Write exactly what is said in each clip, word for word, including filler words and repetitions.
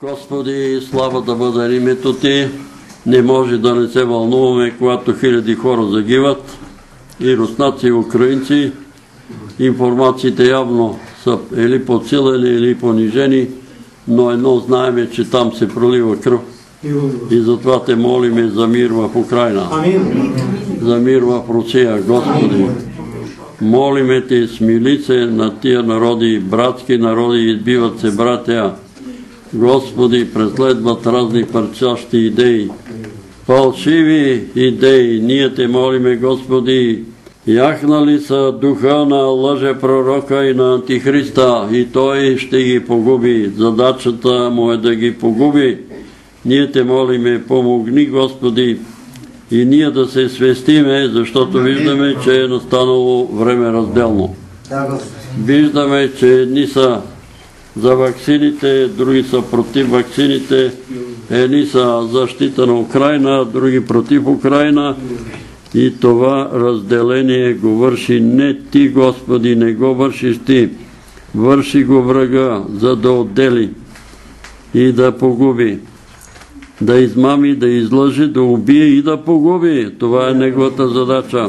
Господи, слава да бъде името Ти. Не може да не се вълнуваме, когато хиляди хора загиват, и руснаци, и украинци. Информациите явно са или подсилени, или понижени, но едно знаеме, че там се пролива кръв. И затова те молиме за мир в Украина, за мир в Русия, Господи. Молиме Те, смили се на тия народи, братски народи, избиват се братя. Господи, преследват разни парчащи идеи, фалшиви идеи. Ние Те молиме, Господи, яхнали са духа на лъжепророка и на Антихриста, и той ще ги погуби. Задачата му е да ги погуби. Ние Те молиме, помогни, Господи, и ние да се свестиме, защото виждаме, че е настанало време разделно. Виждаме, че едни са за ваксините, други са против ваксините, едни са защита на Украина, други против Украина. И това разделение го върши не Ти, Господи, не го вършиш Ти. Върши го врага, за да отдели и да погуби, да измами, да излъжи, да убие и да погуби. Това е неговата задача.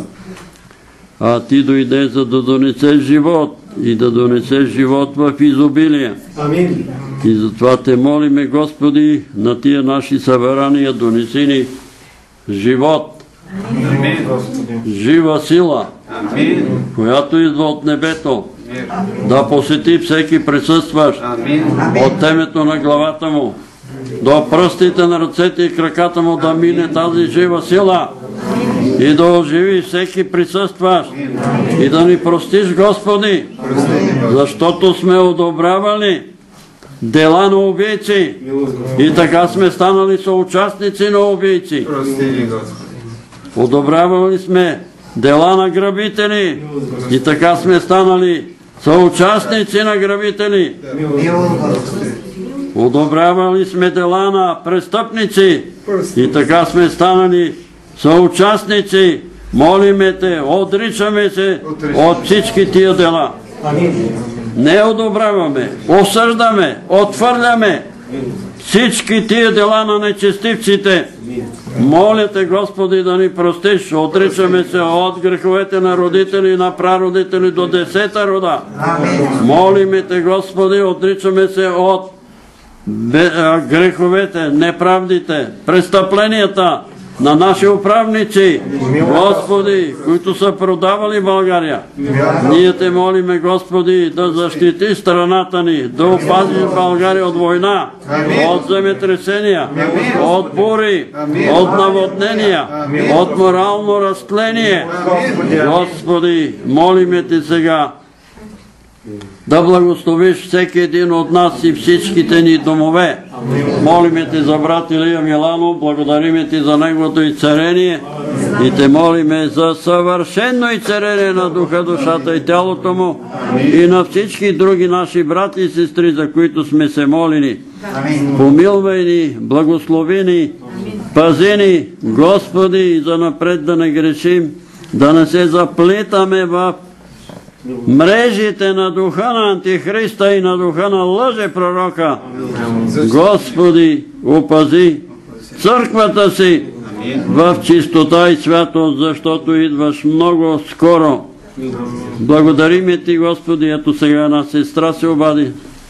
А Ти дойде, за да донесеш живот, и да донесеш живот в изобилие. Амин. И затова Те молиме, Господи, на тия наши събрания, донеси ни живот, Амин. жива сила, Амин. която идва от небето, да посети всеки присъстващ, от темето на главата му до пръстите на ръцете и краката му, да мине тази жива сила и да оживи всеки присъстващ, и да ни простиш, Господи, защото сме одобрявали дела на убийци и така сме станали съучастници на убийци. Одобрявали сме дела на грабители и така сме станали съучастници на грабители. Одобрявали сме дела на престъпници и така сме станали съучастници. Молиме Те, отричаме се от всички тия дела. Не одобряваме, осъждаме, отвърляме всички тия дела на нечестивците. Моля Те, Господи, да ни простиш. Отричаме се от греховете на родители и на прародители до десета рода. Молиме Те, Господи, отричаме се от греховете, неправдите, престъпленията на наши управници, Господи, които са продавали България. Ние Те молиме, Господи, да защити страната ни, да опазиш България от война, от земетресения, от бури, от наводнения, от морално разтление. Господи, молиме Те сега да благословиш всеки един от нас и всичките ни домове. Молиме Те за брат Илия Миланов, благодариме Ти за неговото изцеление и Те молиме за съвършено изцеление на духа, душата и тялото му и на всички други наши брати и сестри, за които сме се молили. Помилвай ни, благослови ни, пази ни, Господи, и за напред да не грешим, да не се заплитаме в мрежите на духа на Антихриста и на духа на лъжепророка. Господи, опази църквата си в чистота и святост, защото идваш много скоро. Благодариме Ти, Господи. Ето сега една сестра се обади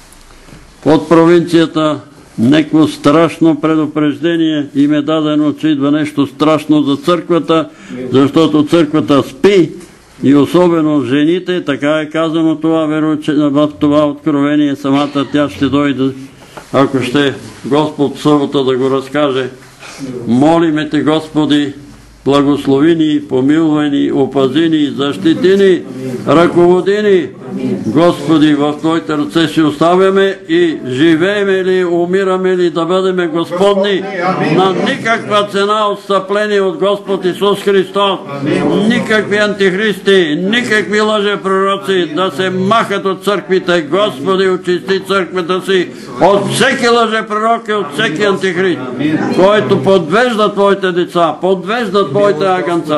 от провинцията. Некво страшно предупреждение им е дадено, че идва нещо страшно за църквата, защото църквата спи. И особено жените, така е казано това, в това откровение, самата тя ще дойде, ако ще Господ събота да го разкаже. Молиме Те, Господи, благослови ни, помилвай ни, опази ни, защити ни, ръководи ни. Господи, в Твоите ръце си оставяме и живееме ли, умираме ли, да бъдем Господни на никаква цена отстъпление от Господ Исус Христос. Никакви антихристи, никакви лъжепророци да се махат от църквите. Господи, очисти църквата си от всеки лъжепророк и от всеки антихрист, който подвежда Твоите деца, подвежда Твоите агънца,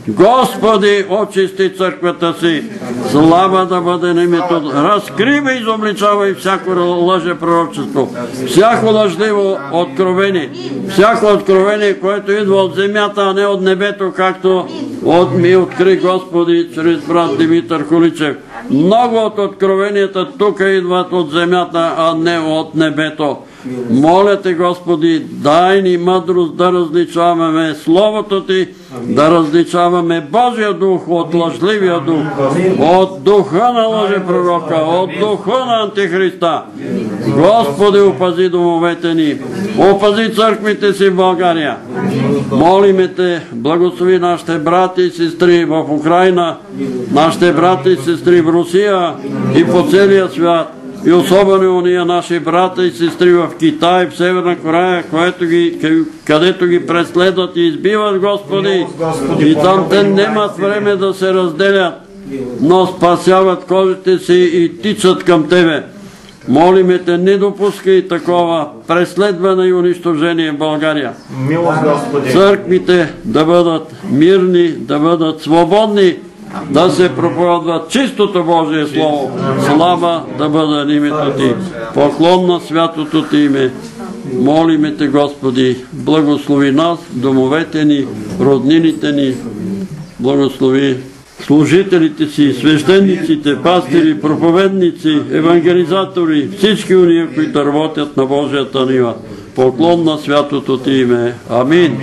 Господи, очисти църквата си, слава да бъде на името, разкривай и изобличавай всяко лъже пророчество, всяко лъжливо откровение, всяко откровение, което идва от земята, а не от небето, както от ми откри Господи чрез брат Димитър Холичев. Много от откровенията тук идват от земята, а не от небето. Моля те, Господи, дай ни мъдрост да различаваме Словото Ти, да различаваме Божия дух от лъжливия дух, от духа на лъжепророка, от духа на Антихриста. Господи, опази домовете ни, опази църквите си в България. Молиме те, благослови нашите брати и сестри в Украина, нашите брати и сестри в Русия и по целия свят. И особено уния наши брата и сестри в Китай, в Северна Корея, където ги преследват и избиват, Господи. И там те нямат време да се разделят, но спасяват кожите си и тичат към Тебе. Молиме те, не допускай такова преследване и унищожение в България. Църквите да бъдат мирни, да бъдат свободни, да се проповядва чистото Божие Слово. Слава да бъде името Ти. Поклон на святото Ти име. Молиме Те, Господи, благослови нас, домовете ни, роднините ни, благослови служителите си, свещениците, пастири, проповедници, евангелизатори, всички уния, които работят на Божията нива. Поклон на святото Ти име. Амин.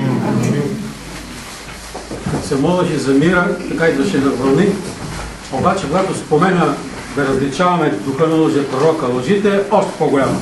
Се молеше за мира, така идваше да вълни. Обаче, когато спомена да различаваме духа на лъже пророка, лъжите, още по-голямо.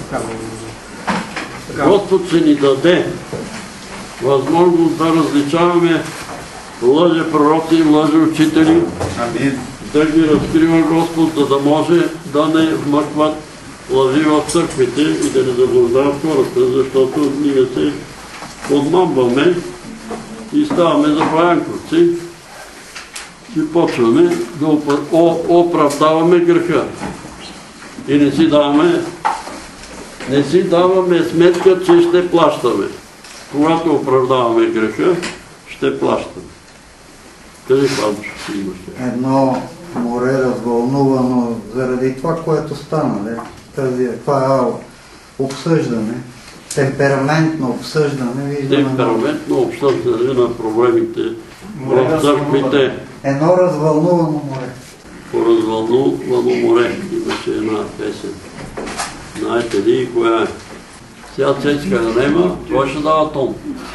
Господ ще ни даде възможност да различаваме лъже пророци и лъже учители, да ги разкрива Господ, за да може да не вмъкват лъжи в църквите и да не заблуждават хората, защото ние се подмамваме и ставаме за паянковци и почваме да оправдаваме греха. И не си даваме, не си даваме сметка, че ще плащаме. Когато оправдаваме греха, ще плащаме. Кажи, Павло, си имаш. Едно море развълнувано заради това, което стана. Тази, това е обсъждане. Темпераментно обсъждане. Темпераментно обсъждане на проблемите в църквите. Едно развълнувано море. По развълнувано море имаше една песен. Знаете ли коя е? Сега Цецка да нема, кой ще дава тон?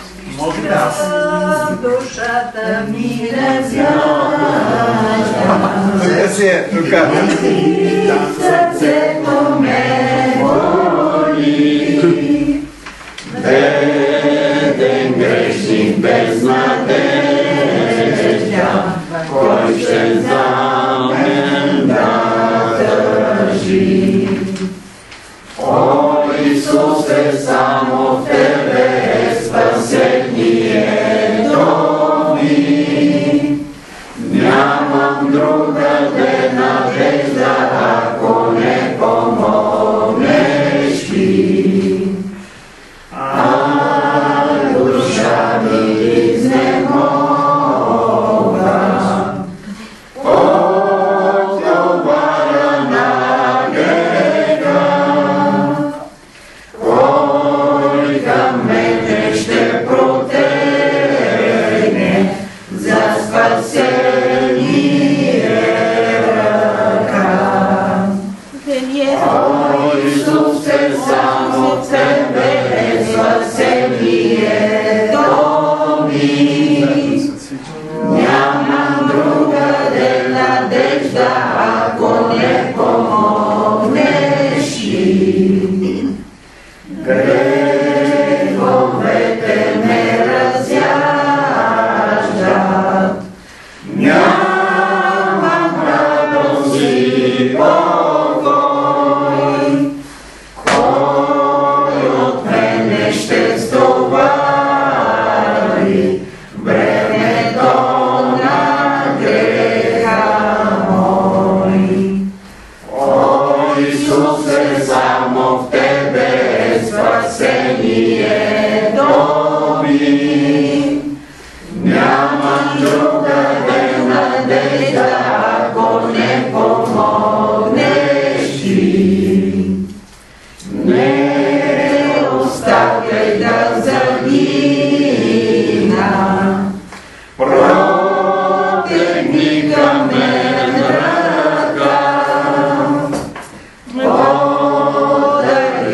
Душата ми разяжа, сърцето ме боли, беден грешник без надежда, кой ще за мен да държи. О, Исусе, само в Тебе е спасението ми. Нямам другаде надежда, ако не помогнеш Ти. А душа ми изнемога от товара на греха. Кой към мен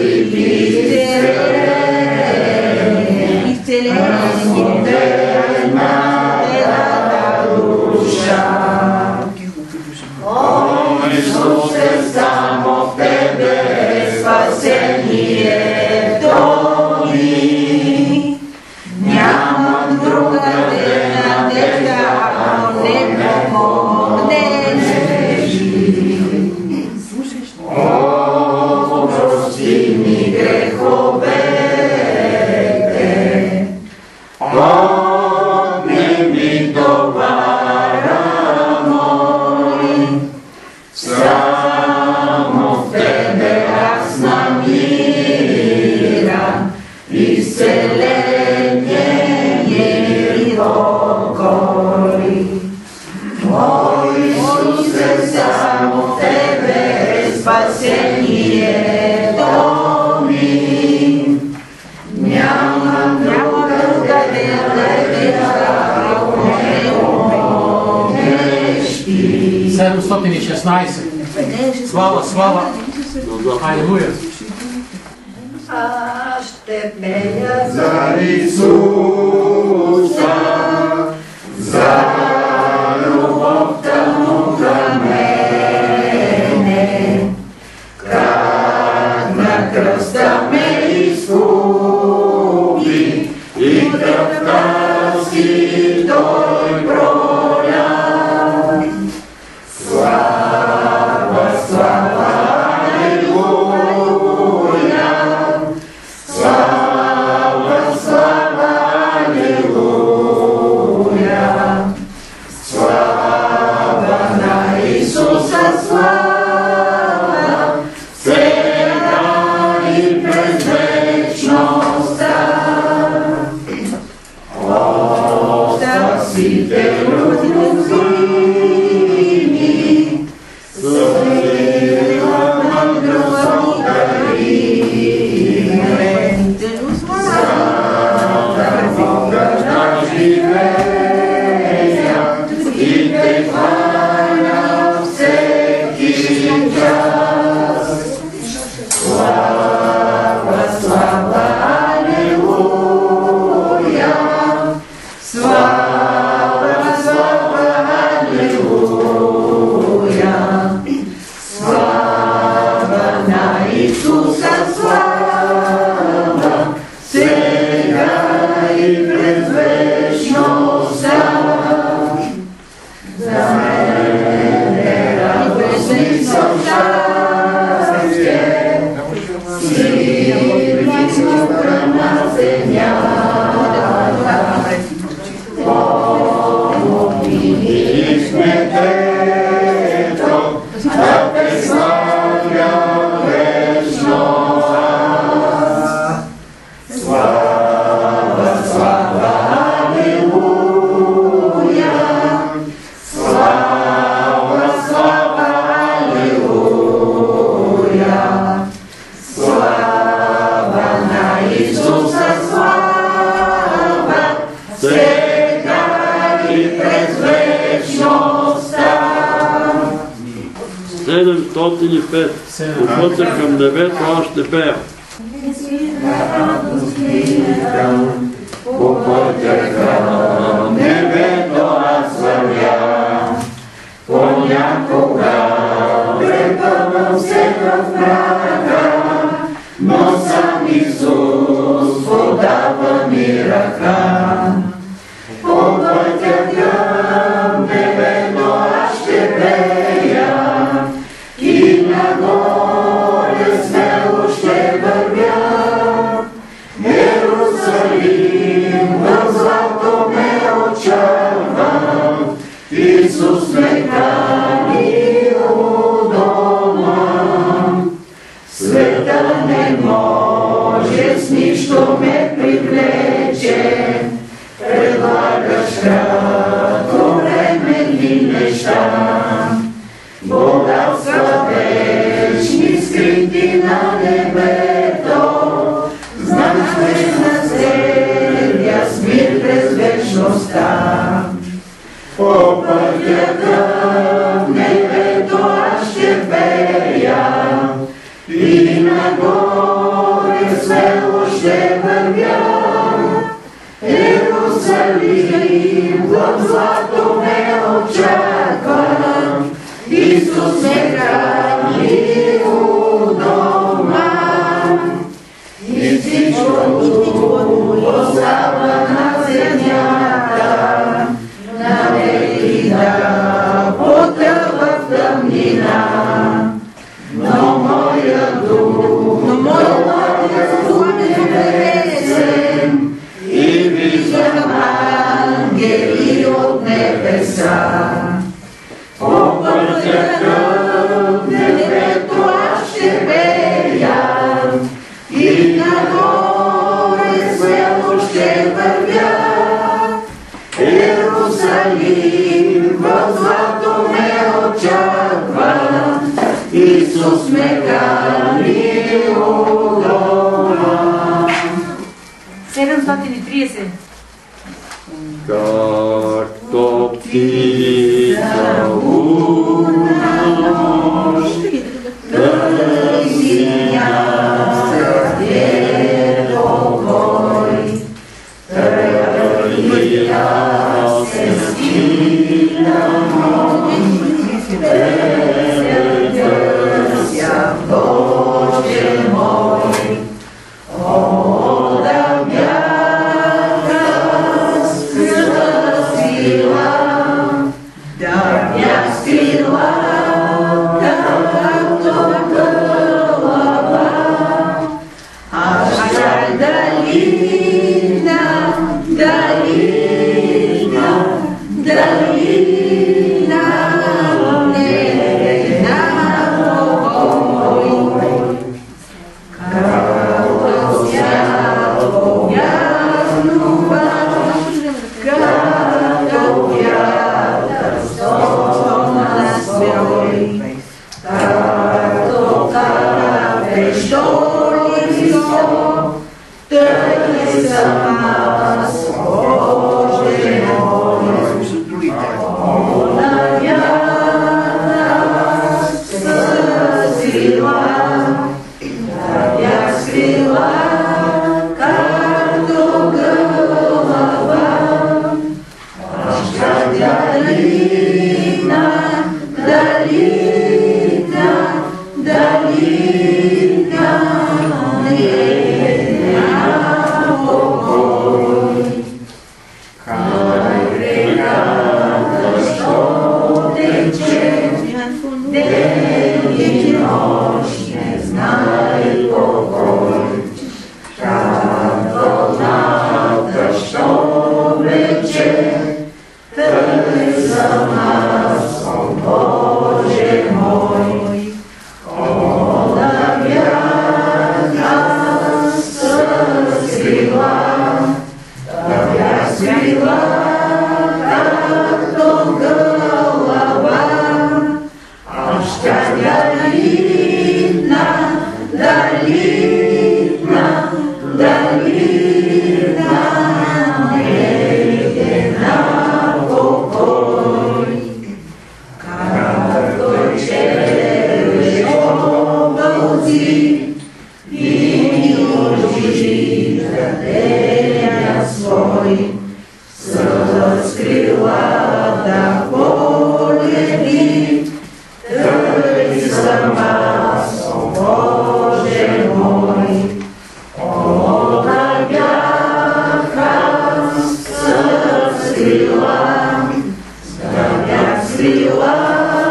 sedemsto šestnaest. Slava, slava. Halleluja. Аз ще пея За Исуса, за любовта му към мене, как на кръста ме изкупи и кръвта си той проля. Слава, слава, алелуя, слава, слава, алелуя, слава на Исуса, слава, сега и през вечността. О, спасите любими, сила мъдрост подари, Бога да живея и те хваля всеки час. Слава, слава, алелуя, слава, слава, алелуя, слава на Исуса, слава, сега и през вечността. За мене радост и щастие, сили тука на земята. Помолихме Тето, да те славя вечно аз. Слава, слава, алелуя, слава, слава, алелуя, слава на Исуса, слава, сега и през вечността. седемстотин и пет. От пътя към небето още пея. По пътя към небето аз вървя, понякога препъвам се в мрака, но сам Исус подава ми ръка. По пътя към небето аз ще пея и нагоре смело ще вървя. Иерусалим в злато ме очаква, Исус ме кани у дома. Света не може ще вървя. Иерусалим, в злато ме очаква. Исус ме храни у дома. И всичко остава на земята, навеки да потъва в тъмнина. Но моя дух, но моя дух е песен и виждам ангели от небеса. По пътя към небето аз ще пея и нагоре смело ще вървя. Иерусалим, в злато ме очаква. Исус ме кани у дома. седемстотин и тридесет. Както птица у нощ, тъй е покой, тъй аз се стигам, търся Боже мой, о да бяга с крила, да бях с крила, както гълъба, аз щях да литна, да литна, да литна, не на покой. Както свято яснува, както вятър стона свой, както капещо листо, тъй съм аз, Боже мой. Да бях с крила, да бях с крила, както гълъба, аз щях да литна, да литна, да литна, не на покой. Край реката, що тече, ден и нощ не знае покой. Край вълната, що влече, тъй съм аз, о Боже мой. О, да бях аз с крила, да бях с крила, както гълъба, аз щях да литна, да литна, да литна, не на покой. Както червиш облаци и очи деня свой, с крилата полети, тъй съм аз, о Боже мой. О, да бях аз с крила, да бях с крила,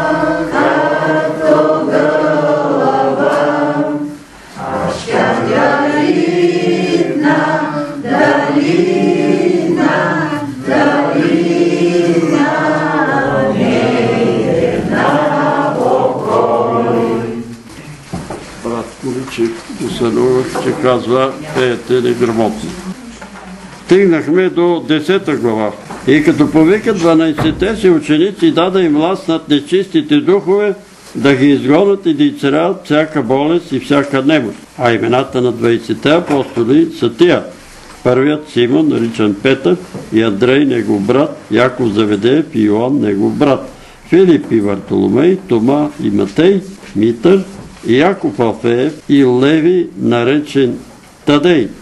както гълъба, аз щях да литна, да литна, да литна, не на покой. Брат Количев Усановък, че казва, пеете неграмотно. Стигнахме до десета глава. И като повика дванайсетте си ученици, даде им власт над нечистите духове, да ги изгонят и да изцеляват всяка болест и всяка немощ. А имената на двайсетте апостоли са тия. Първият Симон, наричан Петър, и Андрей, негов брат, Яков Заведеев и Йоан, негов брат, Филип и Вартоломей, Тома и Матей, Митър, и Яков Алфеев и Леви, наречен Тадей,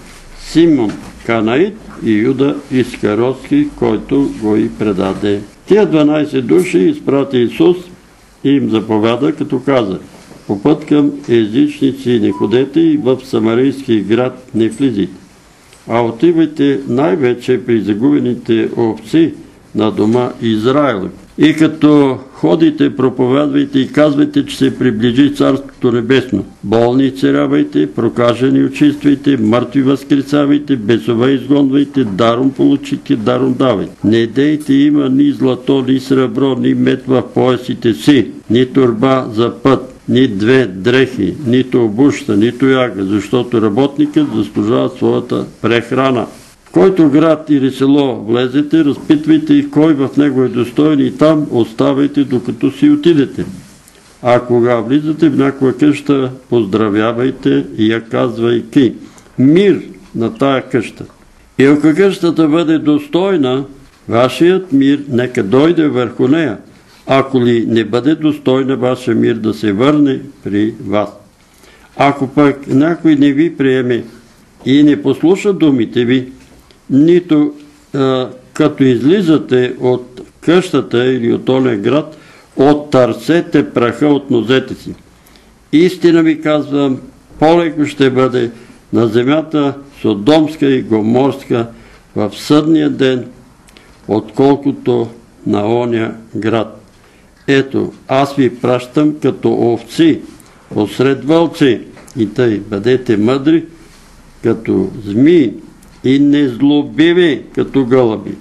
Симон Канаит и Юда Искариотски, който го и предаде. Тия дванайсет души изпрати Исус и им заповяда, като каза: по път към езичници не ходете и в самарийски град не влизайте, а отивайте най-вече при загубените овци на дома Израил. И като ходите, проповядвайте и казвайте, че се приближи Царството Небесно. Болни изцелявайте, прокажени очиствайте, мъртви възкресявайте, бесове изгонвайте, даром получите, даром давайте. Не дейте има ни злато, ни сребро, ни мед в поясите си, ни торба за път, ни две дрехи, нито обуща, нито яга, защото работникът заслужава своята прехрана. В който град или село влезете, разпитвайте и кой в него е достоен и там оставайте, докато си отидете. А кога влизате в някоя къща, поздравявайте и я казвайки: мир на тая къща. И ако къщата бъде достойна, вашият мир нека дойде върху нея. Ако ли не бъде достойна, вашия мир да се върне при вас. Ако пък някой не ви приеме и не послуша думите ви, нито а, като излизате от къщата или от оня град, оттърсете праха от нозете си. Истина ви казвам, по-леко ще бъде на земята Содомска и Гоморска в съдния ден, отколкото на оня град. Ето, аз ви пращам като овци посред вълци, и тъй бъдете мъдри като змии и незлобиви като гълъби.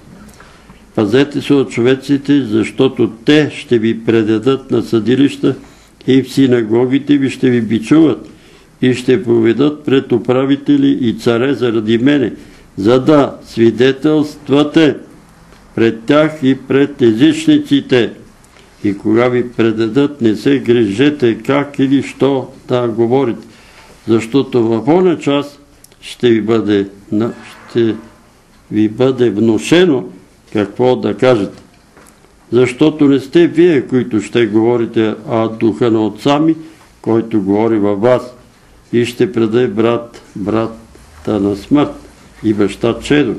Пазете се от човеците, защото те ще ви предадат на съдилища и в синагогите ви ще ви бичуват и ще поведат пред управители и царе заради мене, за да свидетелствате пред тях и пред езичниците. И кога ви предадат, не се грижете как или що да говорите, защото в оня час ще ви бъде, ще ви бъде внушено какво да кажете. Защото не сте вие, които ще говорите, а духа на отца ми, който говори във вас, и ще предаде брат брата на смърт и баща чедо,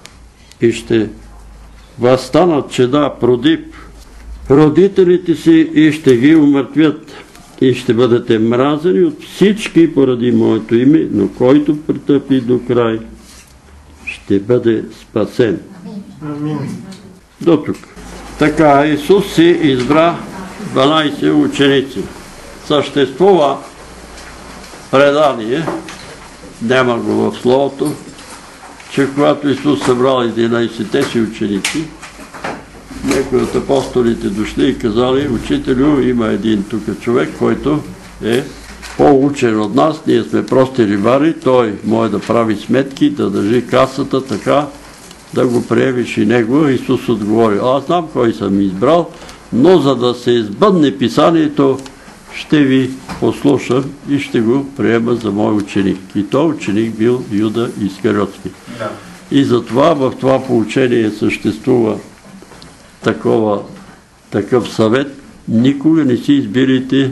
и ще възстанат чеда продип родителите си и ще ги умъртвят, и ще бъдете мразени от всички поради моето име, но който претъпи до край, ще бъде спасен. Амин. До тук. Така Исус си избра дванайсет ученици. Съществува предание, няма го в Словото, че когато Исус събрал единайсетте си ученици, някои от апостолите дошли и казали: учителю, има един тук човек, който е по-учен от нас, ние сме прости рибари, той може да прави сметки, да държи касата така, да го приемеш и него. Исус отговори: аз знам кой съм избрал, но за да се избъдне писанието, ще ви послушам и ще го приема за мой ученик. И той ученик бил Юда Искариотски. Да. И затова в това поучение съществува такова, такъв съвет: никога не си избирайте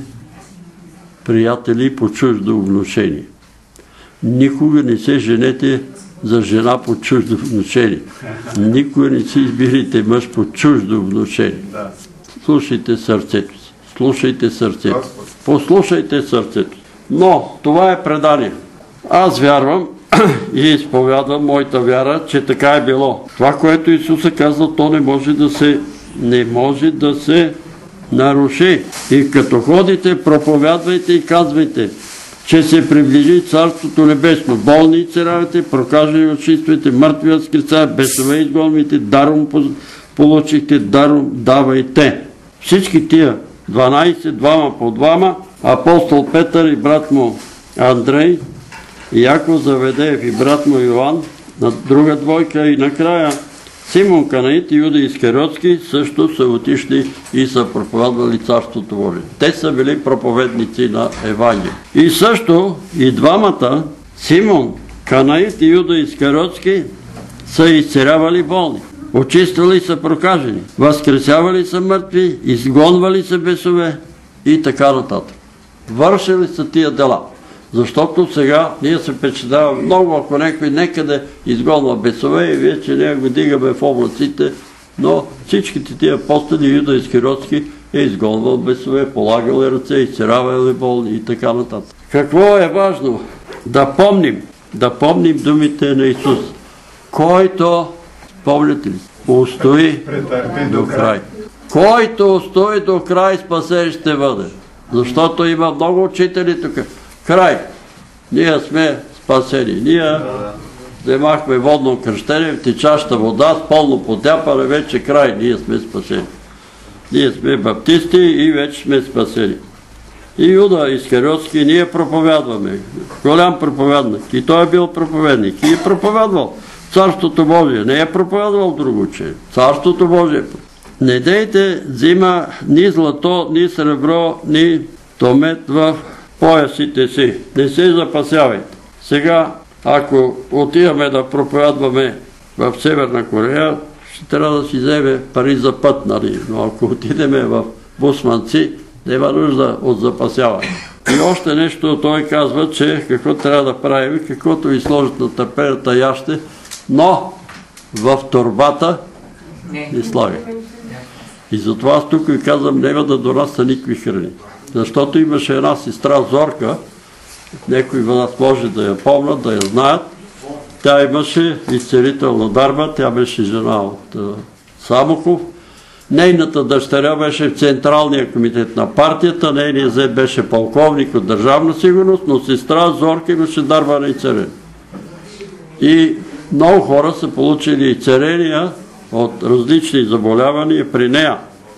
приятели по чуждо внушение. Никога не се женете за жена по чуждо внушение. Никога не си избирайте мъж по чуждо внушение. Слушайте сърцето си. Слушайте сърцето. Послушайте сърцето. Но това е предание. Аз вярвам и изповядвам моята вяра, че така е било. Това, което Исус е казал, то не може да се, не може да се наруши. И като ходите, проповядвайте и казвайте, че се приближи Царството Небесно. Болни изцелявайте, прокажени очиствайте, мъртви възкресявайте, бесове изгонвайте, даром получихте, даром давайте. Всички тия дванайсет, двама по двама, апостол Петър и брат му Андрей, Яков Заведеев и брат му Йоан, на друга двойка, и накрая Симон Канаит и Юда Искариотски също са отишли и са проповядвали Царството Божие. Те са били проповедници на Евангелие. И също и двамата, Симон Канаит и Юда Искариотски, са изцелявали болни, очиствали са прокажени, възкресявали са мъртви, изгонвали са бесове и така нататък. Вършили са тия дела. Защото сега ние се впечатляваме много, ако някой некъде изгонва бесове и вече ние го дигаме в облаците, но всичките тия апостоли, Юда Искариотски, е изгонвал бесове, полагал ръце, изцелявал болни и така нататък. Какво е важно? Да помним, да помним думите на Исус, който, помните ли, устои до край. Който устои до край, спасен ще бъде. Защото има много учители тук. Край. Ние сме спасени. Ние вземахме водно кръщение в течаща вода, с пълно потяпане, вече край. Ние сме спасени. Ние сме баптисти и вече сме спасени. И Юда Искариотски ние проповядваме. Голям проповядник. И той е бил проповедник. И е проповядвал Царството Божие. Не е проповядвал друго учение. Царството Божие. Не дейте взима ни злато, ни сребро, ни томет в поясите си. Не се запасявайте. Сега, ако отиваме да проповядваме в Северна Корея, ще трябва да си вземе пари за път, нали? Но ако отидеме в Бусманци, няма нужда от запасяване. И още нещо той казва, че какво трябва да правим, каквото ви сложат на търпената яще, но в торбата не слагай. И затова аз тук ви казвам, няма да донася никакви храни. Защото имаше една сестра Зорка, някои в нас може да я помнят, да я знаят. Тя имаше изцелителна дарба, тя беше жена от Самоков. Нейната дъщеря беше в Централния комитет на партията, нейният зет беше полковник от Държавна сигурност, но сестра Зорка имаше дарба на изцеление. И много хора са получили изцеления от различни заболявания при нея.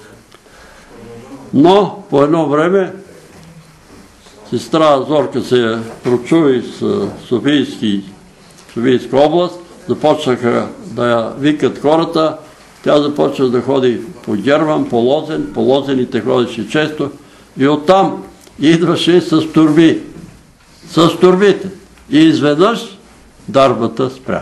Но по едно време сестра Зорка се прочуви с Софийска област, започнаха да я викат хората, тя започна да ходи по Герман, по Лозен, по Лозените ходеше често и оттам идваше с турби, с турбите. И изведнъж дарбата спря.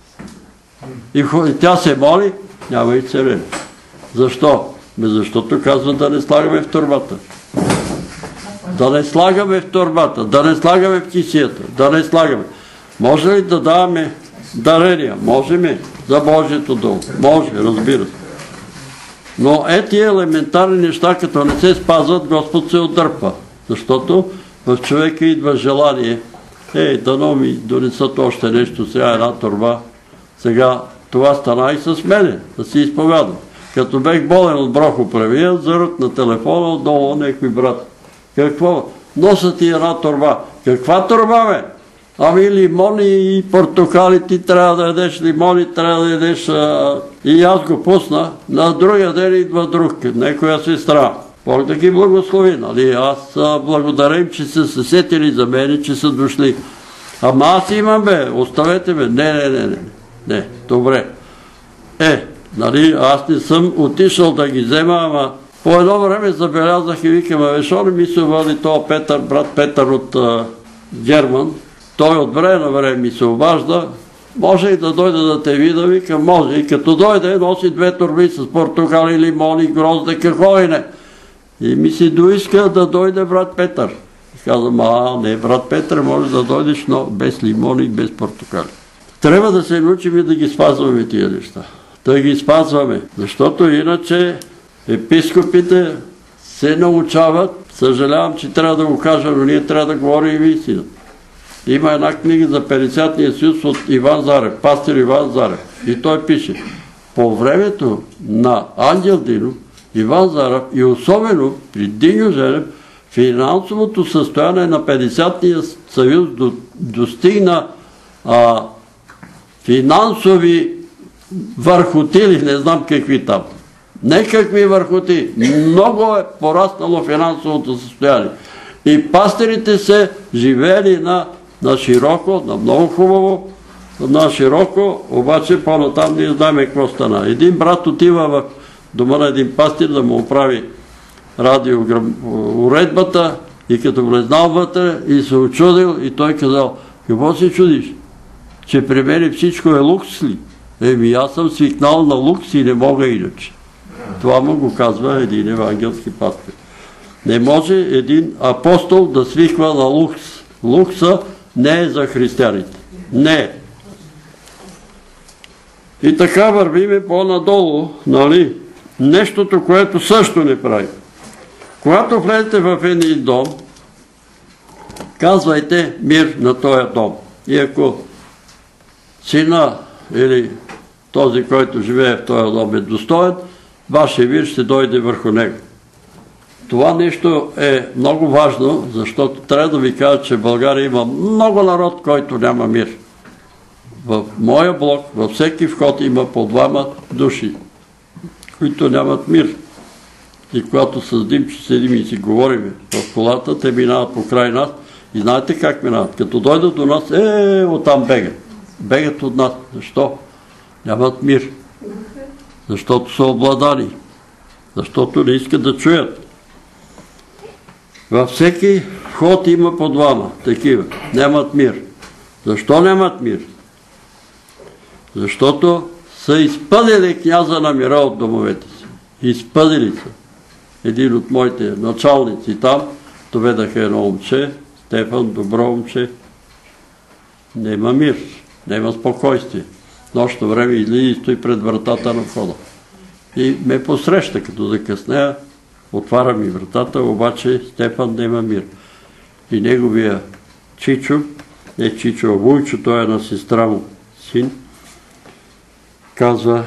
И тя се моли, няма и царение. Защо? Защото казва да не слагаме в турбата. Да не слагаме в турбата, да не слагаме в кисията, да не слагаме. Може ли да даваме дарения? Можеме за Божието долу. Може, разбира се. Но е тия елементарни неща, като не се спазват, Господ се отдърпа. Защото в човека идва желание. Ей, дано ми донесат още нещо, сега една турба. Сега това стана и с мене, да си изповядам. Като бех болен от брохоправия, зарът на телефона, отдолу някой брат. Какво? Носа ти една турба. Каква турба, бе? Ами лимони и портокали, ти трябва да ядеш лимони, трябва да ядеш... А... И аз го пусна, на другия ден идва друг, некоя сестра. Бог да ги благослови, нали? Аз благодарим, че са се сетили за мене, че са дошли. Ама аз имам, бе, оставете ме. Не, не, не, не. Не, добре. Е, нали, аз не съм отишъл да ги взема, ама по едно време забелязах и викам, а защо не ми се води този Петър, брат Петър от а, Герман. Той от време на време ми се обажда, може и да дойде да те вида, викам, може. И като дойде, носи две торби с портокали, лимони, грозде, какво и не. И ми се доиска да дойде брат Петър. И казвам, а не, брат Петър, може да дойдеш, но без лимони и без портокали. Трябва да се научим и да ги спазваме тия неща. Да ги спазваме, защото иначе епископите се научават. Съжалявам, че трябва да го кажа, но ние трябва да говорим и истината. Има една книга за петдесетния съюз от Иван Зарев, пастир Иван Зарев. И той пише, по времето на Ангел Динов, Иван Зарев и особено при Диньо Женев, финансовото състояние на петдесетния съюз достигна а, финансови върхотили, не знам какви там. Не какви върхоти. Много е пораснало финансовото състояние. И пастирите се живели на, на широко, на много хубаво, на широко, обаче по-натам ние знаем какво стана. Един брат отива в дома на един пастир да му оправи радиоуредбата и като влезнал вътре и се очудил и той казал, какво се чудиш? Че при мен всичко е лукс ли? Еми аз съм свикнал на лукс и не мога иначе. Това му го казва един евангелски пастир. Не може един апостол да свиква на лукс. Лукса не е за християните. Не е. И така вървиме по-надолу, нали? Нещото, което също не прави. Когато влезете в един дом, казвайте мир на този дом. И ако сина или този, който живее в този дом е достоен, вашия мир ще дойде върху него. Това нещо е много важно, защото трябва да ви кажа, че в България има много народ, който няма мир. В моя блок, във всеки вход има по двама души, които нямат мир. И когато с Димчо седим и си говорим в колата, те минават покрай нас и знаете как минават? Като дойдат до нас, е, оттам бегат. Бегат от нас. Защо? Нямат мир. Защото са обладани. Защото не искат да чуят. Във всеки вход има по двама такива. Нямат мир. Защо нямат мир? Защото са изпъдили княза на мира от домовете си. Изпъдили са. Един от моите началници там доведаха едно момче, Стефан, добро момче. Нема мир, нема спокойствие. Нощно време излиза и стои пред вратата на входа. И ме посреща, като закъснея, отваря ми вратата, обаче Стефан нема мир. И неговия Чичо, не Чичо, а Вуйчо, той е на сестра му син, казва: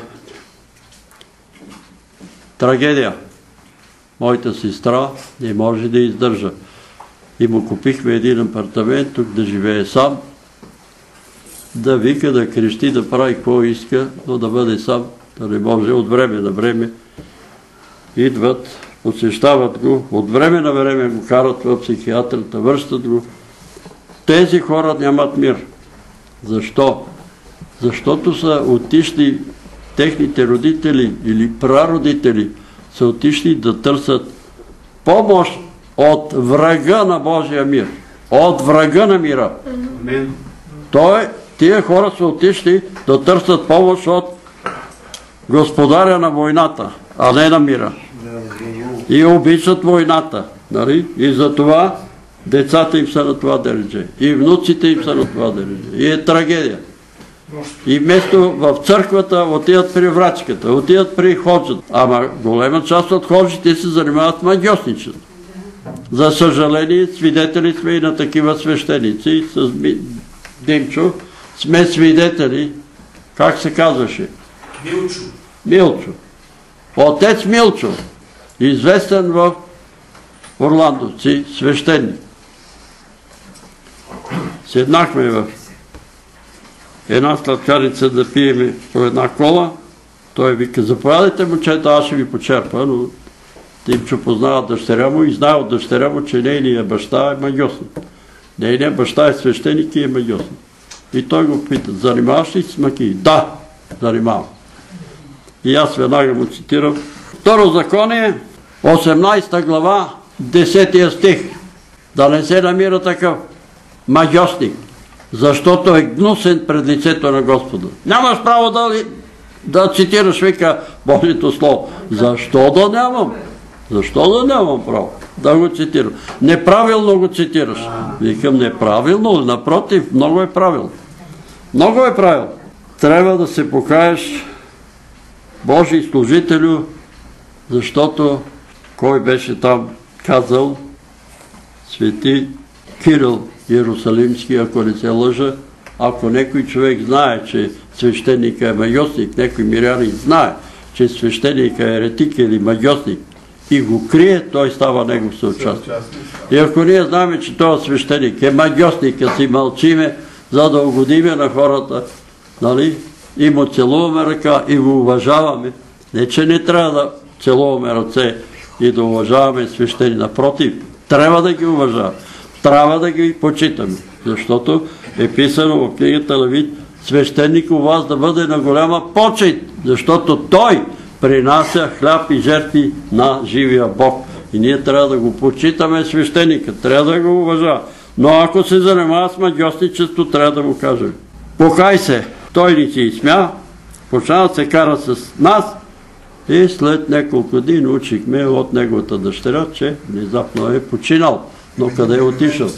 трагедия. Моята сестра не може да издържа. И му купихме един апартамент, тук да живее сам, да вика, да крещи, да прави какво иска, но да бъде сам, да не може от време на време. Идват, посещават го, от време на време го карат в психиатрата, връщат го. Тези хора нямат мир. Защо? Защото са отишли, техните родители или прародители са отишли да търсят помощ от врага на Божия мир. От врага на мира. Той, тия хора са отишли да търсят помощ от господаря на войната, а не на мира. И обичат войната. Нали? И затова децата им са на това дередже. И внуците им са на това дередже. И е трагедия. И вместо в църквата отиват при врачката, отиват при ходжата. Ама голема част от ходжите се занимават с магьосничество. За съжаление, свидетели сме и на такива свещеници. С Димчо сме свидетели. Как се казваше? Милчо. Милчо. Отец Милчо. Известен в Орландовци, свещеник. Седнахме в една сладкарица да пиеме по една кола. Той вика: заповядайте, момчета, аз ще ви почерпа, но Димчо познава дъщеря му и знае от дъщеря му, че нейният баща е магьосник. Нейният баща е свещеник и е магьосник. И той го пита: занимаваш ли с маки? Да, занимавам. И аз веднага му цитирам Второзаконие, осемнадесета глава, десетия стих. Да не се намира такъв магьосник, защото е гнусен пред лицето на Господа. Нямаш право да, ли, да цитираш, вика, Божието Слово. Защо да нямам? Защо да нямам право да го цитирам? Неправилно го цитираш. Викам: неправилно, напротив, много е правилно. Много е правилно. Трябва да се покаеш, Божий служителю, защото кой беше там казал? Свети Кирил Иерусалимски, ако не се лъжа, ако някой човек знае, че свещеника е магьосник, някой мирянин знае, че свещеника е еретик или магьосник и го крие, той става негов съучастник. И ако ние знаем, че този свещеник е магьосник, а си мълчиме, за да угодиме на хората, нали, и му целуваме ръка и го уважаваме, не че не трябва да целуваме ръце и да уважаваме свещени, напротив, трябва да ги уважаваме. Трябва да ги почитаме, защото е писано в книгата Левит: свещеник у вас да бъде на голяма почит, защото той принася хляб и жертви на живия Бог. И ние трябва да го почитаме свещеника, трябва да го уважаваме. Но ако се занимава с магьосничество, трябва да му кажем: покай се. Той ни си изсмя, почна да се кара с нас и след няколко дни научихме от неговата дъщеря, че внезапно е починал. Но къде е отишъл?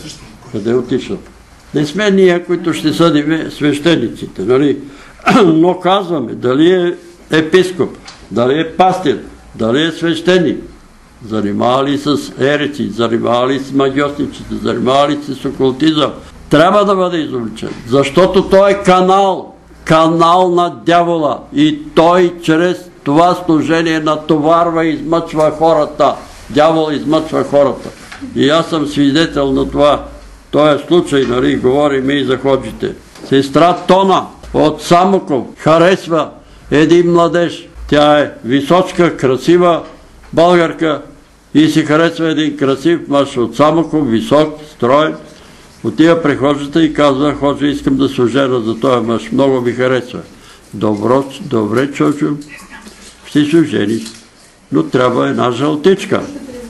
Къде отишъл? Не сме ние, които ще съдим свещениците, нали? Но казваме, дали е епископ, дали е пастир, дали е свещеник, занимавали с ереци, занимавали с магиосничите, занимавали с окултизъм, трябва да бъде изобличен, защото той е канал, канал на дявола и той чрез това служение натоварва и измъчва хората. Дявол измъчва хората. И аз съм свидетел на това. Този случай, нали, говорим и за ходжите. Сестра Тона от Самоков харесва един младеж. Тя е височка, красива българка и си харесва един красив мъж от Самоков, висок, строен. Отива при ходжата и казва: Ходжа, искам да се оженя за този мъж. Много ми харесва. Добро, добре, чочо, ще се ожениш, но трябва една жълтичка.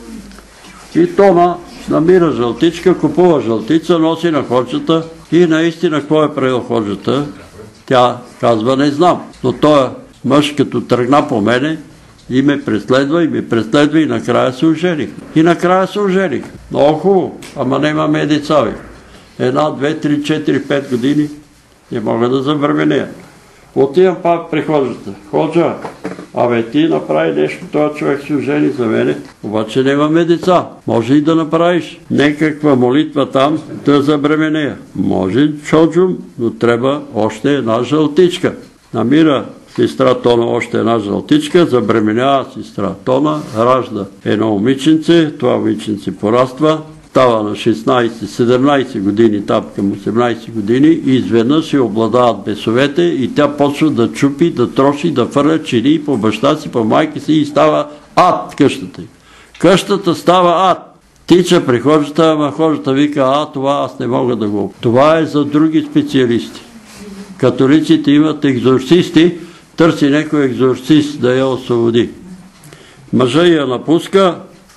И Тона намира жълтичка, купува жълтица, носи на ходжата и наистина какво е правил ходжата? Тя казва: не знам, но този мъж като тръгна по мене и ме преследва, и ме преследва и накрая се ожених. И накрая се ожених. Много хубаво, ама нямаме деца ви. Една, две, три, четири, пет години не мога да забременея. Отивам пак при ходжата. Ходжа, абе ти направи нещо, този човек се ожени за мене, обаче нямаме деца. Може и да направиш някаква молитва там да забременея. Може, Чоджо, но трябва още една жълтичка. Намира сестра Тона още една жълтичка, забременява сестра Тона, ражда едно момиченце, това момиченце пораства, става на шестнайсет-седемнайсет години, там към осемнайсет години и изведнъж се обладават бесовете и тя почва да чупи, да троши, да фърля чини по баща си, по майка си и става ад къщата. Къщата става ад. Тича при ходжата, ама ходжата вика: а това аз не мога да го... Това е за други специалисти. Католиците имат екзорцисти, търси някой екзорцист да я освободи. Мъжа я напуска,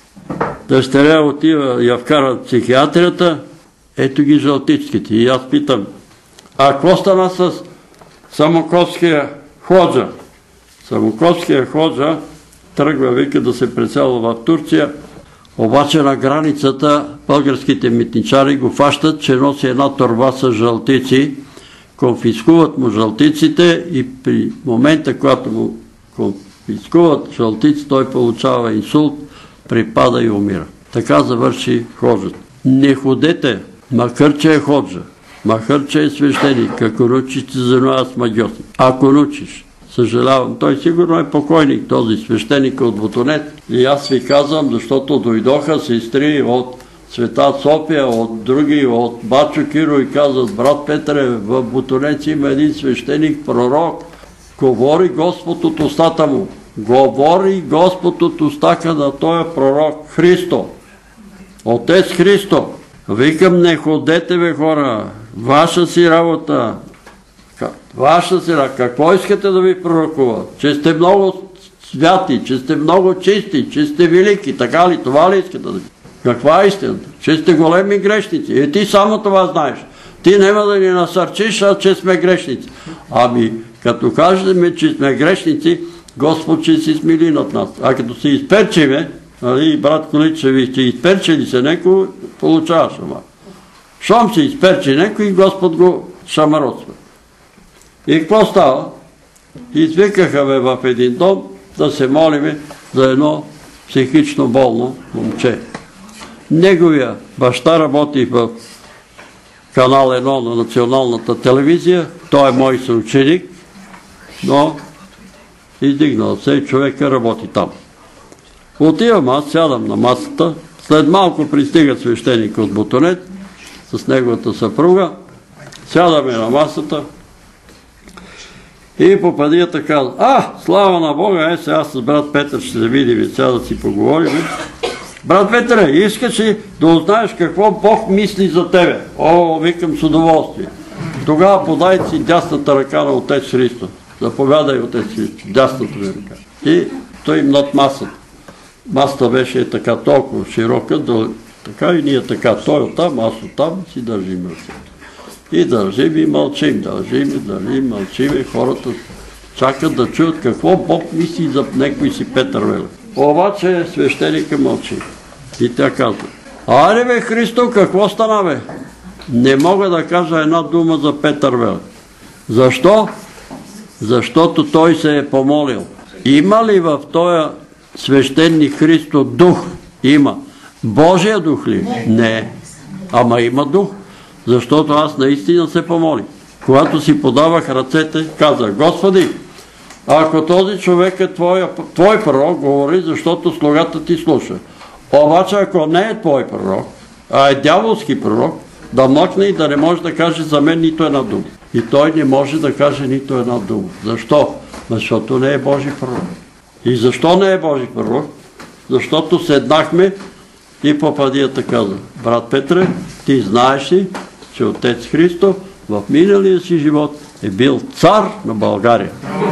дъщеря отива, я вкара в психиатрията, ето ги жълтичките. И аз питам: а какво стана с Самоковския ходжа? Самоковския ходжа тръгва, вика, да се преселва в Турция, обаче на границата българските митничари го фащат, че носи една торба с жълтици, конфискуват му жълтиците и при момента, когато му конфискуват жълтици, той получава инсулт, припада и умира. Така завърши ходжата. Не ходете, макар че е ходжа, макар че е свещеник, ако научиш, се занимава с магиосник. Ако научиш, съжалявам, той сигурно е покойник, този свещеник от Ботонет. И аз ви казвам, защото дойдоха сестри от Света София, от други, от Бачо Киро и казват: брат Петре, в Ботонец има един свещеник, пророк, говори Господ от устата му. Говори Господ от устака на този пророк Христо. Отец Христо. Викам: не ходете, бе, хора. Ваша си работа. Ваша си работа. Какво искате да ви пророкува? Че сте много святи, че сте много чисти, че сте велики. Така ли? Това ли искате да ви? Каква е истината? Че сте големи грешници. И ти само това знаеш. Ти няма да ни насърчиш, а че сме грешници. Ами, като кажем, че сме грешници, Господ ще си смили над нас. А като се изперчиме, нали, брат Количеви, че изперчили се некой, получаваш ама. Щом се изперчи некой, Господ го шамаротства. И какво става? Извикаха ме в един дом да се молиме за едно психично болно момче. Неговия баща работи в канал едно на националната телевизия. Той е мой съученик, но издигнал се и човека работи там. Отивам аз, сядам на масата, след малко пристига свещеник от Ботонет с неговата съпруга, сядаме на масата и попадията казва: а, слава на Бога, е сега с брат Петър ще се видим и сега да си поговорим. Брат Петър, искаш ли да узнаеш какво Бог мисли за тебе? О, викам с удоволствие. Тогава подай си дясната ръка на Отец Христо. Заповядай, Отец Христо, дясната ми ръка. И стоим над масата. Масата беше така толкова широка, да, така и ние така. Той оттам, аз оттам си държим ръцете. И държим и мълчим, държим и държим, мълчим и хората чакат да чуят какво Бог мисли за некой си Петър Велев. Обаче свещеника мълчи. И тя казва: айде бе, Христо, какво стана бе? не мога да кажа една дума за Петър Велев. Защо? Защото той се е помолил. Има ли в този свещеник Христо дух? Има. Божия дух ли? Не. Ама има дух. Защото аз наистина се помолих. Когато си подавах ръцете, казах: Господи, ако този човек е твой, твой пророк, говори, защото слугата ти слуша. Обаче, ако не е твой пророк, а е дяволски пророк, да млъкне и да не може да каже за мен нито една дума. И той не може да каже нито една дума. Защо? Защото не е Божи пророк. И защо не е Божи пророк? Защото седнахме и попадията каза: брат Петре, ти знаеш ли, че Отец Христо в миналия си живот е бил цар на България.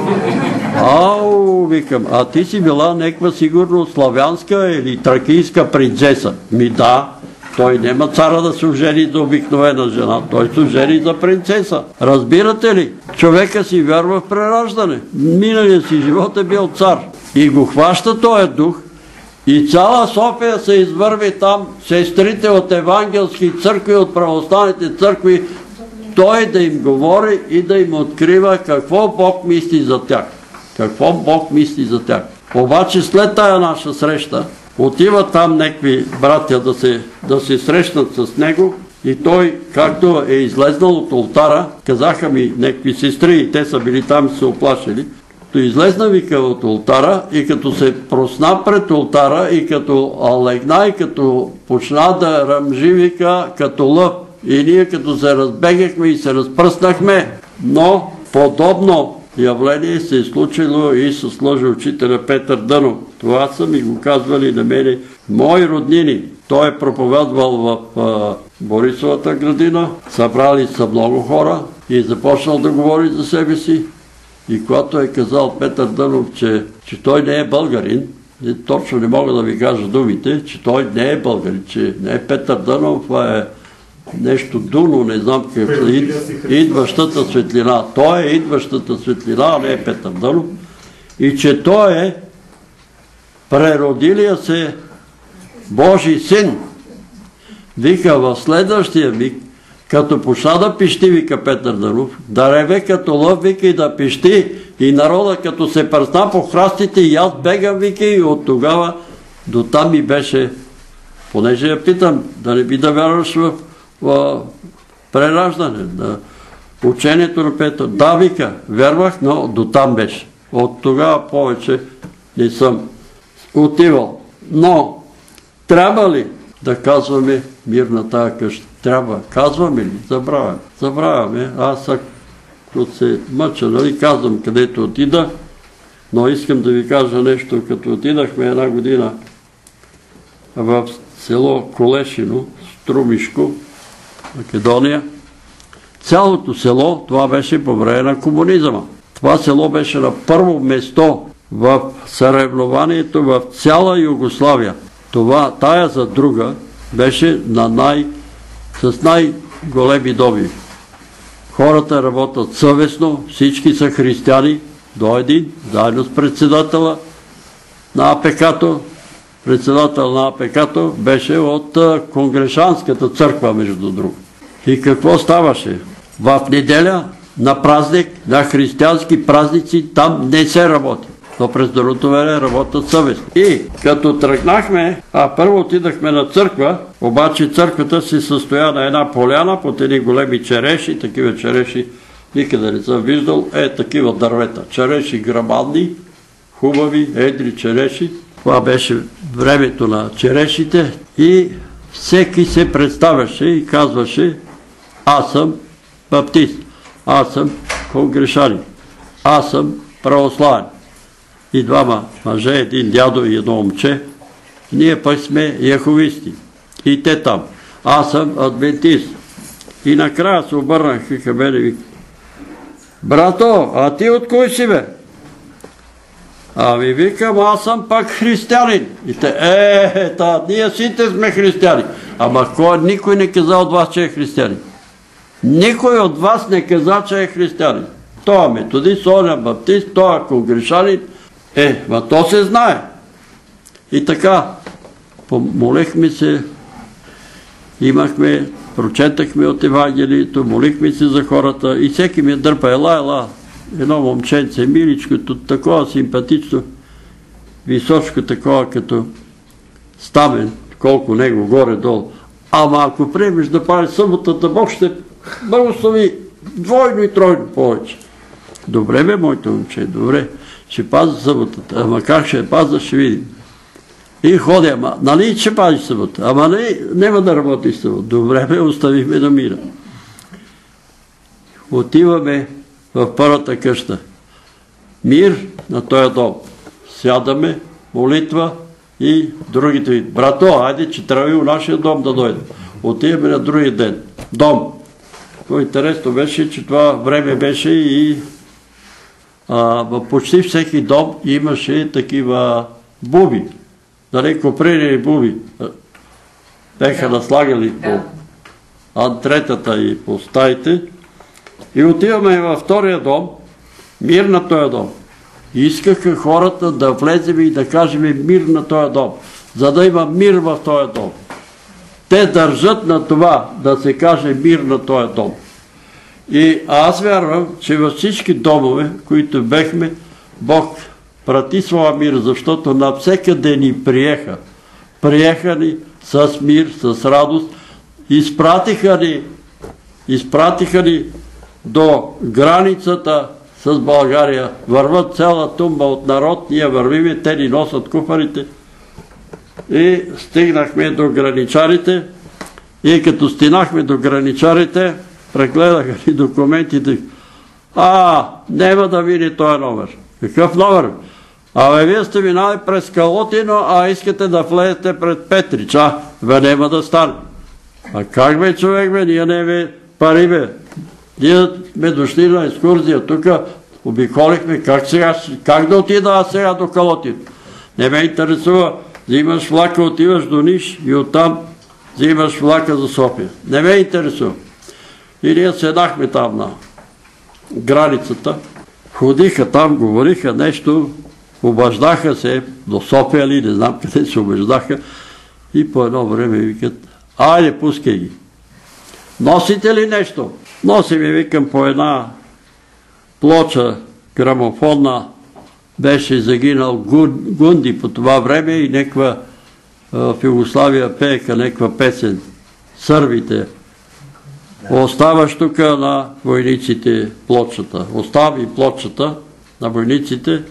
Ау, викам, а ти си била някаква сигурно славянска или тракийска принцеса. Ми да, той няма цара да се ожени за обикновена жена, той се ожени за принцеса. Разбирате ли? Човека си вярва в прераждане. Миналия си живот е бил цар. И го хваща този дух, и цяла София се извърви там, сестрите от евангелски църкви, от православните църкви, той да им говори и да им открива какво Бог мисли за тях. Какво Бог мисли за тях. Обаче след тая наша среща, отиват там някакви братя да се, да се срещнат с него и той, както е излезнал от олтара, казаха ми някакви сестри и те са били там и се оплашили, като излезна, вика, от олтара и като се просна пред олтара и като легна и като почна да ръмжи, вика, като лъв. И ние като се разбегахме и се разпръснахме, но подобно явление се е случило и с лъжеучителя Петър Дънов. Това са ми го казвали на мене мои роднини. Той е проповядвал в а, Борисовата градина, събрали са много хора и е започнал да говори за себе си. И когато е казал Петър Дънов, че, че той не е българин, не, точно не мога да ви кажа думите, че той не е българин, че не е Петър Дънов, това е нещо дуно, не знам какво е, идващата светлина. Той е идващата светлина, а не е Петър Дънов. И че той е преродилия се Божий син. Вика, в следващия миг, като почна да пищи, вика Петър Дънов, да реве като лъв, вика, и да пищи, и народа като се пръсна по храстите, и аз бегам, вика, и от тогава до там ми беше, понеже я питам, да не би да вярваш в, в прераждане, на учението на Петър. Да, вика, вярвах, но до там беше. От тогава повече не съм отивал. Но трябва ли да казваме мир на тая къща? Трябва. Казваме ли? Забравяме. Забравяме. Аз ако се мъча, нали, казвам където отида, но искам да ви кажа нещо. Като отидахме една година в село Колешино, Струмишко, Македония, цялото село, това беше по време на комунизма. Това село беше на първо место в съревнованието в цяла Югославия. Това, тая за друга, беше на най, с най-големи добиви. Хората работят съвестно, всички са християни, до един, заедно с председателя на А П К-то. Председател на А П К-то беше от Конгрешанската църква, между друго. И какво ставаше? В неделя, на празник, на християнски празници, там не се работи. Но през другото време работят съвестно. И като тръгнахме, а първо отидахме на църква, обаче църквата се състоя на една поляна под едни големи череши, такива череши никъде не съм виждал, е такива дървета. Череши грамадни, хубави, едри череши. Това беше времето на черешите и всеки се представяше и казваше: аз съм баптист, аз съм конгрешанин, аз съм православен. И двама мъже, един дядо и едно момче. Ние пък сме яховисти. И те там. Аз съм адвентист. И накрая се обърнаха към мене и вика: брато, а ти от кой си, бе? Ами викам, аз съм пак християнин. И те, е, та, ние сите сме християни. Ама кой, никой не каза от вас, че е християнин. Никой от вас не каза, че е християнин. Той е методист, той е баптист, той е конгрешанин. Е, ма то се знае. И така, помолихме се, имахме прочетахме от Евангелието, молихме се за хората и всеки ми дърпа, ела, ела, едно момченце, миличкото, такова симпатично, височко такова като стамен, колко него горе-долу. Ама ако приемеш да палиш съботата, Бог ще благослови двойно и тройно повече. Добре бе, моето момче, добре, ще пазя съботата, ама как ще я пазя, ще видим. И ходя, ама нали ще пазиш събота, ама нали няма да работиш събота. Добре бе, оставихме на мира. Отиваме в първата къща. Мир на този дом. Сядаме, молитва и другите ви. Брато, айде, че трябва и у нашия дом да дойде. Отиваме на другия ден. Дом. Това интересно беше, че това време беше и в почти всеки дом имаше такива буби. Нали, коприни буби. Беха наслагали по антретата и по стаите. И отиваме във втория дом, мир на този дом. Искаха хората да влезем и да кажем мир на този дом, за да има мир в този дом. Те държат на това да се каже мир на този дом. И аз вярвам, че във всички домове, които бехме, Бог прати своя мир, защото навсекъде ни приеха. Приеха ни с мир, с радост. Изпратиха ни, изпратиха ни до границата с България. Върват цяла тумба от народ, ние вървиме, те ни носят куфарите. И стигнахме до граничарите. И като стигнахме до граничарите, прегледаха ни документите. А, няма да види този номер. Какъв номер? Абе, вие сте минали през Калотино, а искате да влезете пред Петрич. А, бе, няма да стане. А как бе, човек, бе? Ние не бе пари, бе. Ние сме дошли на екскурзия. Тук обиколихме. Как, сега, как да отида аз сега до Калотино? Не ме интересува. Взимаш влака, отиваш до Ниш и оттам взимаш влака за София. Не ме интересува. И ние седахме там на границата. Ходиха там, говориха нещо, обаждаха се до София ли, не знам къде се обаждаха. И по едно време викат, айде, пускай ги. Носите ли нещо? Носим и викам по една плоча грамофонна, беше загинал Гунди по това време и някаква в Югославия пееха някаква песен. Сърбите. Оставаш тук на войниците плочата. Остави плочата на войниците.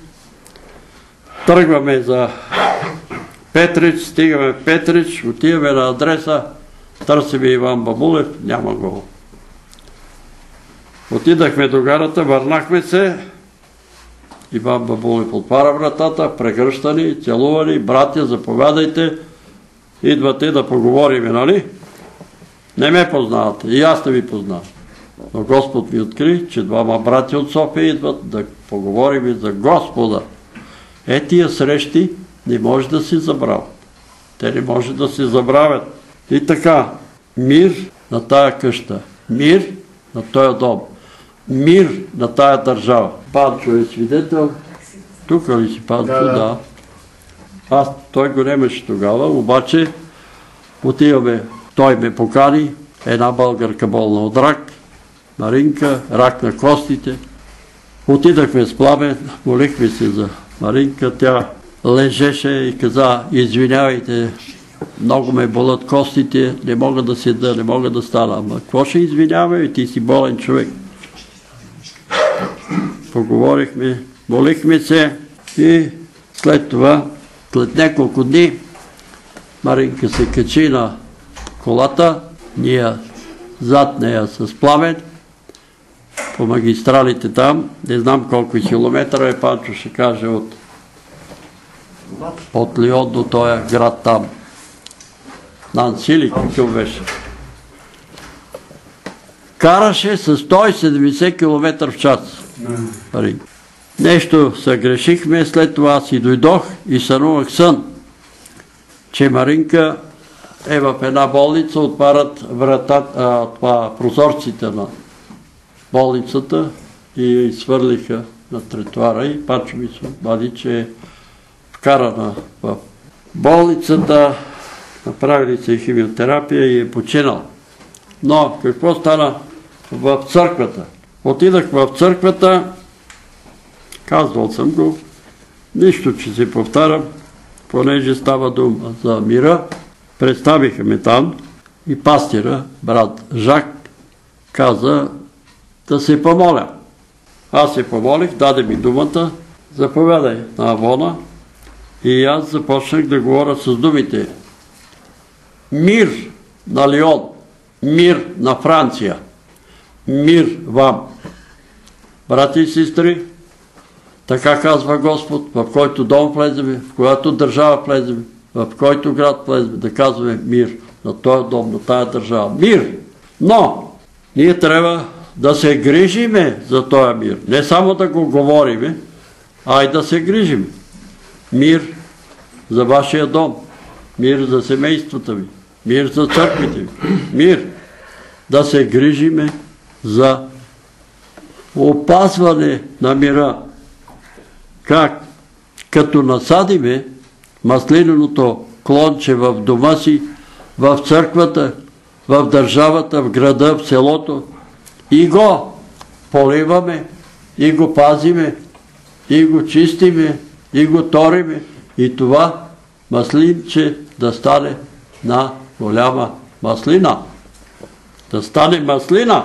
Тръгваме за Петрич, стигаме в Петрич, отиваме на адреса, търсиме Иван Бабулев, няма го. Отидахме до гарата, върнахме се, Иван Бабулев отваря вратата, прегръщани, целувани, братя, заповядайте, идвате да поговорим, нали? Не ме познавате, и аз не ви познавам. Но Господ ми откри, че двама брати от София идват да поговорим за Господа. Е, тия срещи не може да си забравят. Те не може да си забравят. И така, мир на тая къща, мир на този дом, мир на тая държава. Панчо е свидетел. Тук ли си, Панчо? Да. да. Аз, той го немеше тогава, обаче отиваме. Той ме покани, една българка болна от рак, Маринка, рак на костите. Отидахме с Пламен, молихме се за Маринка, тя лежеше и каза, извинявайте, много ме болят костите, не мога да седа, не мога да стана. Ама какво ще извиняваме, ти си болен човек. Поговорихме, молихме се и след това, след няколко дни, Маринка се качи на колата, ние зад нея с Пламен, по магистралите там, не знам колко километра е, Панчо ще каже от от Лион до този град там. Нанси ли какъв беше? Караше с сто и седемдесет километра в час. Нещо съгрешихме, след това си дойдох и сънувах сън, че Маринка е в една болница, отварят вратата, това, прозорците на болницата и я изхвърлиха на тротуара и Панчо ми се обади, че е вкарана в болницата, направили се химиотерапия и е починал. Но какво стана в църквата? Отидах в църквата, казвал съм го, нищо, че се повтарям, понеже става дума за мира. Представиха ме там и пастира, брат Жак, каза да се помоля. Аз се помолих, даде ми думата, заповядай на Авона и аз започнах да говоря с думите. Мир на Лион, мир на Франция, мир вам. Брати и сестри, така казва Господ, в който дом влеземе, в която държава влеземе, в който град влеземе, да казваме мир на този дом, на тая държава. Мир! Но ние трябва да се грижиме за този мир. Не само да го говориме, а и да се грижиме. Мир за вашия дом, мир за семействата ви, мир за църквите ви, мир. Да се грижиме за опазване на мира. Как? Като насадиме маслиненото клонче в дома си, в църквата, в държавата, в града, в селото и го поливаме, и го пазиме, и го чистиме, и го ториме и това маслинче да стане на голяма маслина. Да стане маслина.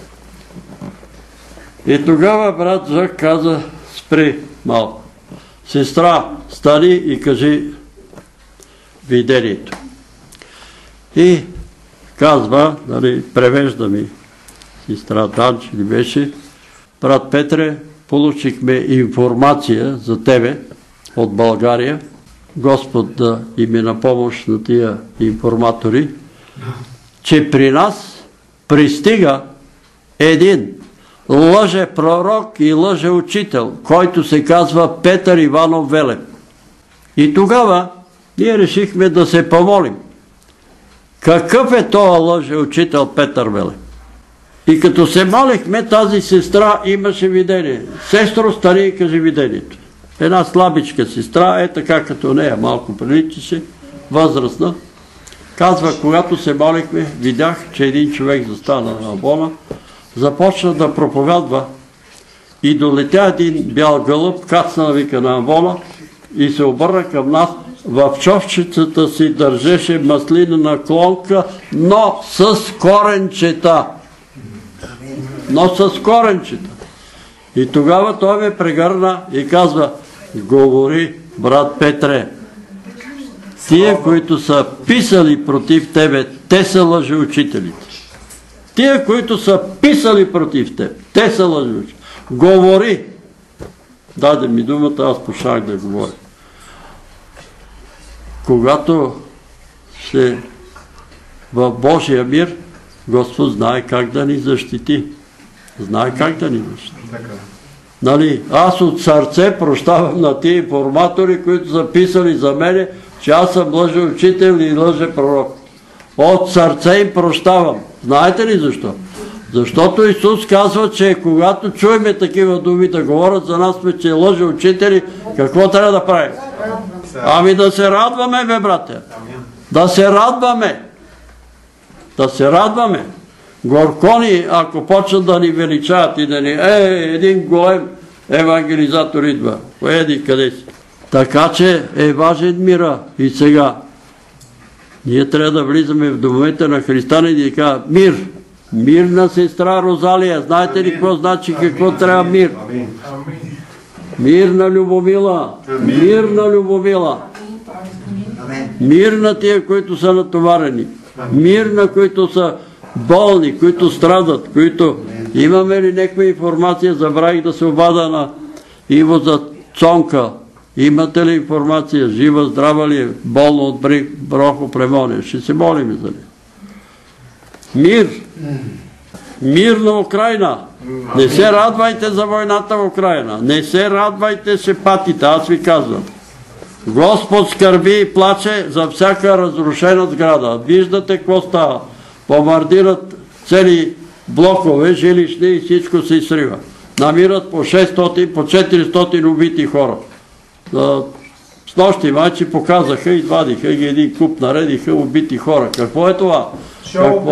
И тогава брат Жак каза, спри малко. Сестра, стани и кажи видението. И казва, нали, превежда ми сестра Данче ли беше, брат Петре, получихме информация за тебе от България. Господ да им е на помощ на тия информатори, че при нас пристига един лъже пророк и лъже учител, който се казва Петър Иванов Велев. И тогава ние решихме да се помолим. Какъв е този лъже учител Петър Велев? И като се молихме, тази сестра имаше видение. Сестро, стани и кажи видението. Една слабичка сестра, е така като нея, малко приличаше, възрастна. Казва, когато се молихме, видях, че един човек застана на Авона, започна да проповядва и долетя един бял гълъб, кацна вика на Авона и се обърна към нас. В човчицата си държеше маслинена клонка, но с коренчета. Но с коренчета. И тогава той ме прегърна и казва, говори, брат Петре, тия, които са писали против тебе, те са лъжеучителите. Тия, които са писали против теб, те са лъжеучители. Говори. Даде ми думата, аз почнах да говоря. Когато се в Божия мир, Господ знае как да ни защити. Знае как да ни защити. Нали, аз от сърце прощавам на тия информатори, които са писали за мене, че аз съм лъжеучител и лъжепророк. От сърце им прощавам. Знаете ли защо? Защото Исус казва, че когато чуеме такива думи да говорят за нас, че лъжеучители, какво трябва да правим? Ами да се радваме, бе, брате. Да се радваме. Да се радваме. Горкони, ако почнат да ни величаят и да ни... Е, един голем евангелизатор идва. Поеди къде си. Така че е важен мира. И сега ние трябва да влизаме в домовете на християни и да кажа мир. Мир на сестра Розалия. Знаете ли какво значи, какво трябва мир? Мир на Любомила. Мир на Любомила. Мир на тия, които са натоварени. Мир на които са болни, които страдат, които... Имаме ли някаква информация? Забравих да се обада на Иво за Цонка. Имате ли информация? Жива, здрава ли е? Болно от бронхопневмония? Ще се молим за нея. Мир. Мир на Украйна. Не се радвайте за войната в Украйна. Не се радвайте, се патите. Аз ви казвам. Господ скърби и плаче за всяка разрушена сграда. Виждате какво става. Бомбардират цели блокове, жилищни и всичко се изсрива. Намират по шестстотин, по четиристотин убити хора. С нощи майчи показаха, извадиха ги един куп, наредиха убити хора. Какво е това? Какво е това?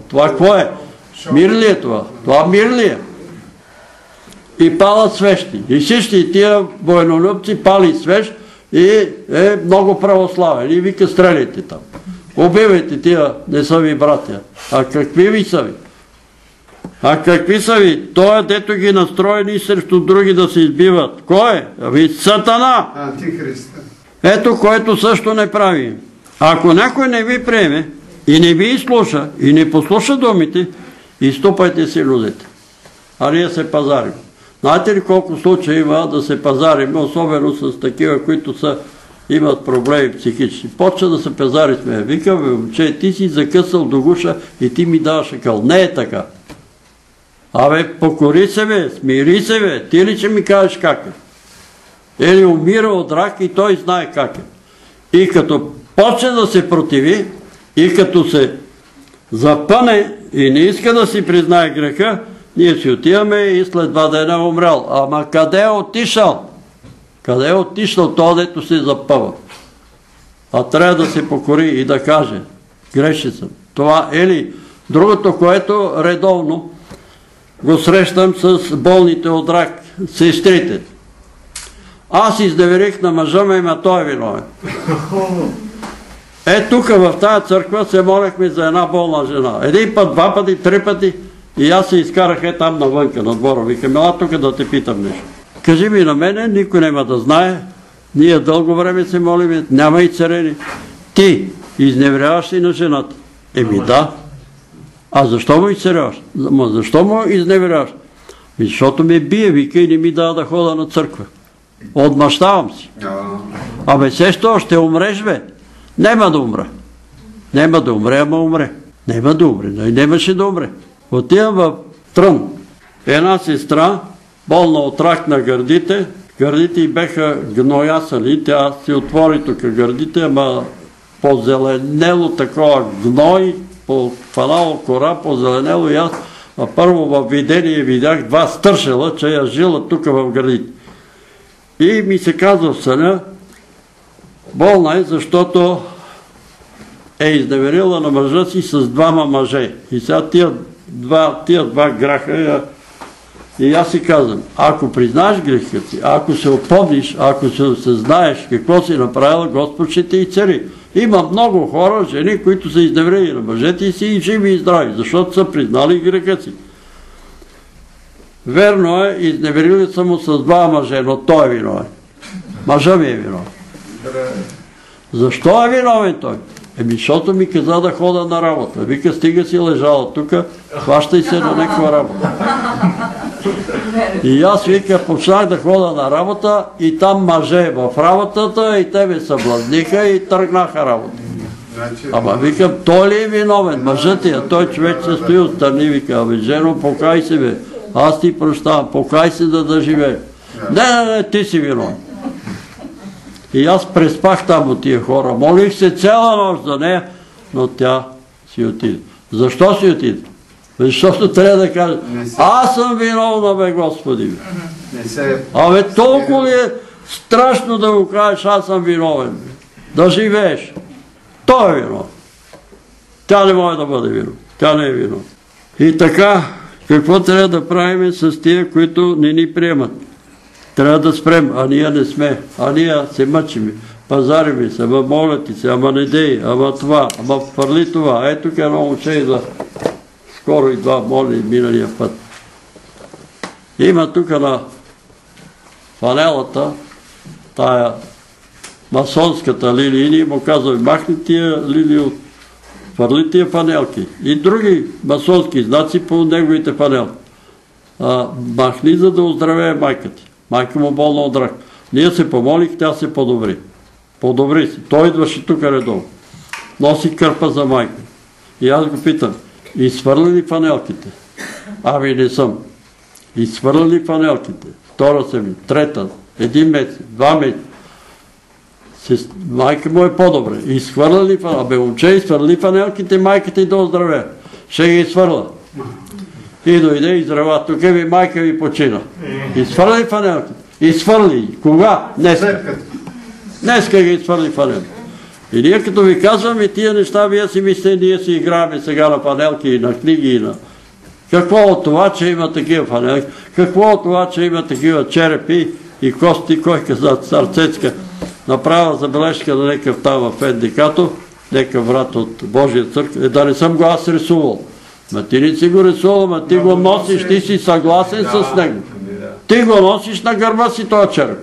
Това какво е? Мир ли е това? Това мир ли е? И палят свещи. И всички тия военолюбци пали свещ и е много православен. И вика, стреляйте там. Убивайте тия, не са ви братя. А какви ви са ви? А какви са ви? Той, дето ги настроени срещу други да се избиват. Кой е? Ви Сатана! Антихрист. Ето, което също не прави. Ако някой не ви приеме и не ви изслуша и не послуша думите, изступайте си людите. А ние се пазарим. Знаете ли колко случаи има да се пазарим, особено с такива, които са, имат проблеми психически. Почва да се пазари с мен. Викам, момче, ти си закъсал до гуша и ти ми даваш акъл. Не е така. Абе, покори се бе, смири се бе, ти ли ще ми кажеш как е? Или умира от рак и той знае как е. И като почне да се противи, и като се запъне и не иска да си признае греха, ние си отиваме и след два дена е умрял. Ама къде е отишъл? Къде е отишъл това, дето се запъва? А трябва да се покори и да каже, греши съм. Това е ли? Другото, което редовно го срещам с болните от рак, сестрите. Аз изневерих на мъжа ме, ама той е виновен. Е, тук в тази църква се молехме за една болна жена. Един път, два пъти, три пъти и аз се изкарах е там навънка, на двора. Викам, ела тук да те питам нещо. Кажи ми на мене, никой няма да знае. Ние дълго време се молиме, няма и царени. Ти изневеряваш ли на жената? Еми да. А защо му изцеряваш? Защо му изневеряваш? Защото ме бие, вика, и не ми дава да хода на църква. Отмъщавам си. Абе, сещо, ще умреш, бе. Нема да умре. Нема да умре, ама умре. Нема да умре. Немаше да умре. Отивам в Трън. Една сестра, болна от рак на гърдите, гърдите й беха гноясали. Тя си отвори тук гърдите, ама позеленело такова гной, по-фанало кора, позеленело и аз. А първо в видение видях два стършела, че я жила тук в гърдите. И ми се казва в съня, болна е, защото е изневерила на мъжа си с двама мъже. И сега тия два, тия два граха, и аз си казвам, ако признаеш греха си, ако се опомниш, ако се осъзнаеш какво си направила, Господ ще те и цари. Има много хора, жени, които са изневерили на мъжете и си и живи и здрави, защото са признали греха си. Верно е, изневерили са му с два мъже, но той е виновен. Мъжа ми е виновен. Защо е виновен той? Еми, защото ми каза да хода на работа. Вика, стига си лежала тук, хващай се на някаква работа. И аз, вика, почнах да хода на работа и там мъже в работата и те ме съблазниха и тръгнаха работа. Ама викам, той ли е виновен? Мъжът ти, а той човек се стои отстрани, вика, абе, жено, покай се бе. Аз ти прощавам, покай се да да живее. Не, не, не, ти си виновен. И аз преспах там от тия хора. Молих се цяла нощ за нея, но тя си отиде. Защо си отиде? Защото трябва да кажа, аз съм виновна, бе, Господи. Абе, толкова ли е страшно да го кажеш, аз съм виновен. Да живееш. Той е виновен. Тя не може да бъде виновна. Тя не е виновна. И така, какво трябва да правим с тия, които не ни приемат? Трябва да спрем, а ние не сме. А ние се мъчиме, пазариме се, ама молят се, ама не дей, ама това, ама фърли това. Ето тук едно момче идва. Скоро идва, моли миналия път. Има тук на фанелата, тая масонската лилия, и ние му казваме, махни тия лилии от фърли тия фанелки. И други масонски знаци по неговите фанелки. Махни, за да оздравее майка ти. Майка му болна от рак. Ние се помолих, тя се подобри. Подобри си. Той идваше тук редовно. Носи кърпа за майка. И аз го питам, изхвърли ли фанелките? Ами не съм. Изхвърли ли фанелките? Втора седмица, трета, един месец, два месеца. Майка му е по-добре. Изхвърля ли фанелките? Абе, момче, изхвърли фанелките, майката и да оздравее. Ще ги изхвърля. И дойде и здрава. Тук ви майка ви почина. Изхвърли фанелките. Изхвърли. Кога? Днеска. Днеска ги изхвърли фанелките. И ние като ви казваме тия неща, вие си мислите, ние си играем сега на панелки и на книги и на... Какво от това, че има такива панелки? Какво от това, че има такива черепи и кости? Кой каза, цар Цецка направя забележка на некъв там в Ендикато, некъв брат от Божия църква, е, да не съм го аз рисувал. Ма ти не си го рисувал, ма ти го носиш, ти си съгласен с него. Ти го носиш на гърба си този череп.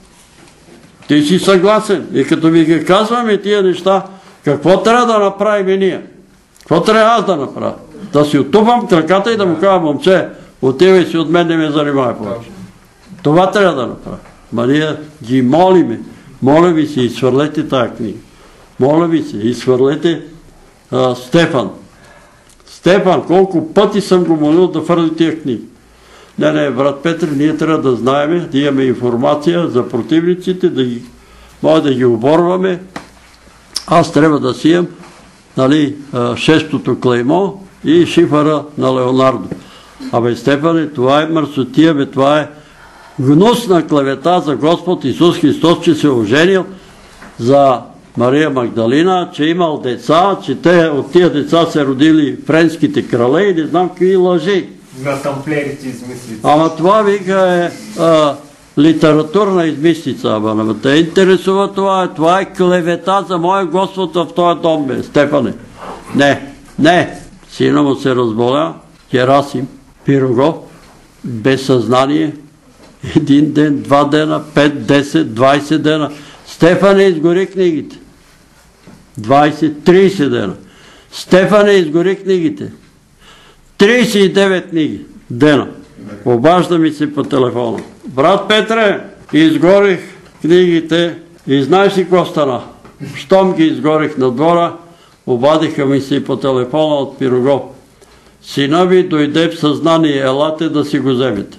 Ти си съгласен. И като ви ги казваме тия неща, какво трябва да направим ние? Какво трябва аз да направя? Да си оттупам краката и да му кажа, момче, отивай си от мен, не ме занимава повече. Това трябва да направя. Ма ние ги молиме. Моля ви се, изхвърлете тая книга. Моля ви се, изхвърлете а, Стефан. Стефан, колко пъти съм го молил да хвърли тия книги. Не, не, брат Петър, ние трябва да знаем, да имаме информация за противниците, да ги, може да ги оборваме. Аз трябва да си имам, нали, шестото клеймо и шифъра на Леонардо. Абе, Стефане, това е мърсотия, бе, това е гнусна клевета за Господ Исус Христос, че се оженил за Мария Магдалина, че имал деца, че те от тия деца се родили френските крале и не знам какви лъжи. На тамплерите измислици. Ама това, вика, е а, литературна измислица. Ама не те интересува това. Това е клевета за моя Господ в този дом, бе, Стефане. Не, не. Сина му се разболя, Герасим Пирогов, без съзнание, един ден, два дена, пет, десет, двайсет дена. Стефане изгори книгите. двайсет, трийсет дена. Стефане изгори книгите. трийсет и девет книги дена. Обажда ми се по телефона. Брат Петре, изгорих книгите и знаеш ли какво стана? Щом ги изгорих на двора, обадиха ми се по телефона от Пирогов. Сина ви дойде в съзнание, елате да си го вземете.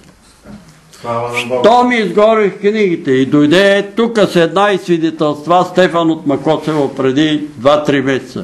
Щом изгорих книгите и дойде е тук с една и свидетелства Стефан от Макоцево преди два-три месеца.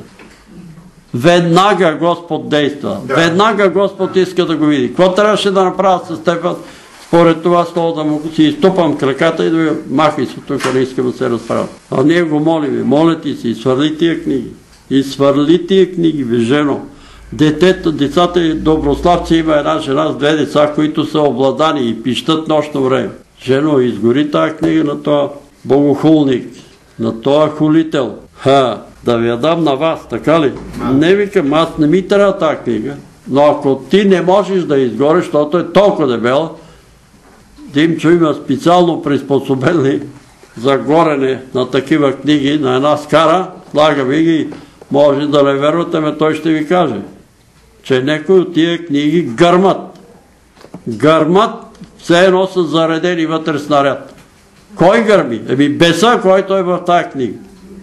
Веднага Господ действа. Да. Веднага Господ иска да го види. Какво трябваше да направя с Стефан? Според това слово да му си изтупам краката и да го махай се тук, не искам да се разправя. А ние го молим. Моля ти си, свърли тия книги. И свърли тия книги, бе, жено. Детето, децата и Доброславци има една жена с две деца, които са обладани и пищат нощно време. Жено, изгори тая книга на този богохулник, на този хулител. Ха, да ви я дам на вас, така ли? Не викам, аз не ми трябва тази книга, но ако ти не можеш да изгориш, защото е толкова дебела, Димчо има специално приспособени за горене на такива книги, на една скара, слага ви ги, може да не вервате, ме той ще ви каже, че някои от тия книги гърмат. Гърмат, все едно са заредени вътре снаряд. Кой гърми? Еми беса, който е в тази книга.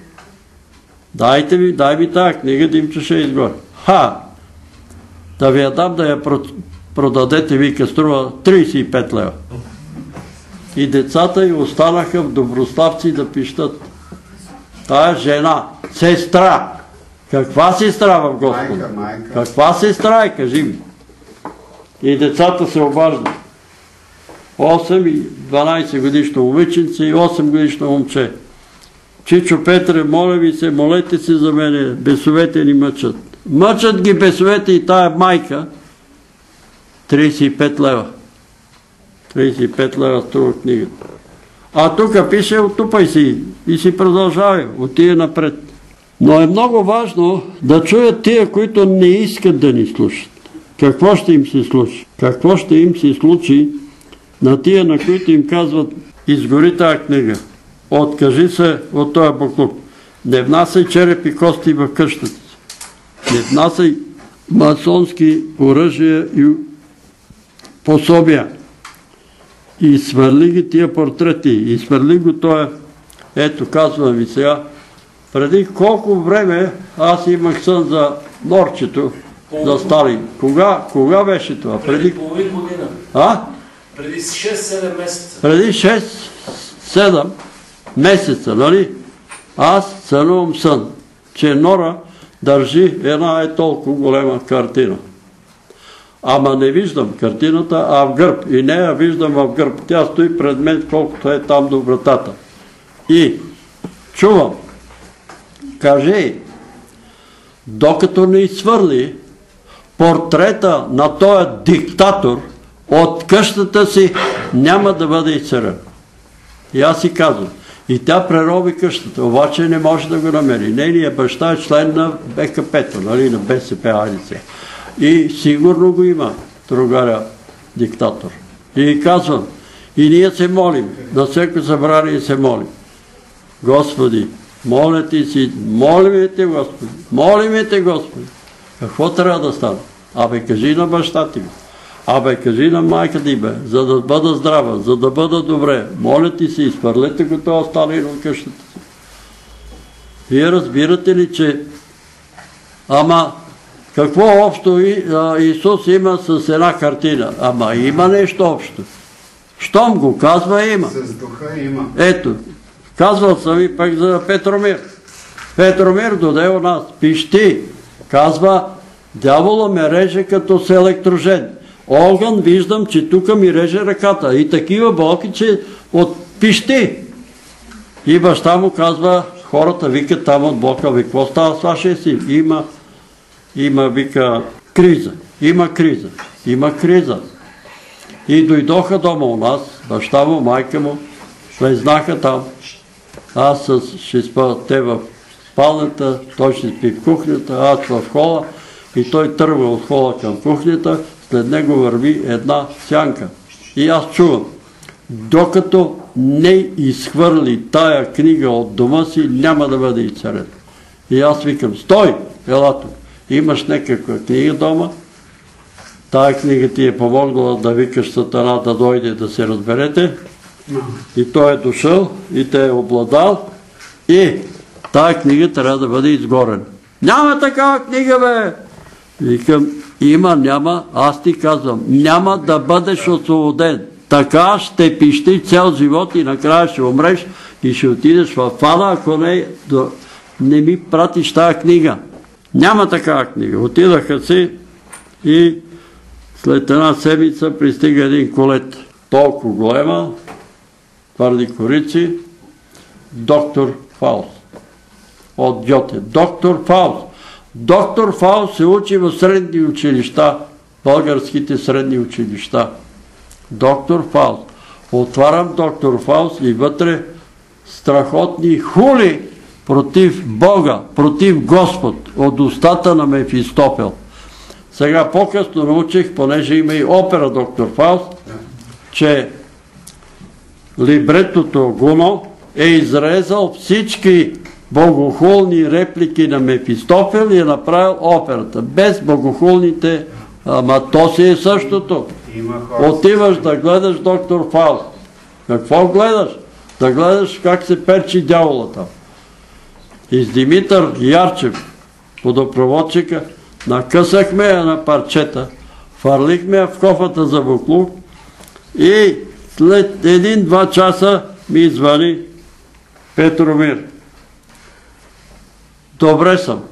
Дайте ми, дай ми тази книга, Димчо ще изгори. Ха! Да ви я дам да я продадете, вика, струва трийсет и пет лева. И децата й останаха в Доброславци да пищат. Тая жена, сестра. Каква сестра в Господа? Каква сестра е, кажи ми. И децата се обаждат. осем и дванайсет годишно момиченце и осем годишно момче. Чичо Петре, моля ви се, молете се за мене, бесовете ни мъчат. Мъчат ги бесовете и тая майка. трийсет и пет лева. трийсет и пет лева струва книгата. А тук пише, оттупай си и си продължавай, отиде напред. Но е много важно да чуят тия, които не искат да ни слушат. Какво ще им се случи? Какво ще им се случи на тия, на които им казват, изгори тази книга, откажи се от този буклук, не внасяй черепи кости в къщата си, не внасяй масонски оръжия и пособия, и свърли ги тия портрети, и свърли го този, ето казвам ви сега, преди колко време аз имах сън за норчето, за Сталин. Кога, кога беше това? Преди половин година. А? Преди шест-седем месеца. Преди шест-седем месеца, нали? Аз сънувам сън, че Нора държи една е толкова голема картина. Ама не виждам картината, а в гърб. И не я виждам в гърб. Тя стои пред мен, колкото е там до вратата. И чувам Кажи, докато не изхвърли портрета на този диктатор от къщата си, няма да бъде изцелен. И аз си казвам. И тя прероби къщата, обаче не може да го намери. Нейният баща е член на Б К П-то, нали, на Б С П, айде се. И сигурно го има, другаря диктатор. И казвам, и ние се молим, на всеко събрание се молим. Господи, моля ти си, молиме те, Господи, молиме те, Господи. Какво трябва да стане? Абе, кажи на баща ти, абе, кажи на майка ти, бе, за да бъда здрава, за да бъда добре. Моля ти се, изхвърлете го това остане от къщата си. Вие разбирате ли, че ама какво общо Исус има с една картина? Ама има нещо общо. Щом го казва, има. С духа има. Ето, казвал съм и пък за Петромир. Петромир доде у нас, пищи, казва, дявола ме реже като с електрожен. Огън, виждам, че тук ми реже ръката. И такива болки, че от пищи. И баща му казва, хората викат там от блока, ви, какво става с вашия син? Има, има, вика, криза. Има криза. Има криза. И дойдоха дома у нас, баща му, майка му, влезнаха там. Аз ще спа те в спалнята, той ще спи в кухнята, аз в хола. И той тръгва от хола към кухнята, след него върви една сянка. И аз чувам, докато не изхвърли тая книга от дома си, няма да бъде изцелен. И аз викам, стой, ела тук, имаш някаква книга дома, тая книга ти е помогнала да викаш Сатана да дойде да се разберете. И той е дошъл и те е обладал и тая книга трябва да бъде изгорена. Няма такава книга, бе! Викам, има, няма, аз ти казвам, няма да бъдеш освободен. Така ще пищи цял живот и накрая ще умреш и ще отидеш в ада, ако не, не ми пратиш тая книга. Няма такава книга. Отидаха си и след една седмица пристига един колет. Толкова голема, твърди корици, доктор Фауст. От Гьоте. Доктор Фауст. Доктор Фауст се учи в средни училища, българските средни училища. Доктор Фауст. Отварям доктор Фауст и вътре страхотни хули против Бога, против Господ, от устата на Мефистофел. Сега по-късно научих, понеже има и опера доктор Фауст, че либретото Гуно е изрезал всички богохулни реплики на Мефистофел и е направил операта. Без богохулните, ама то си е същото. Отиваш да гледаш доктор Фауст. Какво гледаш? Да гледаш как се перчи дявола там. И с Димитър Ярчев, водопроводчика, накъсахме я на парчета, фърлихме я в кофата за буклук и след един-два часа ми звъни Петромир. Добре съм.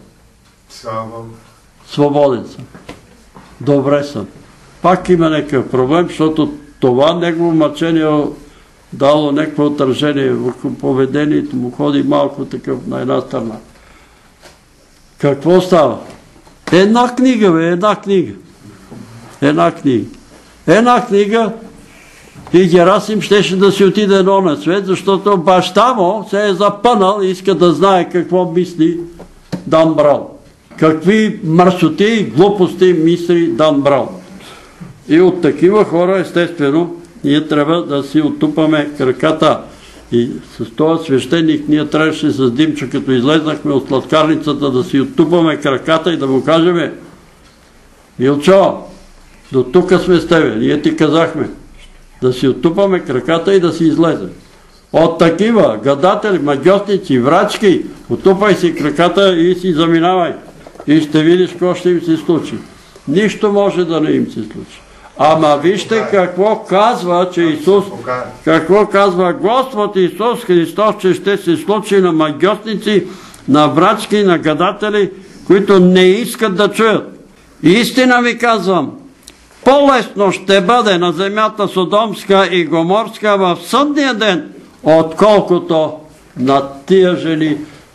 Свободен съм. Добре съм. Пак има някакъв проблем, защото това негово мъчение дало някакво отражение в поведението му, ходи малко такъв на една страна. Какво става? Една книга, бе, една книга. Една книга. Една книга и Герасим щеше да си отиде едно на свет, защото баща му се е запънал и иска да знае какво мисли Дан Браун. Какви мърсоти и глупости мисли Дан Браун. И от такива хора, естествено, ние трябва да си оттупаме краката. И с този свещеник ние трябваше с Димчо, като излезнахме от сладкарницата, да си оттупаме краката и да му кажем: Милчо, до тук сме с тебе, ние ти казахме. Да си оттупаме краката и да си излезем. От такива гадатели, магьосници, врачки, оттупай си краката и си заминавай. И ще видиш какво ще им се случи. Нищо може да не им се случи. Ама вижте какво казва, че Исус, какво казва Господ Исус Христос, че ще се случи на магьосници, на врачки, на гадатели, които не искат да чуят. Истина ви казвам, по-лесно ще бъде на земята Содомска и Гоморска в съдния ден, отколкото на тия жени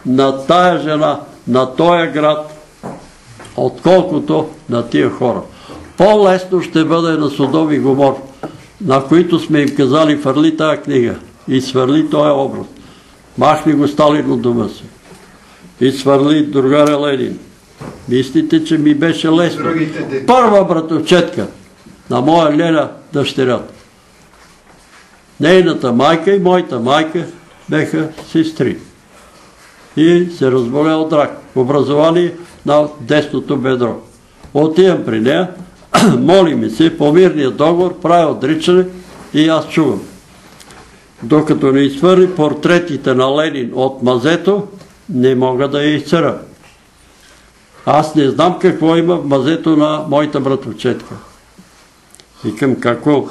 на тая жена, на този град, отколкото на тия хора. По-лесно ще бъде на Содом и Гомор, на които сме им казали: фърли тая книга и свърли този образ. Махни го Сталин от дома си. И свърли другаря Ленин. Мислите, че ми беше лесно. Първа братовчетка на моя Леля дъщерята. Нейната майка и моята майка беха сестри. И се разболя от рак. Образование на десното бедро. Отивам при нея, моли ми се, по мирния договор, прави отричане и аз чувам. Докато не изхвърли портретите на Ленин от мазето, не мога да я изцера. Аз не знам какво има в мазето на моята братовчетка. Викам: какво?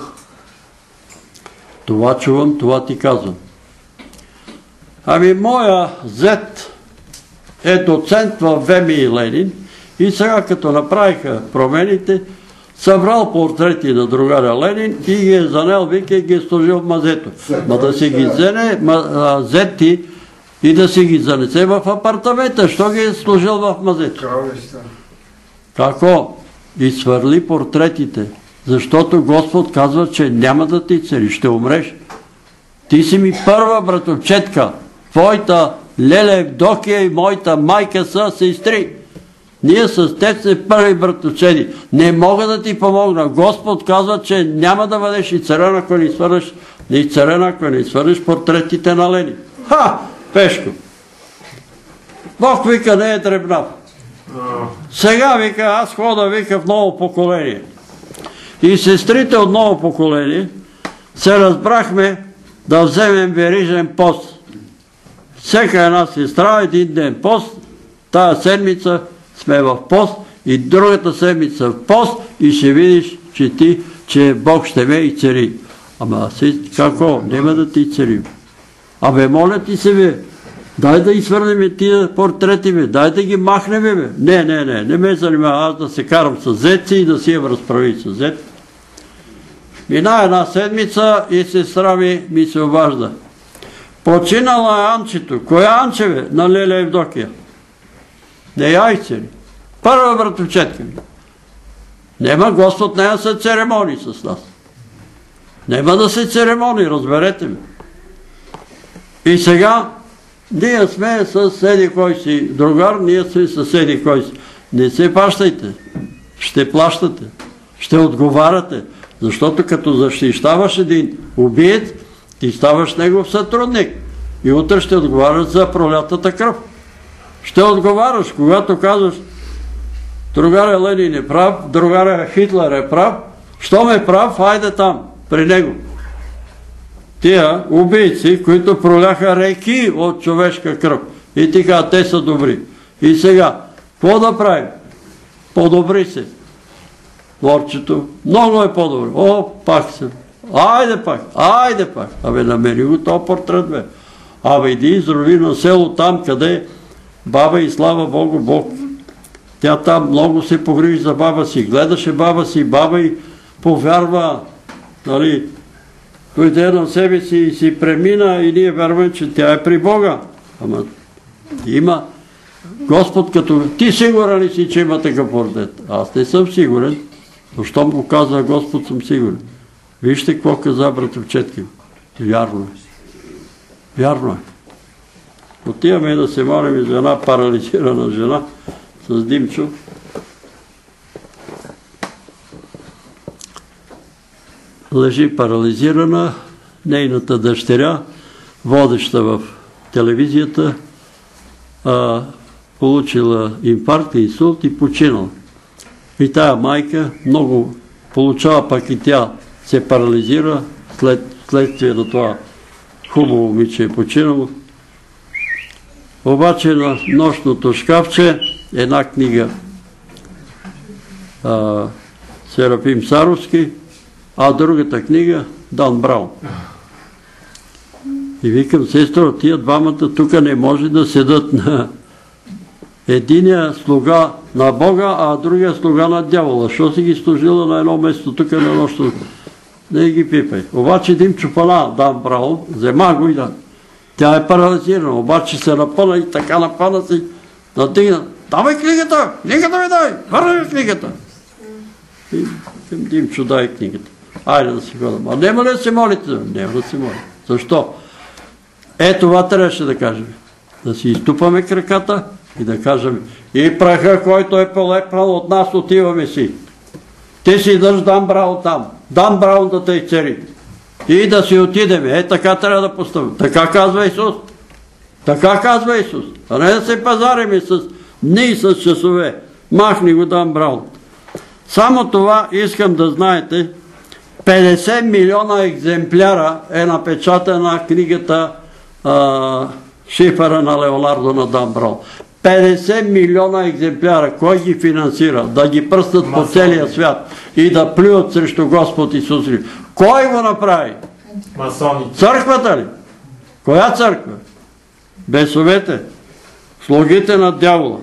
Това чувам, това ти казвам. Ами моя зет е доцент в ВМИ и Ленин и сега като направиха промените, събрал портрети на другаря Ленин и ги е занел, вика, и ги е сложил в мазето. Ма да си ги взене зети и да си ги занесе в апартамента. Що ги е сложил в мазето? Какво? И свърли портретите. Защото Господ казва, че няма да ти цари, ще умреш. Ти си ми първа братовчетка. Твоята Леля Евдокия и моята майка са сестри. Ние с теб сме първи братовчеди. Не мога да ти помогна. Господ казва, че няма да бъдеш и царен, ако не свърнеш, и царен, ако не свърнеш портретите на Ленин. Ха! Пешко! Бог вика, не е дребнав. Сега вика, аз хода, вика, в ново поколение. И сестрите от ново поколение се разбрахме да вземем верижен пост. Всека една сестра, един ден пост, тая седмица сме в пост и другата седмица в пост и ще видиш, че ти, че Бог ще ме и цари. Ама какво? Нема да ти царим. Абе, моля ти се, бе, дай да изхвърлим тия портрети, бе, дай да ги махнем, бе. Не, не, не, не ме занимава аз да се карам с зетци и да си я разправи с зет. Мина една седмица и сестра ми ми се обажда. Починала е Анчето. Коя Анче, бе? На Леля Евдокия. Не яйце ли? Първа братовчетка ми. Нема Господ не да се церемони с нас. Нема да се церемони, разберете ми. И сега ние сме с еди кой си другар, ние сме с еди кой си. Не се пащайте. Ще плащате. Ще отговаряте. Защото като защищаваш един убиец, ти ставаш негов сътрудник. И утре ще отговаряш за пролятата кръв. Ще отговаряш, когато казваш: другаря Ленин е прав, другаря Хитлер е прав, що ме е прав, хайде там, при него. Тия убийци, които проляха реки от човешка кръв. И ти казва, те са добри. И сега, какво да правим? Подобри се. Лорчето, много е по-добре. О, пак се. Айде пак, айде пак. Абе, намери го този портрет, бе. Абе, иди изрови на село там, къде баба и слава Богу, Бог. Тя там много се погрижи за баба си. Гледаше баба си, баба и повярва, нали, дойде на себе си и си премина и ние вярваме, че тя е при Бога. Ама има Господ като... Ти сигурен ли си, че има такъв портрет? Аз не съм сигурен, но щом го казва Господ, съм сигурен. Вижте какво каза братовчетки. Вярно е. Вярно е. Отиваме да се молим за една парализирана жена с Димчо. Лежи парализирана, нейната дъщеря, водеща в телевизията, а, получила инфаркт, инсулт и починала. И тая майка много получава, пък и тя се парализира след следствие на това хубаво момиче е починало. Обаче на нощното шкафче една книга а, Серафим Саровски, а другата книга Дан Браун. И викам, сестро, тия двамата тук не може да седат на единия слуга на Бога, а другия слуга на дявола. Що си ги сложила на едно место тук на нощно? Не ги пипай. Обаче Димчо Пана, Дан Браун, взема го и да. Тя е парализирана, обаче се напъна и така напъна си, надигна. Давай книгата! Книгата ми дай! Върни книгата! И Димчо дай книгата. Айде да си ходим. А няма ли да се молите? Няма да се молите. Защо? Е, това трябваше да кажем. Да си изтупаме краката и да кажем: и праха, който е полепнал от нас, отиваме си. Ти си дъж Дан Браун там. Дан Браун да те изцери. И да си отидеме. Е, така трябва да поставим. Така казва Исус. Така казва Исус. А не да се пазариме с дни и с часове. Махни го Дан Браун. Само това искам да знаете. петдесет милиона екземпляра е напечатана книгата а, Шифъра на Леонардо на Дан Браун. петдесет милиона екземпляра. Кой ги финансира? Да ги пръстат по целия свят и да плюят срещу Господ Исус. Кой го направи? Масоните. Църквата ли? Коя църква? Бесовете. Слугите на дявола.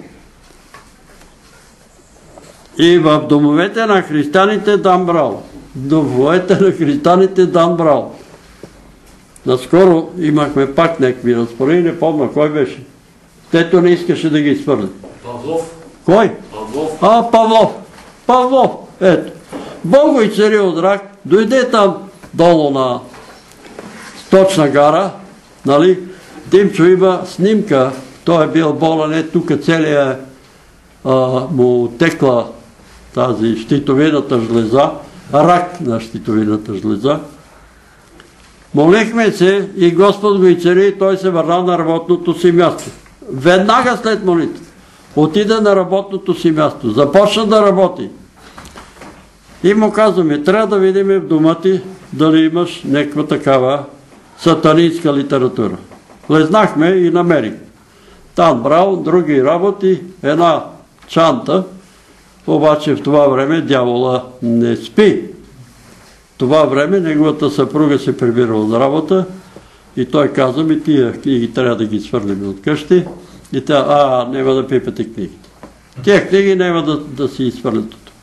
И в домовете на християните Дан Браун. Домовете на християните Дан Браун. Наскоро имахме пак някакви разпори, не помня кой беше. Тето не искаше да ги свърли. Павлов. Кой? Павлов. А, Павлов. Павлов. Ето. Бог го изцели от рак. Дойде там долу на Сточна гара. Нали? Димчо има снимка. Той е бил болен. Е, тук целия му текла тази щитовидната жлеза. Рак на щитовидната жлеза. Молихме се и Господ го изцели и той се върна на работното си място. Веднага след молитва отиде на работното си място. Започна да работи. И му казваме: трябва да видим в дома ти дали имаш някаква такава сатанинска литература. Влезнахме и намерих. Дан Браун, други работи, една чанта, обаче в това време дявола не спи. В това време неговата съпруга се прибира от работа и той каза: ми тия книги трябва да ги свърлим от къщи. И тя: а, няма да пипате книгите. Тия книги няма да, да си изхвърлят от тук.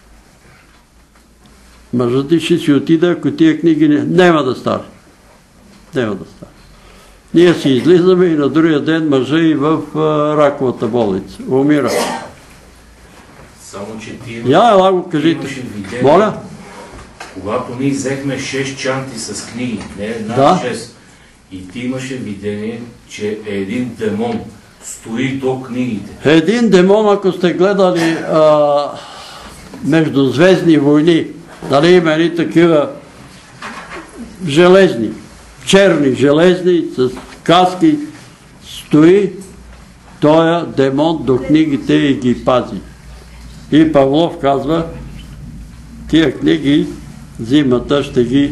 Мъжът ти ще си отида, ако тия книги не, няма да стане. Няма да стане. Ние си излизаме и на другия ден мъжа и в а, раковата болница. Умира. Само, че ти Я, ела го кажите. Моля? Когато ние взехме шест чанти с книги, не една, да. шест, и ти имаше видение, че един демон стои до книгите. Един демон, ако сте гледали а, Междузвездни войни, нали има едни такива железни, черни железни, с каски, стои тоя демон до книгите и ги пази. И Павлов казва: тия книги зимата ще ги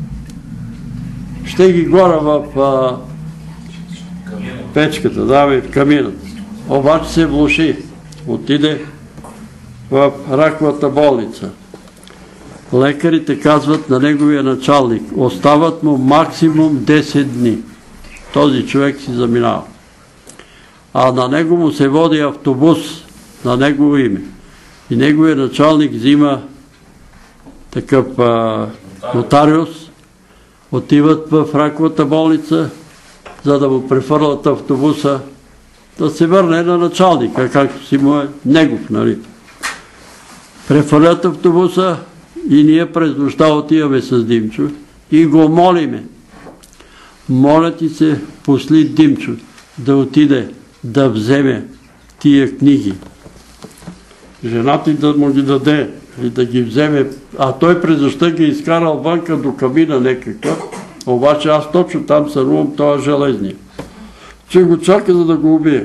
ще ги гора в а, печката, да, в камината. Обаче се влоши. Отиде в раковата болница. Лекарите казват на неговия началник: остават му максимум десет дни. Този човек си заминава. А на него му се води автобус на негово име. И неговия началник взима такъв а, нотариус, отиват в раковата болница, за да му префърлят автобуса, да се върне на началника, както си му е негов, нали. Префърлят автобуса и ние през нощта отиваме с Димчо и го молиме. Моля ти се, посли Димчо да отиде да вземе тия книги. Жена ти да му ги даде и да ги вземе, а той през нощта ги изкарал вънка до кабина някаква, обаче аз точно там сънувам това железния. Че го чака, за да го убие.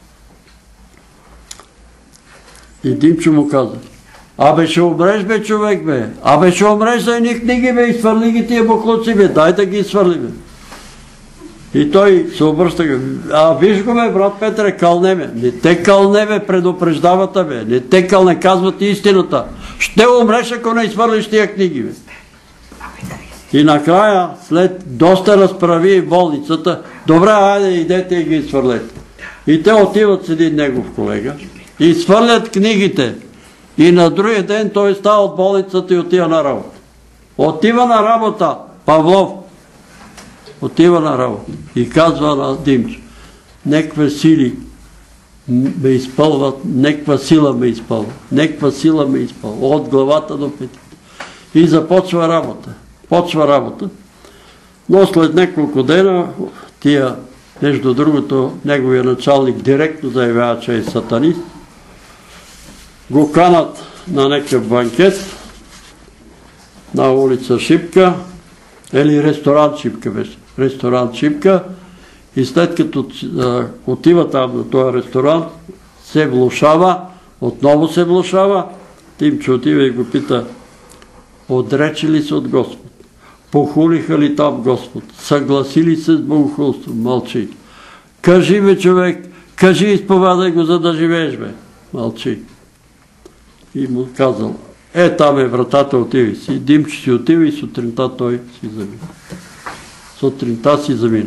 И Димчо му каза: абе ще умреш, бе, човек, бе. Абе ще умреш за едни книги, бе, и свърли ги тия буклуци, бе. Дай да ги свърли, бе. И той се обръща: а виж го, бе, брат Петре, кълне ме. Не те кълне, бе, предупреждавата, бе. Не те кълне, казват истината. Ще умреш, ако не изхвърлиш тия книги, бе. И накрая, след доста разправи в болницата: добре, айде, идете и ги изхвърлете. И те отиват с един негов колега и свърлят книгите. И на другия ден той става от болницата и отива на работа. Отива на работа Павлов. отива на работа и казва на Димчо: неква сили ме изпълват, неква сила ме изпълва, неква сила ме изпълва, от главата до петите. И започва работа. Почва работа. Но след няколко дена тия, между другото, неговия началник директно заявява, че е сатанист, го канат на някакъв банкет на улица Шипка, или ресторант Шипка беше. Ресторант Шипка. И след като а, отива там на този ресторант, се влошава, отново се влошава. Тимчо отива и го пита: отрече ли се от Господ? Похулиха ли там Господ? Съгласили се с богохулство? Мълчи. Кажи бе, човек, кажи, изповядай го, за да живееш, бе. Мълчи. И му казал: е, там е вратата, отиви си. Димчо си отива и сутринта той си замина. Сутринта си замина.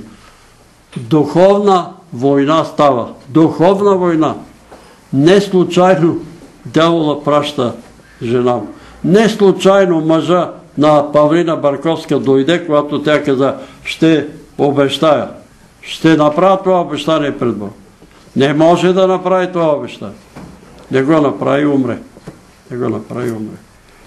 Духовна война става. Духовна война. Не случайно дявола праща жена му. Не случайно мъжа на Павлина Барковска дойде, когато тя каза: ще обещая. Ще направя това обещание пред Бог. Не може да направи това обещание. Не го направи и умре. Не го направи и умре.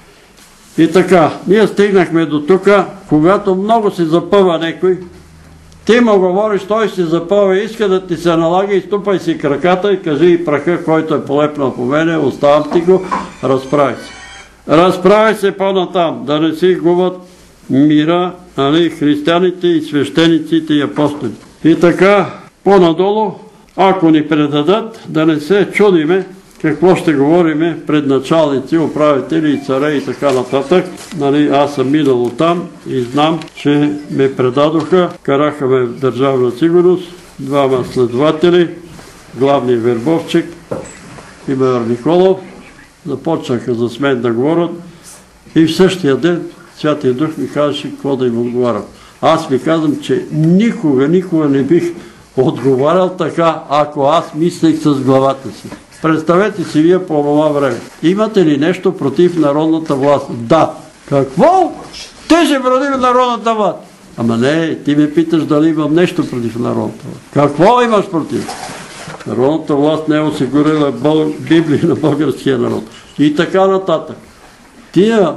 И така, ние стигнахме до тук, когато много се запъва някой, ти му говориш, той се запъва и иска да ти се налага, и ступай си краката и кажи: и праха, който е полепнал по мене, оставам ти го, разправи се. Разправи се по-натам, да не си губят мира, нали, християните и свещениците и апостоли. И така, по-надолу, ако ни предадат, да не се чудиме какво ще говориме пред началници, управители и царе и така нататък. Нали, аз съм минал там и знам, че ме предадоха, караха ме в Държавна сигурност, двама следователи, главният Вербовчик и Майор Николов. Започнаха за мен да говорят и в същия ден Святия Дух ми казаше какво да им отговарям. Аз ви казвам, че никога, никога не бих отговарял така, ако аз мислех с главата си. Представете си вие по това време. Имате ли нещо против народната власт? Да. Какво? Ти си против народната власт. Ама не, ти ме питаш дали имам нещо против народната власт. Какво имаш против? Народната власт не е осигурила Библия на българския народ. И така нататък. Тия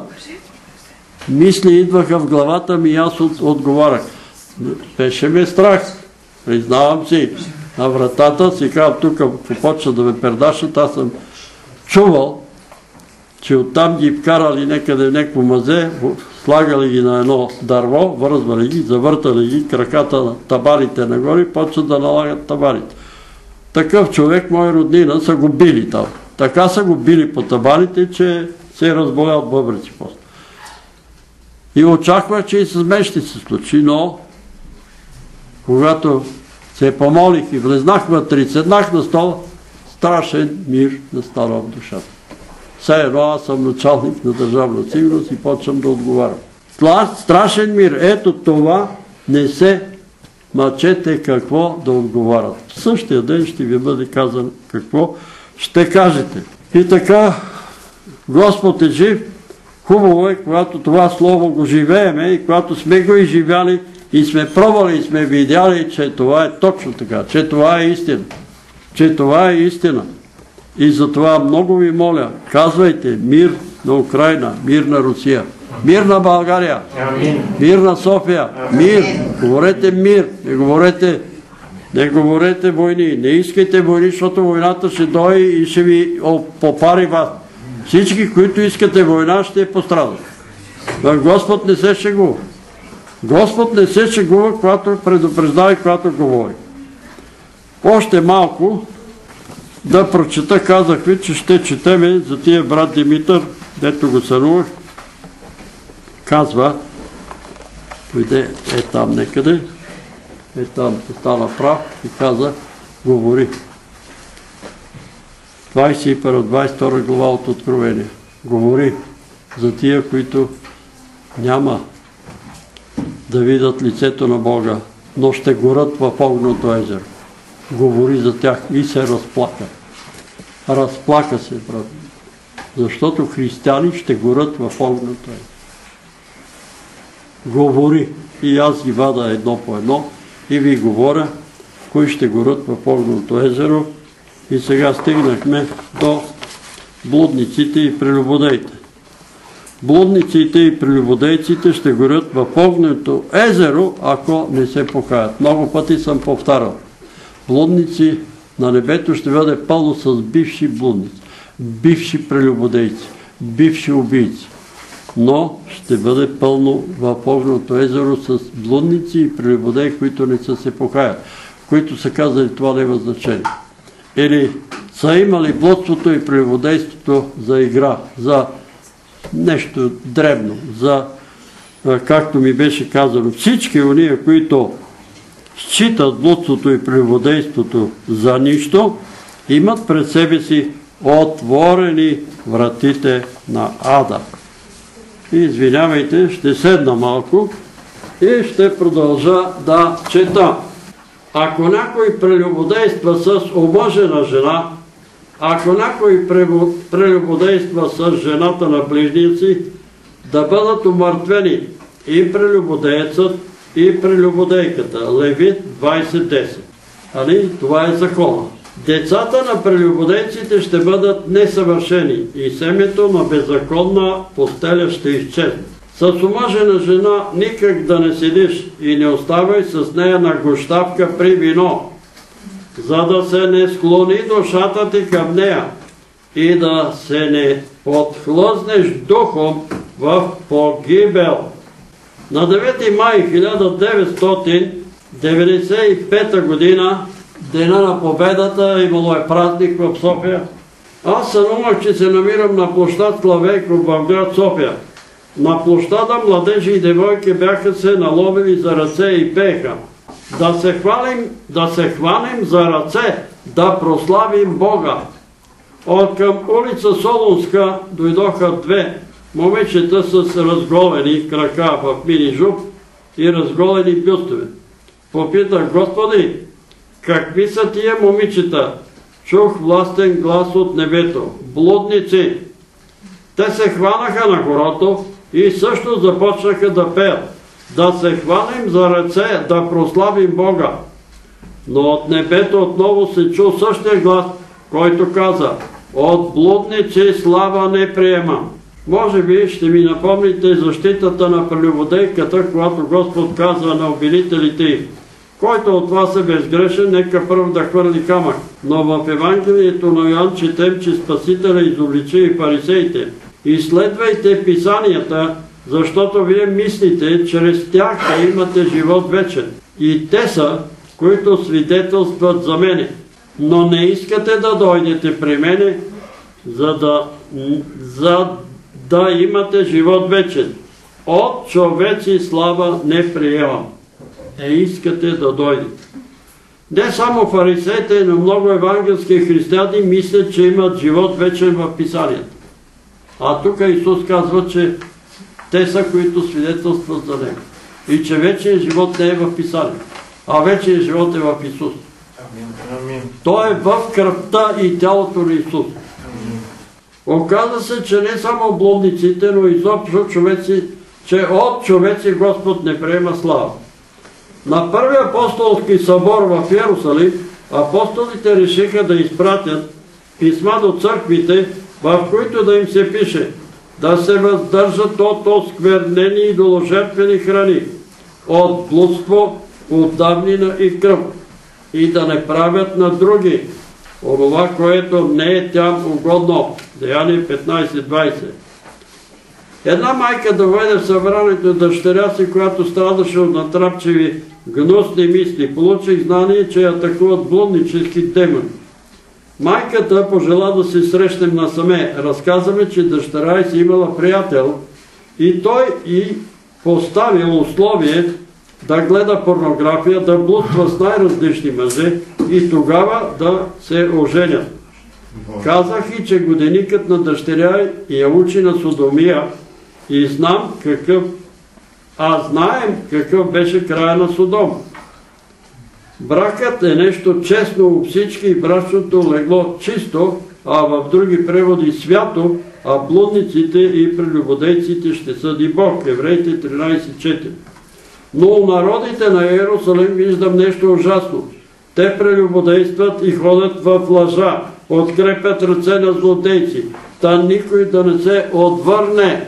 мисли идваха в главата ми и аз отговарях. Беше ме страх. Признавам си. На вратата си казвам, тук ако почна да ме пердашат, аз съм чувал, че оттам ги вкарали някъде в някакво мазе, слагали ги на едно дърво, вързвали ги, завъртали ги, краката на табарите нагоре и почват да налагат табарите. Такъв човек, мой роднина, са го били там. Така са го били по табарите, че се е разболял от бъбрици после. И очаквах, че и с мен ще се случи, но когато се помолих и влезнах вътре, седнах на стола, страшен мир настана в душата. Все едно аз съм началник на Държавна сигурност и почвам да отговарям. Страшен мир. Ето това не се мъчете какво да отговарят. В същия ден ще ви бъде казано какво ще кажете. И така, Господ е жив. Хубаво е, когато това слово го живееме и когато сме го изживяли и сме пробвали и сме видяли, че това е точно така, че това е истина. Че това е истина. И затова много ви моля, казвайте мир на Украйна, мир на Русия, мир на България, мир на София, мир. Говорете мир, не говорете, не говорете войни, не искайте войни, защото войната ще дойде и ще ви попари вас. Всички, които искате война, ще пострадат. Господ не се шегува. Господ не се шегува, когато предупреждава и когато говори. Още малко да прочета, казах ви, че ще четеме за тия брат Димитър, дето го сънувах. Казва, дойде е там некъде, е там стана прав и каза, говори. двайсет и първа двайсет и втора глава от Откровение. Говори за тия, които няма да видят лицето на Бога, но ще горят в огненото езеро. Говори за тях и се разплака. Разплака се, брат. Защото християни ще горят в огненото езеро. Говори. и аз ги вада едно по едно и ви говоря, кои ще горят в Огненото езеро. И сега стигнахме до блудниците и прелюбодеите. Блудниците и прелюбодейците ще горят в Огненото езеро, ако не се покаят. Много пъти съм повтарял. Блудници на небето ще бъде пълно с бивши блудници, бивши прелюбодейци, бивши убийци. Но ще бъде пълно в Огненото езеро с блудници и прелюбодеи, които не са се покаят, които са казали това няма значение. Или са имали блудството и прелюбодейството за игра, за нещо дребно, за, както ми беше казано, всички уния, които считат блудството и прелюбодейството за нищо, имат пред себе си отворени вратите на ада. И извинявайте, ще седна малко и ще продължа да чета. Ако някой прелюбодейства с омъжена жена, ако някой прелюбодейства с жената на ближници, да бъдат умъртвени и прелюбодеецът, и прелюбодейката. Левит двайсет десет. Али? Това е закона. Децата на прелюбодейците ще бъдат несъвършени и семето на беззаконна постеля ще изчезне. С омъжена жена никак да не седиш и не оставай с нея на гощавка при вино, за да се не склони душата ти към нея и да се не подхлъзнеш духом в погибел. На девети май хиляда деветстотин деветдесет и пета година, Дена на победата, имало е празник в София. Аз сънувах, че се намирам на площад Славейков в град София. На площада младежи и девойки бяха се наломили за ръце и пееха. Да се хвалим, да се хванем за ръце, да прославим Бога. От към улица Солунска дойдоха две момичета с разголени крака в мини жуп и разголени бюстове. Попитах: Господи, какви са тия момичета? Чух властен глас от небето: блудници! Те се хванаха на горото и също започнаха да пеят: да се хванем за ръце, да прославим Бога. Но от небето отново се чу същия глас, който каза: от блудници слава не приемам. Може би ще ми напомните защитата на прелюбодейката, когато Господ казва на обвинителите им: който от вас е безгрешен, нека първо да хвърли камък. Но в Евангелието на Йоан четем, че Спасителя изобличи и фарисеите: изследвайте писанията, защото вие мислите, чрез тях да имате живот вечен. И те са, които свидетелстват за мене. Но не искате да дойдете при мене, за да, за да имате живот вечен. От човеци слава не приемам. Не искате да дойдете. Не само фарисеите, но много евангелски християни мислят, че имат живот вечен в писанията. А тук Исус казва, че те са, които свидетелстват за Него. И че вечният живот не е в писанието, а вечният живот е в Исус. Той е в кръвта и тялото на Исус. Оказва се, че не само блудниците, но изобщо човеци, че от човеци Господ не приема слава. На първия апостолски събор в Йерусалим апостолите решиха да изпратят писма до църквите, в които да им се пише да се въздържат от осквернени идоложертвени храни, от блудство, отдавнина и кръв, и да не правят на други онова, което не е тям угодно. Деяние петнайсет двайсет. Една майка доведе в събранието дъщеря си, която страдаше от натрапчиви гнусни мисли. Получих знание, че атакуват блуднически демони. Майката пожела да се срещнем насаме. Разказваме, че дъщеря й си имала приятел и той й поставил условие да гледа порнография, да блудства с най-различни мъже и тогава да се оженят. Казах и, че годеникът на дъщеря я учи на содомия и знам какъв, а знаем какъв беше края на Содом. Бракът е нещо честно у всички и брачното легло чисто, а в други преводи свято, а блудниците и прелюбодейците ще съди Бог. Евреите тринайсет четири. Но у народите на Иерусалим виждам нещо ужасно. Те прелюбодействат и ходят в лъжа, открепят ръце на злодейци, та никой да не се отвърне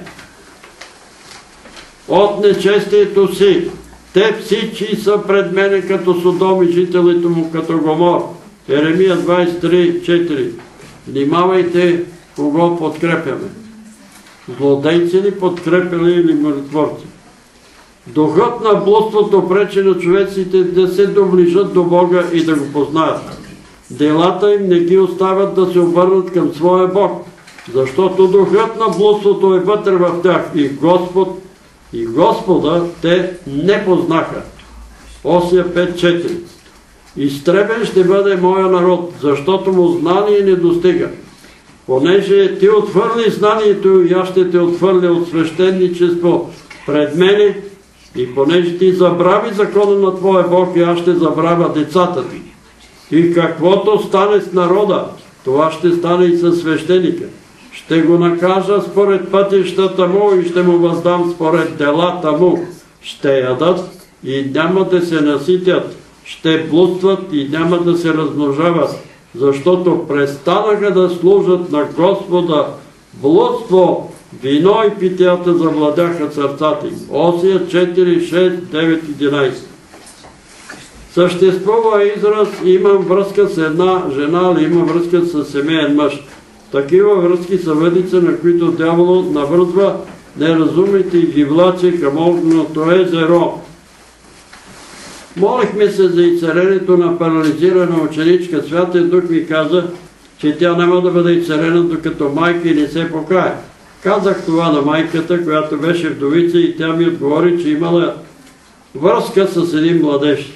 от нечестието си. Те всички са пред мене като Содом и жителите му като Гомор. Еремия двадесет и три четири. Внимавайте кого подкрепяме. Злодейци ли подкрепяли или миротворци? Духът на блудството пречи на човеците да се доближат до Бога и да го познаят. Делата им не ги оставят да се обърнат към своя Бог, защото духът на блудството е вътре в тях и Господ и Господа те не познаха. Осия пет четири. Изтребен ще бъде моя народ, защото му знание не достига. Понеже ти отхвърли знанието и аз ще те отхвърля от свещеничество пред мене, и понеже ти забрави закона на твоя Бог, и аз ще забравя децата ти. И каквото стане с народа, това ще стане и със свещеника. Ще го накажа според пътищата му и ще му въздам според делата му. Ще ядат и няма да се наситят, ще блудстват и няма да се размножават, защото престанаха да служат на Господа. Блудство, вино и питията завладяха сърцата им. Осия четири, шест, девет, единадесет. Съществува израз имам връзка с една жена или има връзка с семейен мъж. Такива връзки са въдица, на които дяволът навързва неразумните и ги влачи към огненото езеро. Молихме се за изцелението на парализирана ученичка. Святият Дух ми каза, че тя няма да бъде изцелена, докато майка и не се покае. Казах това на майката, която беше вдовица, и тя ми отговори, че имала връзка с един младеж.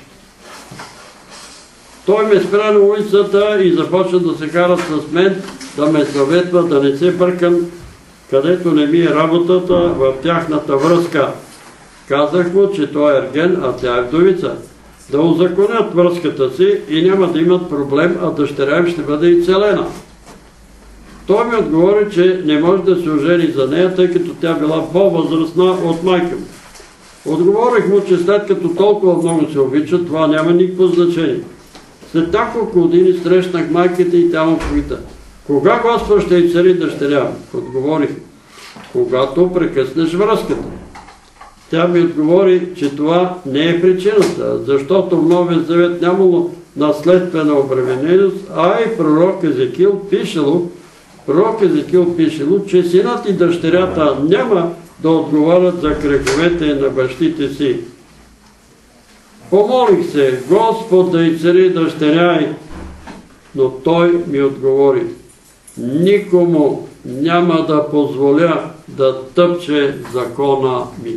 Той ме спря на улицата и започна да се кара с мен, да ме съветва да не се бъркам, където не ми е работата в тяхната връзка. Казах му, че той е ерген, а тя е вдовица. Да узаконят връзката си и няма да имат проблем, а дъщеря им ще бъде изцелена. Той ми отговори, че не може да се ожени за нея, тъй като тя била по-възрастна от майка му. Отговорих му, че след като толкова много се обича, това няма никакво значение. След няколко години срещнах майката и тя му попита: кога Господ ще изцели дъщеря ми? Отговорих: когато прекъснеш връзката. Тя ми отговори, че това не е причината, защото в Новия Завет нямало наследствена обремененост, а и пророк Езекил пишело, пророк Езекил пишело, че синът и дъщерята няма да отговарят за греховете на бащите си. Помолих се Господ да изцели дъщеря й, но той ми отговори: никому няма да позволя да тъпче закона ми.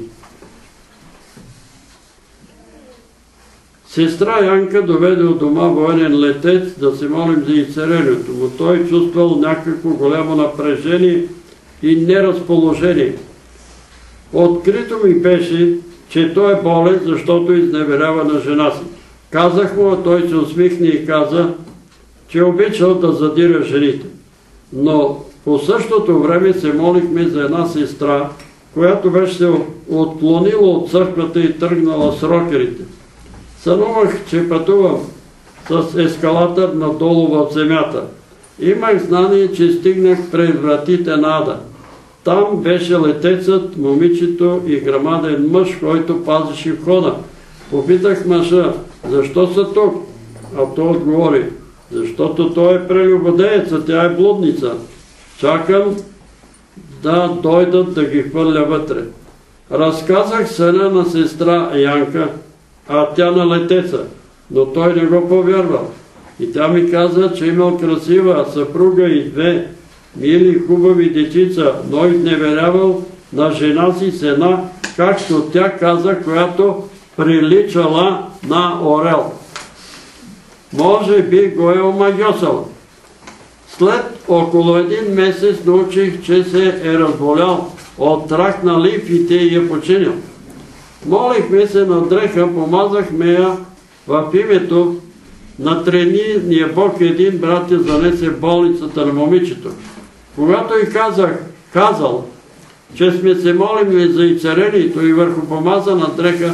Сестра Янка доведе от дома военен летец да се молим за изцелението му. Той чувствал някакво голямо напрежение и неразположение. Открито ми беше, че той е болен, защото изневерява на жена си. Казах му, а той се усмихна и каза, че обичал да задира жените. Но по същото време се молихме за една сестра, която беше се отклонила от църквата и тръгнала с рокерите. Сънувах, че пътувам с ескалатор надолу в земята. Имах знание, че стигнах пред вратите на ада. Там беше летецът, момичето и грамаден мъж, който пазеше входа. Попитах мъжа: защо са тук? А той отговори: защото той е прелюбодеец, а тя е блудница. Чакам да дойдат да ги хвърля вътре. Разказах съня на сестра Янка, а тя на летеца, но той не го повярвал. И тя ми каза, че имал красива съпруга и две мили хубави дечица, но изневерявал на жена си с една, както тя каза, която приличала на орел. Може би го е омагьосала. След около един месец научих, че се е разболял от рак на лимфите и е починил. Молихме се на дреха, помазахме я в името на трения Бог. Един брат я занесе в болницата на момичето. Когато й казах, казал, че сме се молили за изцелението и върху помазана дреха,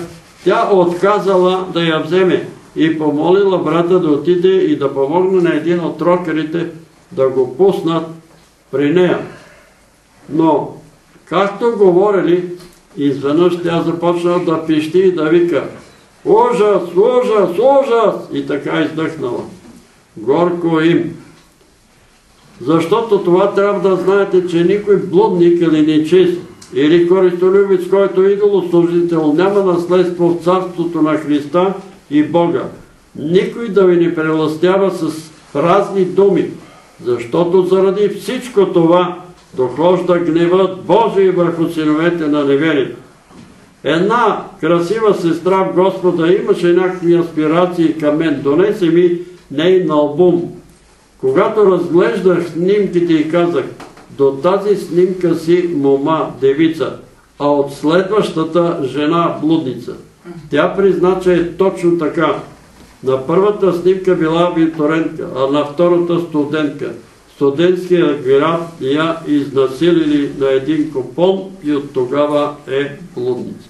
Тя отказала да я вземе и помолила брата да отиде и да помогне на един от рокерите да го пуснат при нея. Но, както говорили, изведнъж тя започна да пищи и да вика: ужас, ужас, ужас! И така издъхнала. Горко им. Защото това трябва да знаете, че никой блудник или нечист, или користолюбец, който е идолослужител, няма наследство в царството на Христа и Бога. Никой да ви не прелъстява с празни думи, защото заради всичко това дохожда гневът Божий върху синовете на неверите. Една красива сестра в Господа имаше някакви аспирации към мен. Донесе ми нейн албум. Когато разглеждах снимките и казах: до тази снимка си мома, девица, а от следващата жена блудница. Тя призна, че е точно така. На първата снимка била абитуриентка, а на втората студентка. Студентския град я изнасилили на един купон и от тогава е блудница.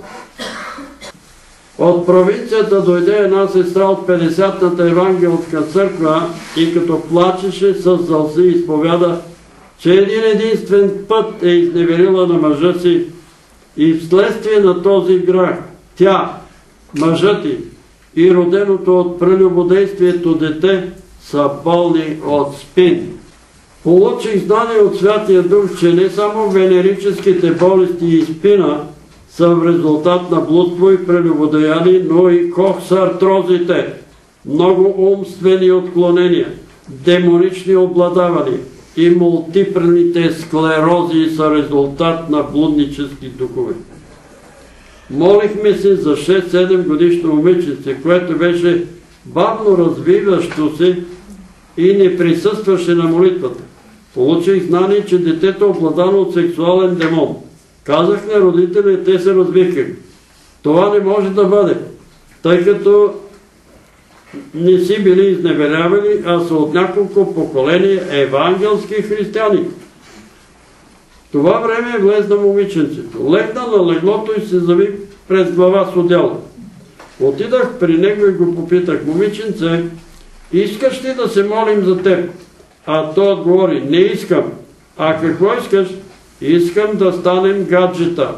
От провинцията дойде една сестра от петдесетната евангелска църква и като плачеше с сълзи изповяда, че един единствен път е изневерила на мъжа си и вследствие на този грях тя, мъжът ѝ и роденото от прелюбодействието дете са болни от спин. Получих знание от Святия Дух, че не само венерическите болести и спина са в резултат на блудство и прелюбодеяние, но и коксартрозите, много умствени отклонения, демонични обладавания и мултиплените склерози са резултат на блуднически духове. Молихме се за шест-седем годишно момиченце, което беше бавно развиващо се и не присъстваше на молитвата. Получих знание, че детето е обладано от сексуален демон. Казах на родители, те се развикаха. Това не може да бъде, тъй като не си били изневерявали, а са от няколко поколения евангелски християни. В това време е влезна момиченцето. Легна на леглото и се зави през глава с одяло. Отидах при него и го попитах: момиченце, искаш ли да се молим за теб? А той отговори: не искам. А какво искаш? Искам да станем гаджета.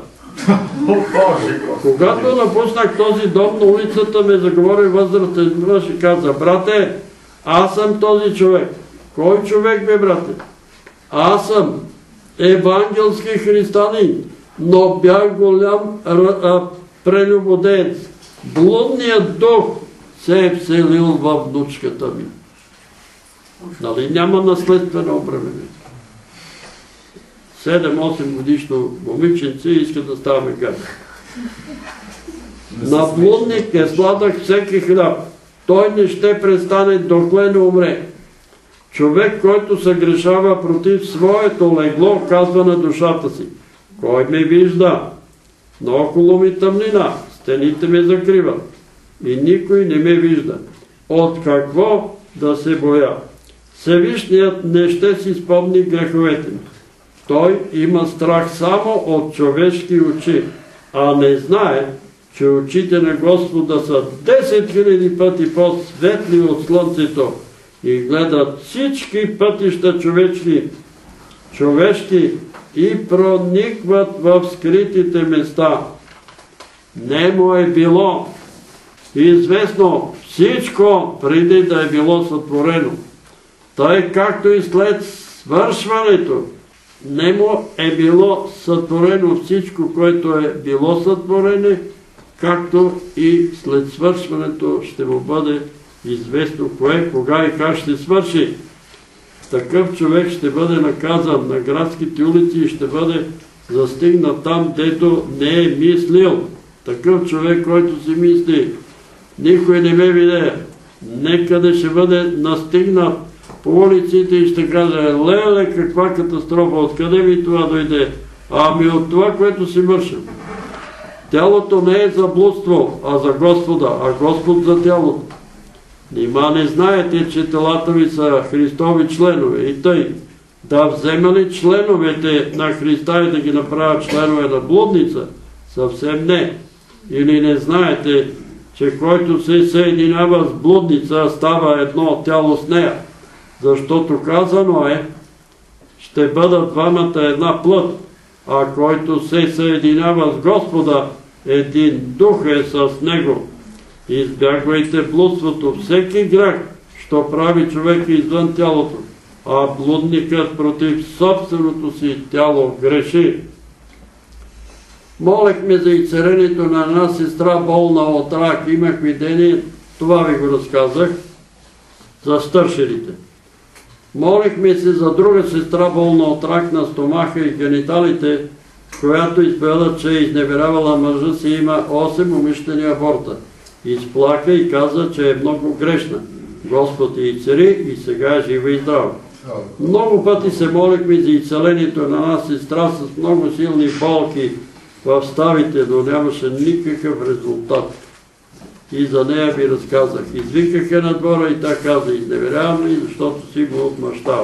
Когато напуснах този дом, на улицата ме заговори възрастен мъж и каза: брате, аз съм този човек. Кой човек бе, брате? Аз съм евангелски християнин, но бях голям прелюбодеец. Блудният дух се е вселил във внучката ми. Нали няма наследствено обременение? седем-осем годишно момиченце иска да ставаме гади. На блудник е сладък всеки хляб. Той не ще престане докле не умре. Човек, който се грешава против своето легло, казва на душата си: кой ме вижда? Наоколо ми тъмнина, стените ме закриват и никой не ме вижда. От какво да се боя? Всевишният не ще си спомни греховете ми. Той има страх само от човешки очи, а не знае, че очите на Господа са десет хиляди пъти по-светли от слънцето и гледат всички пътища човечни, човешки и проникват в скритите места. Не му е било известно всичко преди да е било сътворено, тъй както и след свършването не му е било сътворено всичко, което е било сътворене, както и след свършването ще му бъде известно кое, кога и как ще свърши. Такъв човек ще бъде наказан на градските улици и ще бъде застигнат там, дето не е мислил. Такъв човек, който си мисли: никой не ме видее, некъде ще бъде настигнат по улиците и ще каже: леле, каква катастрофа, откъде ми това дойде? Ами от това, което си вършим. Тялото не е за блудство, а за Господа, а Господ за тялото. Нима не знаете, че телата ви са Христови членове и тъй. Да взема ли членовете на Христа и да ги направят членове на блудница? Съвсем не. Или не знаете, че който се съединява с блудница, става едно тяло с нея? Защото казано е, ще бъдат двамата една плът, а който се съединява с Господа, един дух е с него. Избягвайте блудството, всеки грях, що прави човек извън тялото, а блудникът против собственото си тяло греши. Молехме за изцелението на една сестра болна от рак. Имах видение, това ви го разказах, за стършерите. Молихме се за друга сестра болна от рак на стомаха и гениталите, която изповяда, че е изневерявала мъжа си, има осем умишлени аборта. Изплака и каза, че е много грешна. Господ я изцели и сега е жива и здрава. Много пъти се молихме за изцелението на една сестра с много силни болки в ставите, но нямаше никакъв резултат. И за нея ви разказах. Извикаха на двора и тя каза, изневерявам ли, защото си го отмъщавам.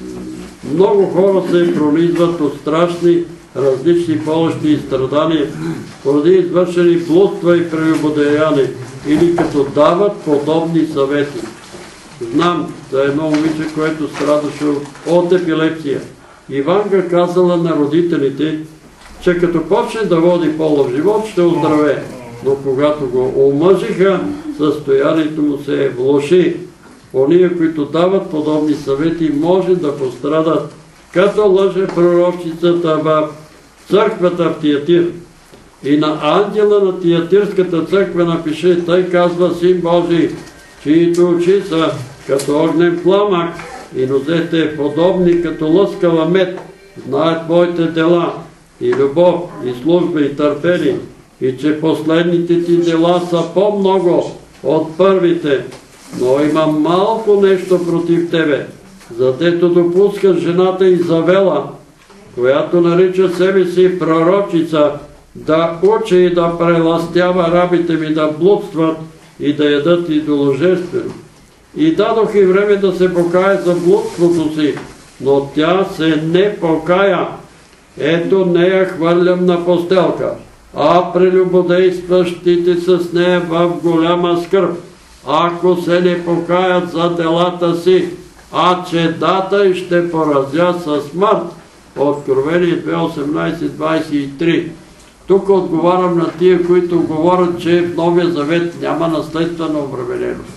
Много хора се пронизват от страшни различни болести и страдания, поради извършени блудства и прелюбодеяния, или като дават подобни съвети. Знам за едно момиче, което страдаше от епилепсия. Иванка казала на родителите, че като почне да води полов живот, ще оздравее. Но когато го омъжиха, състоянието му се влоши. Ония, които дават подобни съвети, може да пострадат, като лъже пророчицата в църквата в Тиатир. И на ангела на Тиатирската църква напише, тъй казва Син Божий, чието очи са като огнен пламък и нозете подобни като лъскава мед, знаят твоите дела и любов, и служба, и търпение, и че последните ти дела са по-много от първите, но има малко нещо против тебе, задето допуска жената Изавела, която нарича себе си пророчица, да учи и да преластява рабите ми да блудстват и да ядат идоложествено. И дадох и време да се покая за блудството си, но тя се не покая. Ето нея хвърлям на постелка, а прелюбодействащите с нея в голяма скърб, ако се не покаят за делата си, а чедата и ще поразя със смърт. Откровение две осемнайсет двайсет и три. Тук отговарям на тия, които говорят, че в Новия Завет няма наследствена обремененост.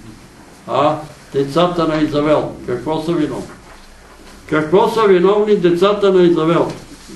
А децата на Изавел, какво са виновни? Какво са виновни децата на Изавел?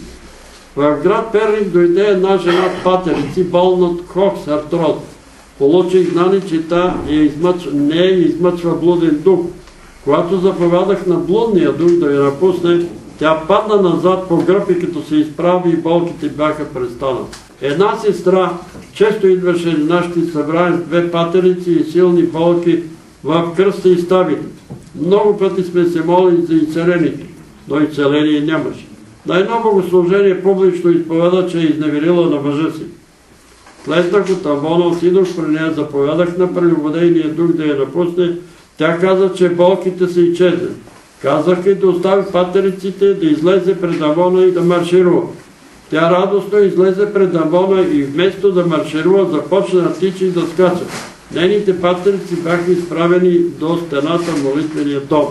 В град Перник дойде една жена в патерици, болна от Кокс артроз. Получих знание, че та не измъчва блуден дух. Когато заповядах на блудния дух да я напусне, тя падна назад по гръб и като се изправи и болките бяха престанали. Една сестра често идваше на нашите събрания с две патерици и силни болки в кръста и ставите. Много пъти сме се молили за изцелението, но изцеление нямаше. На едно богослужение публично изповеда, че е изневерила на мъжа си. Слезнах от амвона, отидох при нея, заповядах на прелюбодейния дух да я напусне. Тя каза, че болките са изчезнали. Казах и да остави патериците, да излезе пред амвона и да марширува. Тя радостно излезе пред амвона и вместо да марширува, започна да тича и да скача. Нейните патерици бяха изправени до стената в молитвения дом.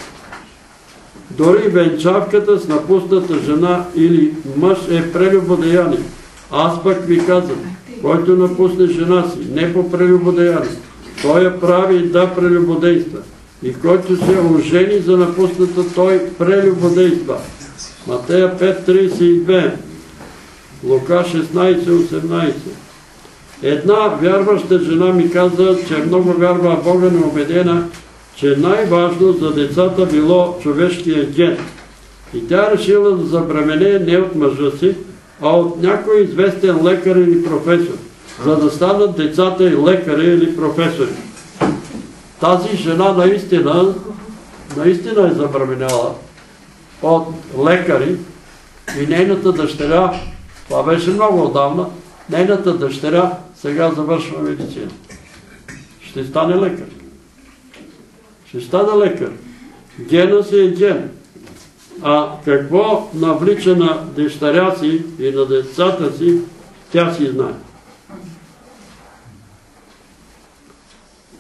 Дори венчавката с напусната жена или мъж е прелюбодеяние. Аз пък ви казвам, който напусне жена си, не по прелюбодеяние, той я прави да прелюбодейства. И който се ожени за напусната, той прелюбодейства. Матея пет трийсет и две, Лука шестнайсет осемнайсет. Една вярваща жена ми каза, че много вярва в Бога, но убедена, че най-важно за децата било човешкия ген. И тя решила да забременее не от мъжа си, а от някой известен лекар или професор, за да станат децата и лекари или професори. Тази жена наистина, наистина е забременяла от лекари и нейната дъщеря, това беше много отдавна, нейната дъщеря сега завършва медицина. Ще стане лекар. Ще стане лекар. Гена си е ген. А какво навлича на дъщеря си и на децата си, тя си знае.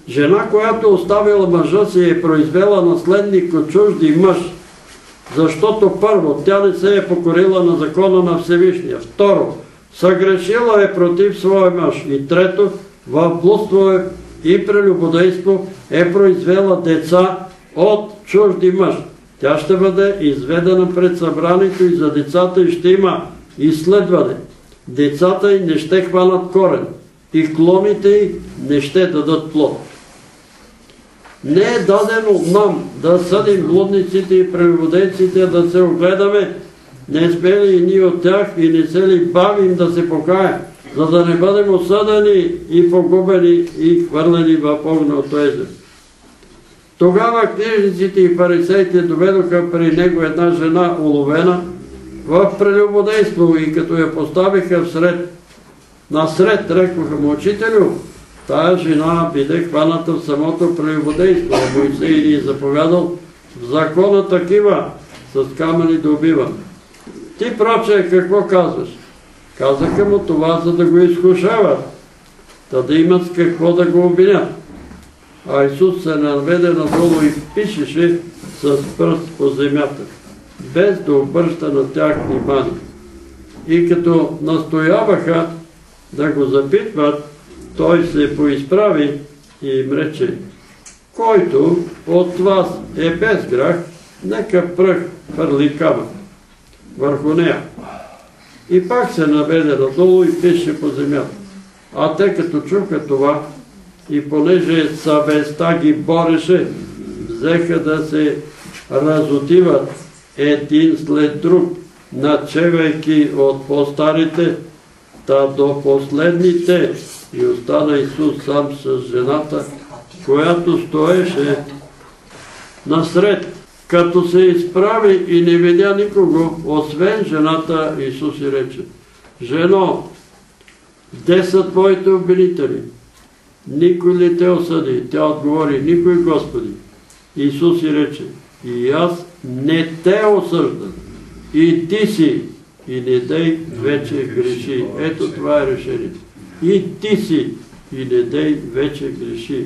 Жена, която оставила мъжа си, е произвела наследник от чужди мъж, защото първо, тя не се е покорила на закона на Всевишния. Второ, съгрешила е против своя мъж. И трето, в блудство и прелюбодейство е произвела деца от чужди мъж. Тя ще бъде изведена пред събранието и за децата и ще има изследване. Децата й не ще хванат корен и клоните й не ще дадат плод. Не е дадено нам да съдим блудниците и прелюбодейците, да се огледаме, не сме ли и ние от тях и не се ли бавим да се покаем, за да не бъдем осъдени и погубени и хвърлени в огненото езеро. Тогава книжниците и фарисеите доведоха при него една жена уловена в прелюбодейство и като я поставиха всред, насред, рекоха му: учителю, тая жена биде хваната в самото прелюбодейство, а Моисей ни е заповядал в закона такива с камъни да убива. Ти, проче, какво казваш? Казаха му това, за да го изкушават, да да имат с какво да го обвинят. А Исус се наведе надолу и пишеше с пръст по земята, без да обръща на тях внимание. И като настояваха да го запитват, той се поизправи и им рече: който от вас е без грях, нека пръх хвърли камък върху нея. И пак се наведе надолу и пише по земята. А те като чуха това, и понеже съвестта ги бореше, взеха да се разотиват един след друг, начевайки от по-старите, та до последните, и остана Исус сам с жената, която стоеше насред. Като се изправи и не видя никого, освен жената, Исус и рече: жено, де са твоите обвинители? Никой ли те осъди? Тя отговори: никой, Господи. Исус и рече: и аз не те осъждам. И ти си, и не дей вече греши. Ето това е решението. И ти си, и не дей вече греши.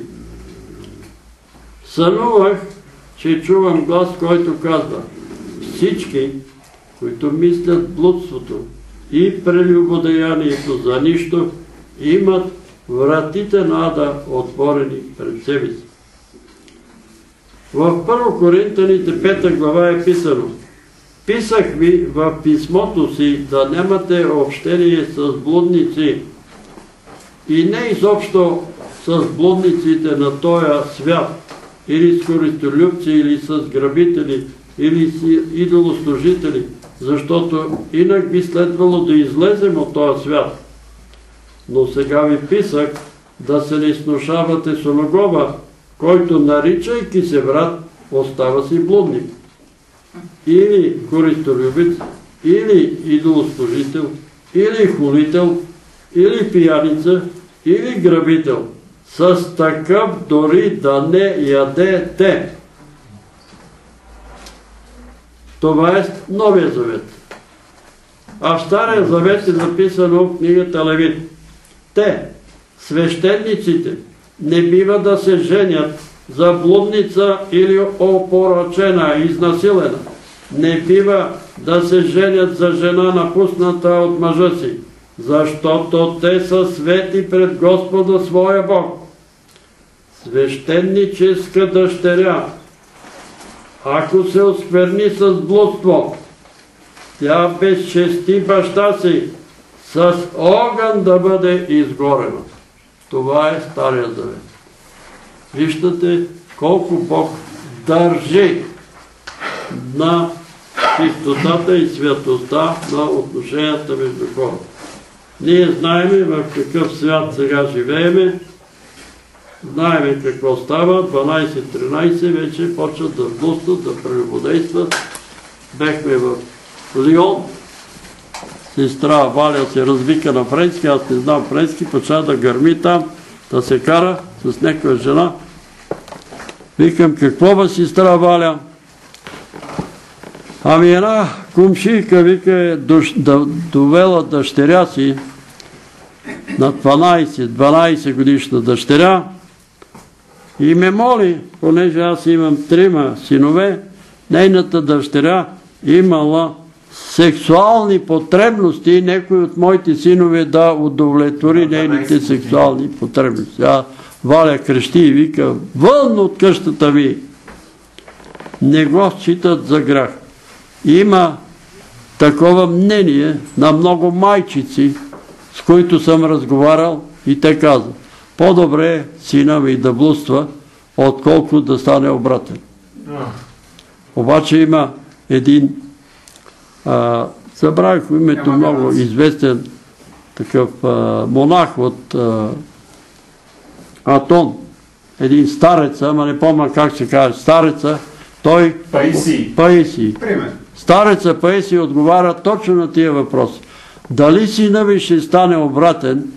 Сънувах, че чувам глас, който казва: всички, които мислят блудството и прелюбодеянието за нищо, имат вратите на ада отворени пред себе си. В първо Коринтяните пета глава е писано: писах ви в писмото си да нямате общение с блудници, и не изобщо с блудниците на този свят, или с користолюбци, или с грабители, или с идолослужители, защото инак би следвало да излезем от този свят. Но сега ви писах да се не снушавате с оногова, който, наричайки се брат, остава си блудник, или користолюбец, или идолослужител, или хулител, или пияница, или грабител. С такъв дори да не ядете. Това е Новия завет. А в Стария завет е записано в книгата Левит: те, свещениците, не бива да се женят за блудница или опорочена, изнасилена. Не бива да се женят за жена напусната от мъжа си, защото те са свети пред Господа своя Бог. Свещеническа дъщеря, ако се оскверни с блудство, тя безчести баща си, с огън да бъде изгорена. Това е Стария завет. Виждате колко Бог държи на чистотата и святостта на отношенията между хората. Ние знаеме в какъв свят сега живееме, знаеме какво става. дванайсет-тринайсет вече почват да блудстват, да прелюбодействат. Бехме в Лион, сестра Валя се развика на френски, аз не знам френски, почва да гърми там, да се кара с някаква жена. Викам: какво бе, сестра Валя? Ами една кумшийка, вика, е довела дъщеря си на дванайсет годишна дъщеря И ме моли, понеже аз имам трима синове, нейната дъщеря имала сексуални потребности и някой от моите синове да удовлетвори нейните сексуални потребности. А Валя крещи и вика: вън от къщата ми! Не го считат за грях. Има такова мнение на много майчици, с които съм разговарял, и те казват: по-добре е сина ми да блудства, отколко да стане обратен. Обаче има един, а, забравих името, много известен такъв а, монах от а, Атон, един старец, ама не помня как се каже, стареца, той... Паисий. Паисий. Стареца Паисий отговаря точно на тия въпроси. Дали сина ви ще стане обратен,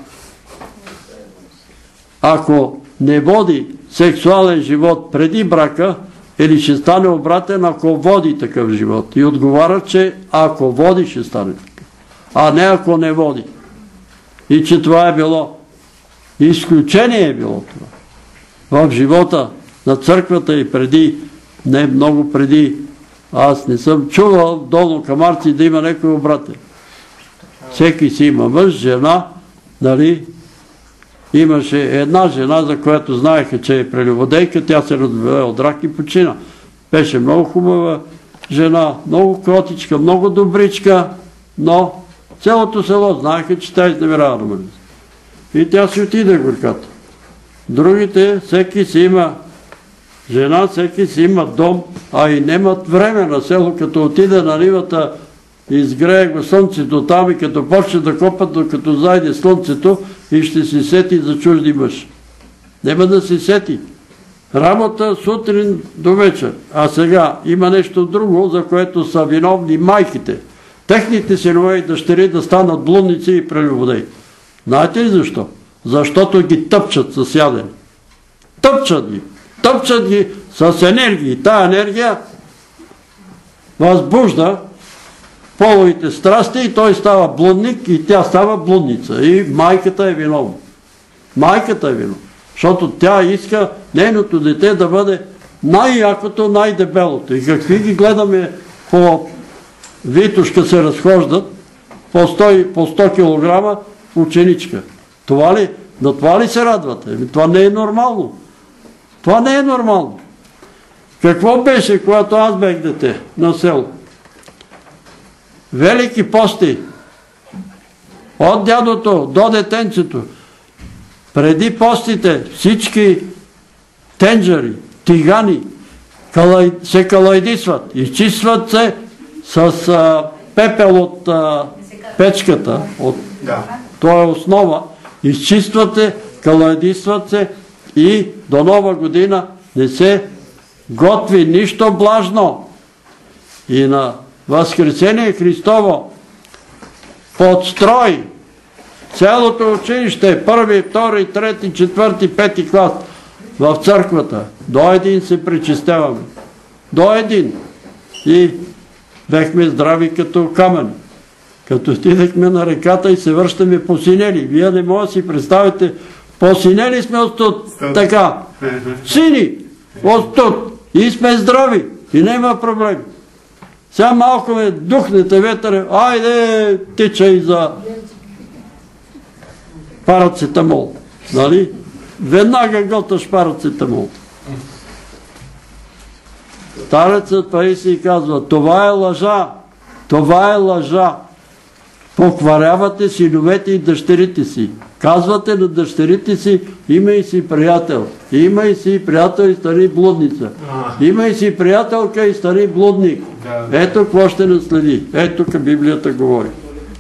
ако не води сексуален живот преди брака, или ще стане обратен, ако води такъв живот? И отговаря, че ако води, ще стане такъв, а не ако не води. И че това е било изключение, е било това в живота на църквата и преди, не много преди. Аз не съм чувал в Долно Камарци да има някой обратен. Всеки си има мъж, жена, нали? Имаше една жена, за която знаеха, че е прелюбодейка, тя се разболе от рак и почина. Беше много хубава жена, много кротичка, много добричка, но цялото село знаеха, че тя изневерява на мъжа. И тя си отиде в горката. Другите, всеки си има жена, всеки си има дом, а и немат време на село, като отиде на нивата, изгрее го слънцето там и като почне да копат, докато зайде слънцето, и ще си сети за чужди мъж. Нема да си сети. Работа сутрин до вечер. А сега има нещо друго, за което са виновни майките. Техните синове и дъщери да станат блудници и прелюбодеи. Знаете ли защо? Защото ги тъпчат с ядене. Тъпчат ги. Тъпчат ги с енергия. Тая енергия възбужда половите страсти и той става блудник и тя става блудница. И майката е виновна. Майката е виновна. Защото тя иска нейното дете да бъде най-якото, най-дебелото. И какви ги гледаме по Витушка се разхождат по сто килограма ученичка. Това ли? На това ли се радвате? Това не е нормално. Това не е нормално. Какво беше, когато аз бех дете на село? Велики пости. От дядото до детенцето. Преди постите всички тенджери, тигани се калайдисват. Изчистват се с пепел от печката. Това е основа. Изчистват се, калайдисват се и до Нова година не се готви нищо блажно. И на Възкресение Христово под строй цялото училище, първи, втори, трети, четвърти, пети клас в църквата. До един се причистяваме. До един. И бехме здрави като камъни. Като отидехме на реката и се връщаме посинели. Вие не може да си представите, посинели сме от тут. Така. Сини. От тут. И сме здрави. И няма проблем. Сега малко ме духнете ветър. Айде, тичай за парацетамол. Нали? Веднага готваш парацетамол. Старецът Паисий казва: това е лъжа. Това е лъжа. Покварявате синовете и дъщерите си. Казвате на дъщерите си: имай си приятел. Имай си приятел и стани блудница. Имай си приятелка и стани блудник. Ето какво ще наследи. Ето тук Библията говори.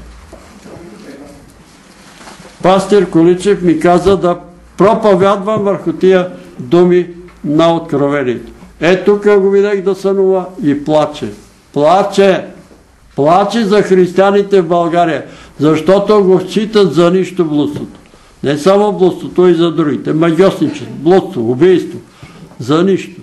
Пастир Количев ми каза да проповядвам върху тия думи на откровението. Ето тук го видях да сънува и плаче. Плаче. Плаче за християните в България, защото го считат за нищо блудството. Не само блудството, и за другите. Магьосничество, блудство, убийство. За нищо.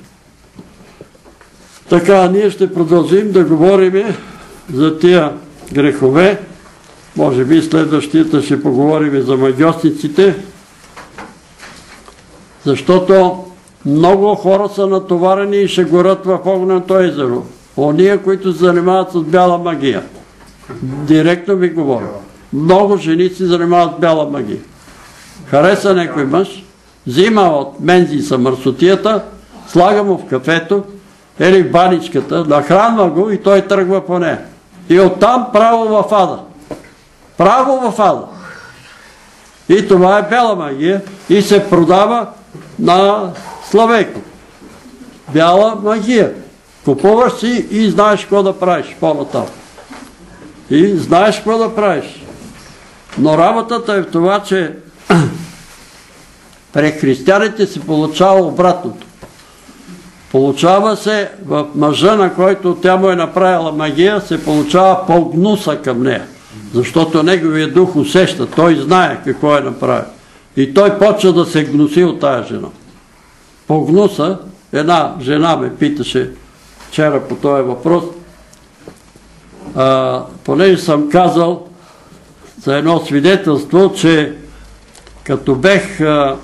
Така, ние ще продължим да говорим за тия грехове. Може би следващията ще поговорим за магьосниците, защото Много хора са натоварени и ще горят в огненото езеро. Ония, които се занимават с бяла магия. Директно ви говоря. Много жени се занимават с бяла магия. Хареса някой мъж, взима от мензиса мърсотията, слага му в кафето или в баничката, нахранва го и той тръгва по нея. И оттам право в ада. Право в ада. И това е бяла магия и се продава на Славейко. Бяла магия. Купуваш си и знаеш какво да правиш по-натам. И знаеш какво да правиш. Но работата е в това, че при християните се получава обратното. Получава се в мъжа, на който тя му е направила магия, се получава по-гнуса към нея. Защото неговия дух усеща, той знае какво е направил. И той почва да се гнуси от тая жена. По гнуса, една жена ме питаше вчера по този въпрос, а, понеже съм казал за едно свидетелство, че като бех а,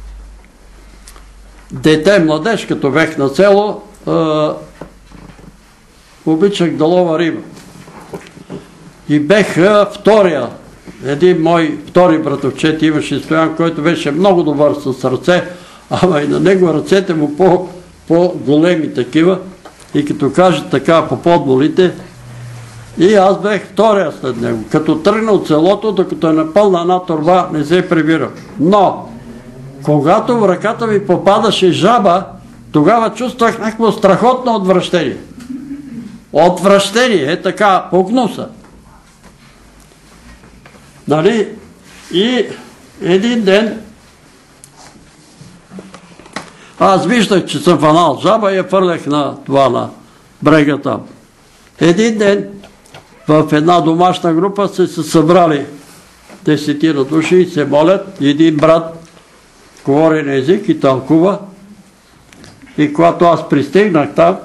дете, младеж, като бех на село, а, обичах да лова риба. И бех а, втория, един мой втори братовчет имаше Стоян, който беше много добър с ръце, ама и на него ръцете му по, по-големи такива. И като кажа така по подболите, и аз бех втория след него. Като тръгна от селото, докато е напълна една торба, не се прибирам. Но, когато в ръката ми попадаше жаба, тогава чувствах някакво страхотно отвращение. Отвращение, е така, по гнуса. Нали? И един ден аз виждах, че съм фанал жаба и я фърлях на това, на брега там. Един ден в една домашна група се са събрали десетина души и се молят. Един брат говори на език и тълкува. И когато аз пристигнах там,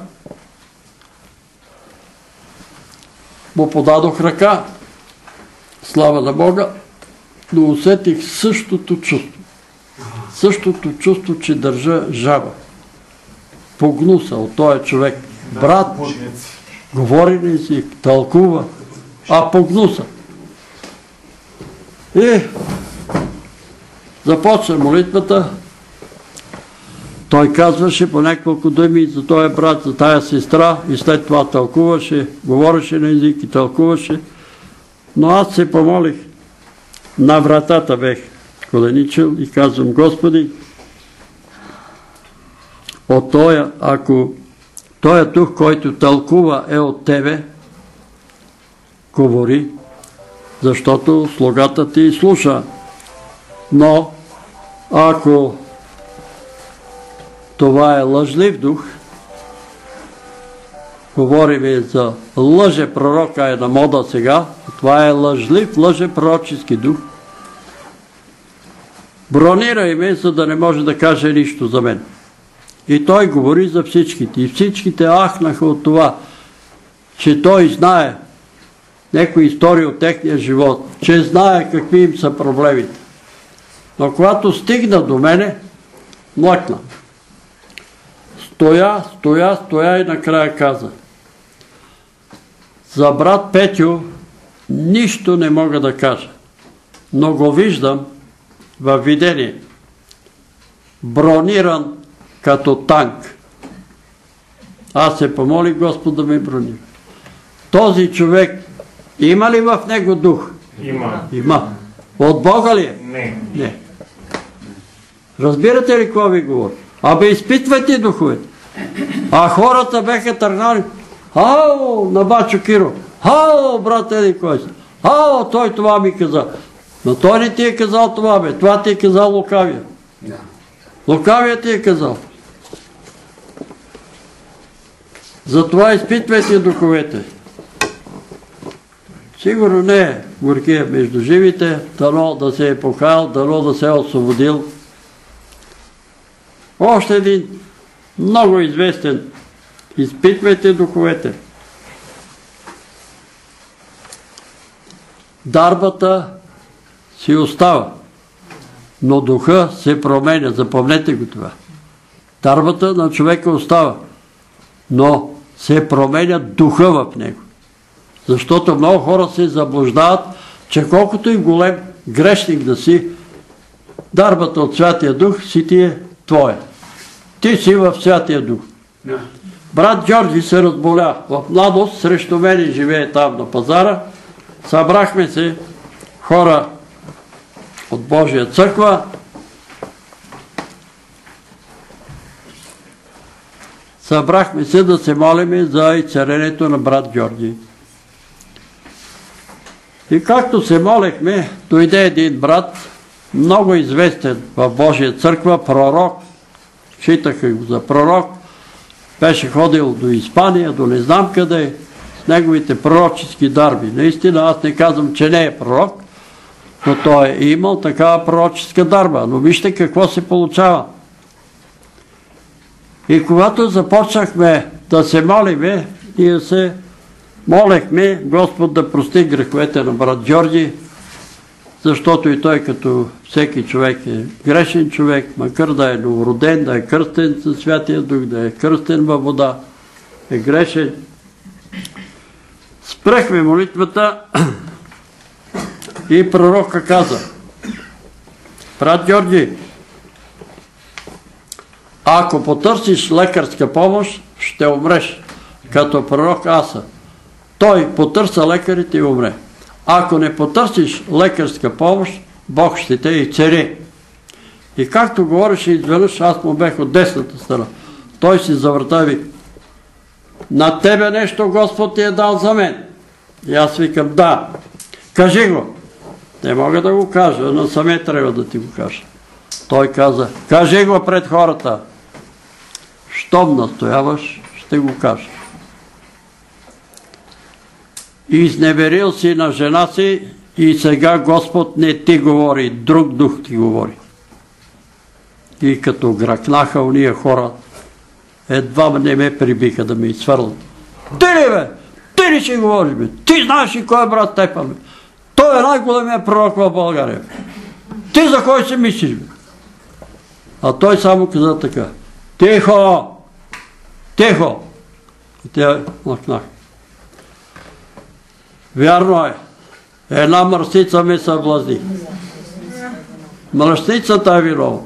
му подадох ръка. Слава на Бога, но усетих същото чувство. Същото чувство, че държа жаба. Погнуса от този човек. Брат, говори на език, тълкува, а погнуса. И започна молитвата. Той казваше по няколко думи за този брат, за тая сестра и след това тълкуваше, говореше на език и тълкуваше. Но аз се помолих. На вратата бех коленичил и казвам: Господи, от тоя, ако тоя дух, който тълкува, е от Тебе, говори, защото слугата Ти слуша. Но ако това е лъжлив дух, говорим за лъже пророка, е на мода сега, това е лъжлив, лъже пророчески дух, бронирай ме, за да не може да каже нищо за мен. И той говори за всичките. И всичките ахнаха от това, че той знае някои истории от техния живот, че знае какви им са проблемите. Но когато стигна до мене, млъкна. Стоя, стоя, стоя и накрая каза: за брат Петю нищо не мога да кажа, но го виждам във видение, брониран като танк. Аз се помолих Господ да ме бронира. Този човек има ли в него дух? Има. Има. От Бога ли е? Не. Не. Разбирате ли какво ви говоря? Абе, изпитвайте духовете. А хората беха тръгнали: ао, на Бачо Киро, ао, брат еди кой си, ао, той това ми каза. Но той не ти е казал това, бе, това ти е казал Лукавия. Лукавия ти е казал. Затова изпитвайте духовете. Сигурно не е горкия между живите, дано да се е покаял, дано да се е освободил. Още един много известен: изпитвайте духовете. Дарбата си остава, но духа се променя. Запомнете го това. Дарбата на човека остава, но се променя духа в него. Защото много хора се заблуждават, че колкото и голем грешник да си, дарбата от Святия Дух си ти е твоя. Ти си в Святия Дух. Брат Георги се разболя в младост, срещу мен живее там на пазара. Събрахме се хора от Божия църква. Събрахме се да се молиме за изцелението на брат Георги. И както се молехме, дойде един брат, много известен в Божия църква, пророк, считаха го за пророк, беше ходил до Испания, до не знам къде, с неговите пророчески дарби. Наистина, аз не казвам, че не е пророк, но той е имал такава пророческа дарба. Но вижте какво се получава. И когато започнахме да се молиме, ние се молехме Господ да прости греховете на брат Георги, защото и той като всеки човек е грешен човек, макар да е новороден, да е кръстен със Святия Дух, да е кръстен във вода, е грешен. Спрехме молитвата и пророка каза: брат Георги, ако потърсиш лекарска помощ, ще умреш, като пророк Аса. Той потърса лекарите и умре. Ако не потърсиш лекарска помощ, Бог ще те изцели. И както говореше изведнъж, аз му бех от десната страна. Той си завъртави: на тебе нещо Господ ти е дал за мен. И аз викам: да. Кажи го. Не мога да го кажа, но саме трябва да ти го кажа. Той каза: кажи го пред хората. Щом настояваш, ще го кажа. Изневерил си на жена си и сега Господ не ти говори, друг дух ти говори. И като гракнаха уния хора, едва не ме прибиха да ме изсвърлят. Ти ли бе? Ти ли ще говориш бе? Ти знаеш ли кой е брат Стефан бе? Той е най-големия пророк в България. Ти за кой си мислиш бе? А той само каза така: тихо! Тихо! И те млъкнаха. Вярно е. Една мърсица ме съблазни. Мръсницата е виновна.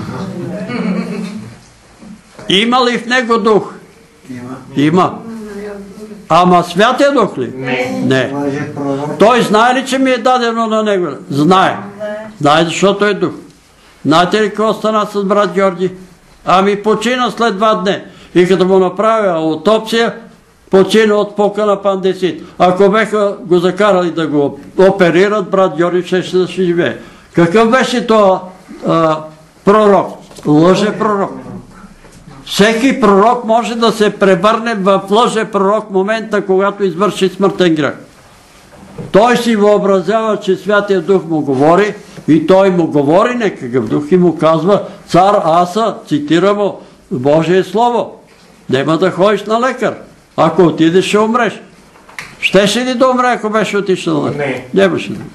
Има ли в него дух? Има. Има. Ама Святия Дух ли? Не. Не. Той знае ли, че ми е дадено на него? Знае. Знае, защото е дух. Знаете ли какво стана с брат Георги? Ами почина след два дни. И като му направя аутопсия, почина от пока на апендицит. Ако беха го закарали да го оперират, брат Георги ще ще живее. Какъв беше това пророк? Лъже пророк. Всеки пророк може да се превърне в лъже пророк в момента, когато извърши смъртен грех. Той си въобразява, че Святия Дух му говори и той му говори некакъв дух и му казва: цар Аса, цитира му Божие Слово. Нема да ходиш на лекар. Ако отидеш, ще умреш. Щеше ли да умре, ако беше отишъл на лекар? Не. Нямаше да.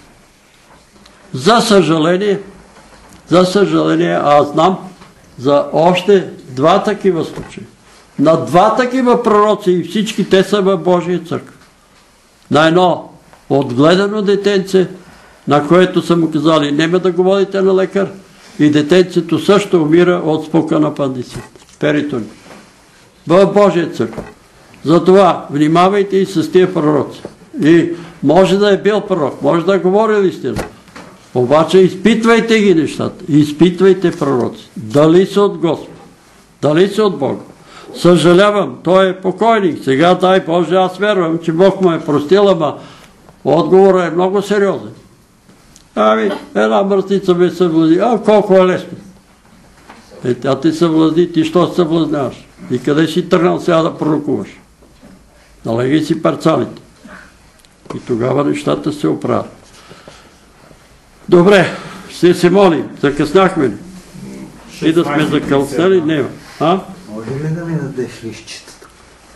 За съжаление, за съжаление, аз знам за още два такива случаи. На два такива пророци и всички те са в Божия църква. На едно отгледано детенце, на което са му казали: нема да го водите на лекар, и детенцето също умира от спукан апендицит, перитонит. В Божия църква. Затова внимавайте и с тия пророци. И може да е бил пророк, може да е говорил истина. Обаче изпитвайте ги нещата. Изпитвайте пророци. Дали са от Господ? Дали са от Бога? Съжалявам, той е покойник. Сега, дай Боже, аз вярвам, че Бог му е простил, ама отговорът е много сериозен. Ами, една мъртница ме съблазни. А, колко е лесно. Е, тя ти съблазни, ти що се съблазняваш? И къде си тръгнал сега да пророкуваш? Налегай си парцалите. И тогава нещата се оправят. Добре, ще се молим. Закъсняхме ли? И да сме закълснали? Нема. А? Може ли да ми дадеш лищчетата?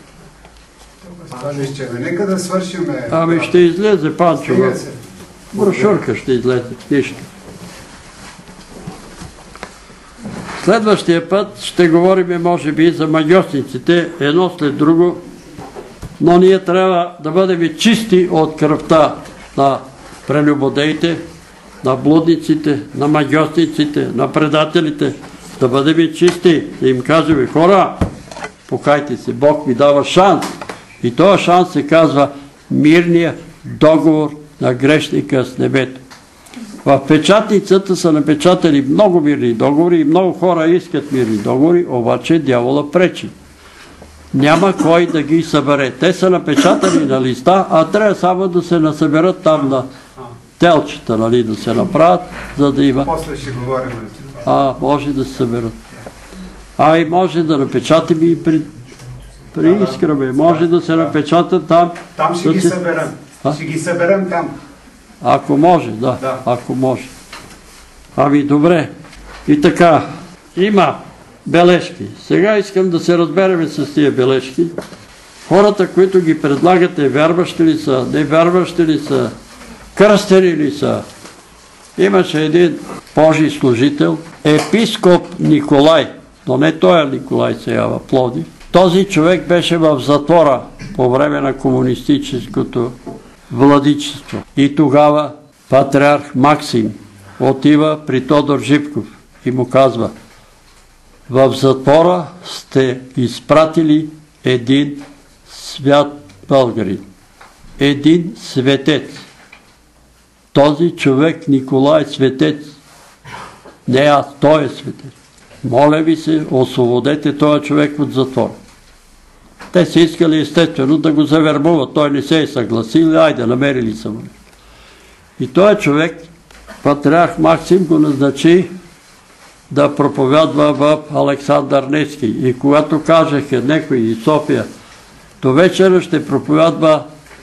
Нека да свършиме. Ами ще излезе, Панчо. Брошурка ще излезе. Нищо. Следващия път ще говорим, може би, за магьосниците, едно след друго, но ние трябва да бъдем чисти от кръвта на прелюбодеите, на блудниците, на магьосниците, на предателите, да бъдем чисти, да им кажем: хора, покайте се, Бог ми дава шанс. И този шанс се казва мирния договор на грешника с небето. В печатницата са напечатали много мирни договори и много хора искат мирни договори, обаче дявола пречи. Няма кой да ги събере. Те са напечатани на листа, а трябва само да се насъберат там на телчета, нали, да се направят, за да има. После ще говорим. А, може да се съберат. А и може да напечатаме и при, при Искраме. Може да се напечатат там. Там ще да ги се... съберем. А? Ще ги съберем там. Ако може, да, да. Ако може. Ами добре. И така, има бележки. Сега искам да се разберем с тия бележки. Хората, които ги предлагате, вярващи ли са, невярващи ли са, кръстени ли са. Имаше един Божий служител, епископ Николай, но не той е Николай сега в Пловдив. Този човек беше в затвора по време на комунистическото владичество. И тогава патриарх Максим отива при Тодор Живков и му казва: в затвора сте изпратили един свят българин, един светец. Този човек Николай е светец. Не аз, той е светец. Моля ви се, освободете този човек от затвора. Те са искали естествено да го завербуват. Той не се е съгласил, айде, намерили са му. И този човек, патриарх Максим, го назначи да проповядва в Александър Невски. И когато кажеха некои и София, до вечера ще проповядва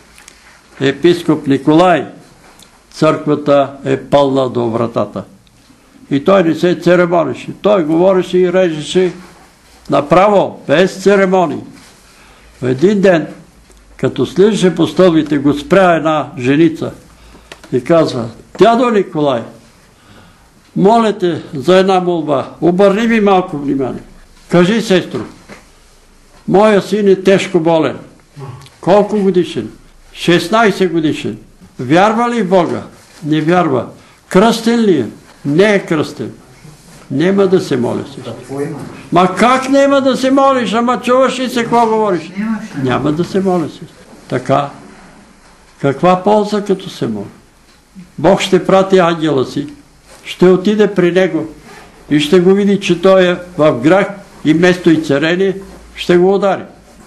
епископ Николай, църквата е пълна до вратата. И той не се церемонише. Той говореше и режеше направо, без церемонии. В един ден, като слизаше по стълбите, го спря една женица и казва: дядо Николай, моля те за една молба, обърни ми малко внимание. Кажи, сестро, моя син е тежко болен. Колко годишен? шестнайсет годишен. Вярва ли в Бога? Не вярва. Кръстен ли е? Не е кръстен. Нема да се моля, сестро. Ма как нема да се молиш? Ама чуваш ли се какво говориш? Няма да се моля, сестро. Така. Каква полза като се моля? Бог ще прати ангела си, ще отиде при него и ще го види, че той е в грях и вместо и царение ще го удари.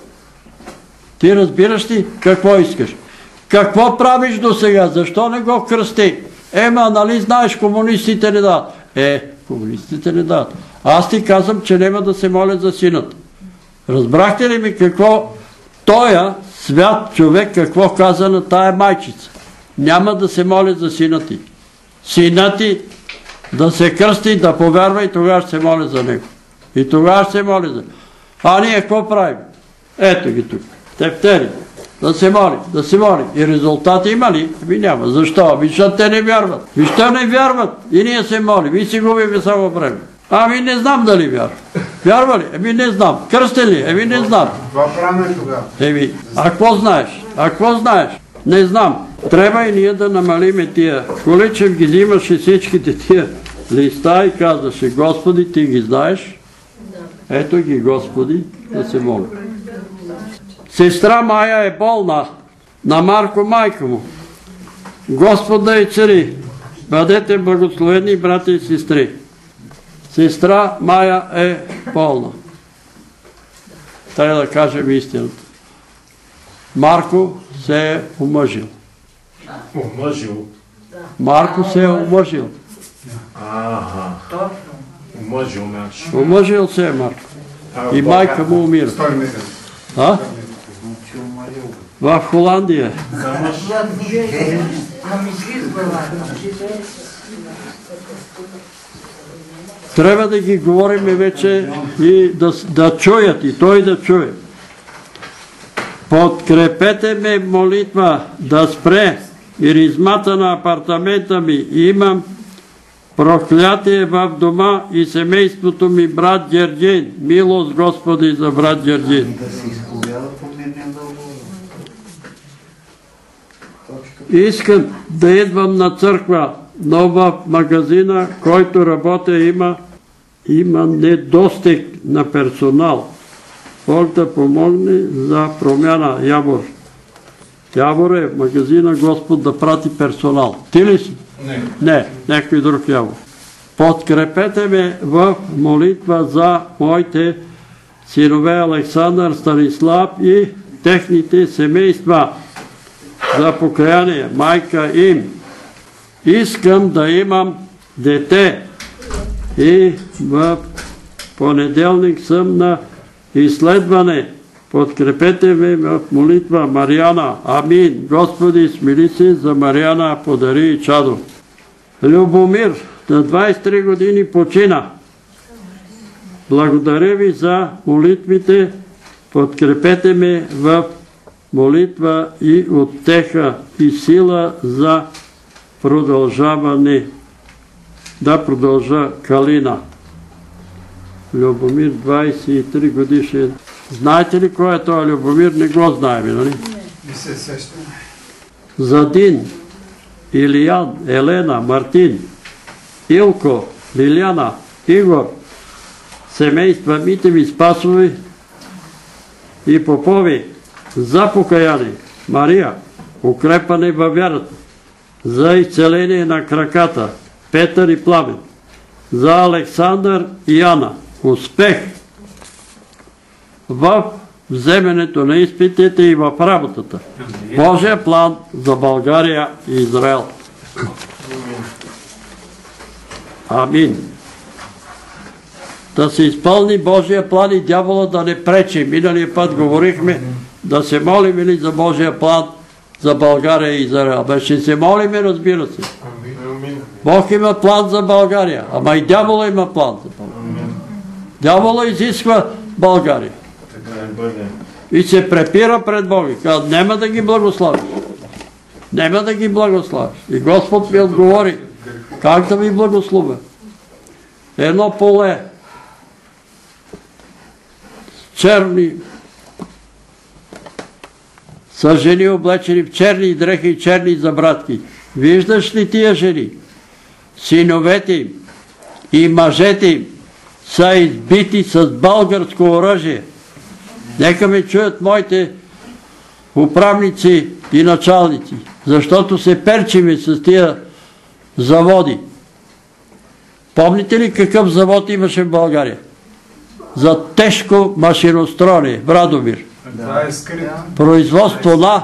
Ти разбираш ли какво искаш? Какво правиш до сега? Защо не го кръсти? Ема, нали знаеш, комунистите не дадат. Е, комунистите не дадат. Аз ти казвам, че няма да се моля за синът. Разбрахте ли ми какво тоя свят човек, какво каза на тая майчица? Няма да се моля за сина ти. Сина ти да се кръсти, да повярва и тогава ще се моля за него. И тогава ще се моля за него. А ние какво правим? Ето ги тук. Тефтери. Да се моли, да се моли. И резултати има ли? Ами няма. Защо? Ами защото те не вярват. И що не вярват? И ние се молим. И си губим само време. Ами не знам дали вярват. Вярва ли? Ами не знам. Кръстен ли? Ами не знам. Това правим тогава. Еми, а какво знаеш? А какво знаеш? Не знам. Трябва и ние да намалиме тия. Количев ги взимаше всичките тия листа и казваше: Господи, ти ги знаеш. Ето ги, Господи, да се моля. Сестра Мая е болна, на Марко майка му. Господ да е цари. Бъдете благословени, брати и сестри. Сестра Мая е болна. Трябва да кажем истината. Марко се е омъжил. Омъжил? Марко се е омъжил. Ага. Омъжил, значи. Омъжил се е Марко. И майка му умира. А? В Холандия. Трябва да ги говорим вече и да, да чуят, и той да чуе. Подкрепете ме молитва да спре иризмата на апартамента ми. Имам проклятие в дома и семейството ми, брат Герджин. Милост, Господи, за брат Герджин. Да се изповяда по мирния договор. Искам да идвам на църква, но в магазина, който работя, има, има недостиг на персонал. Бог да помогне за промяна. Явор. Явор е в магазина, Господ да прати персонал. Ти ли си? Не. Не, някой друг Явор. Подкрепете ме в молитва за моите синове Александър, Станислав и техните семейства. За покаяние, майка им. Искам да имам дете. И в понеделник съм на изследване. Подкрепете ме в молитва. Мариана. Амин. Господи, смили се за Мариана, подари и чадо. Любомир на двайсет и три години почина. Благодаря ви за молитвите. Подкрепете ме в молитва и утеха и сила за продължаване. Да продължа Калина. Любомир, двайсет и три годишен. Знаете ли кой е това Любомир? Не го знаем, нали? Не се сещаме. Задин, Илиян, Елена, Мартин, Илко, Лиляна, Игор, семейства Митеви, Спасови и Попови, за покаяние, Мария, укрепване във вярата, за изцеление на краката, Петър и Пламен, за Александър и Ана, успех в вземането на изпитите и в работата. Божия план за България и Израел. Амин. Да се изпълни Божия план и дявола да не пречи. Миналия път говорихме да се молим ли за Божия план за България и Израел. Бе, ще се молим, разбира се. Бог има план за България, ама и дявола има план за България. Дявола изисква България. И се препира пред Бога. Казва, няма да ги благославиш. Няма да ги благославиш. И Господ ми отговори, как да ви благословя? Едно поле, черни, са жени облечени в черни дрехи и черни забратки. Виждаш ли тия жени? Синовете им и мъжете им са избити с българско оръжие. Нека ме чуят моите управници и началници, защото се перчиме с тия заводи. Помните ли какъв завод имаше в България? За тежко машиностроене, Радомир. Производство на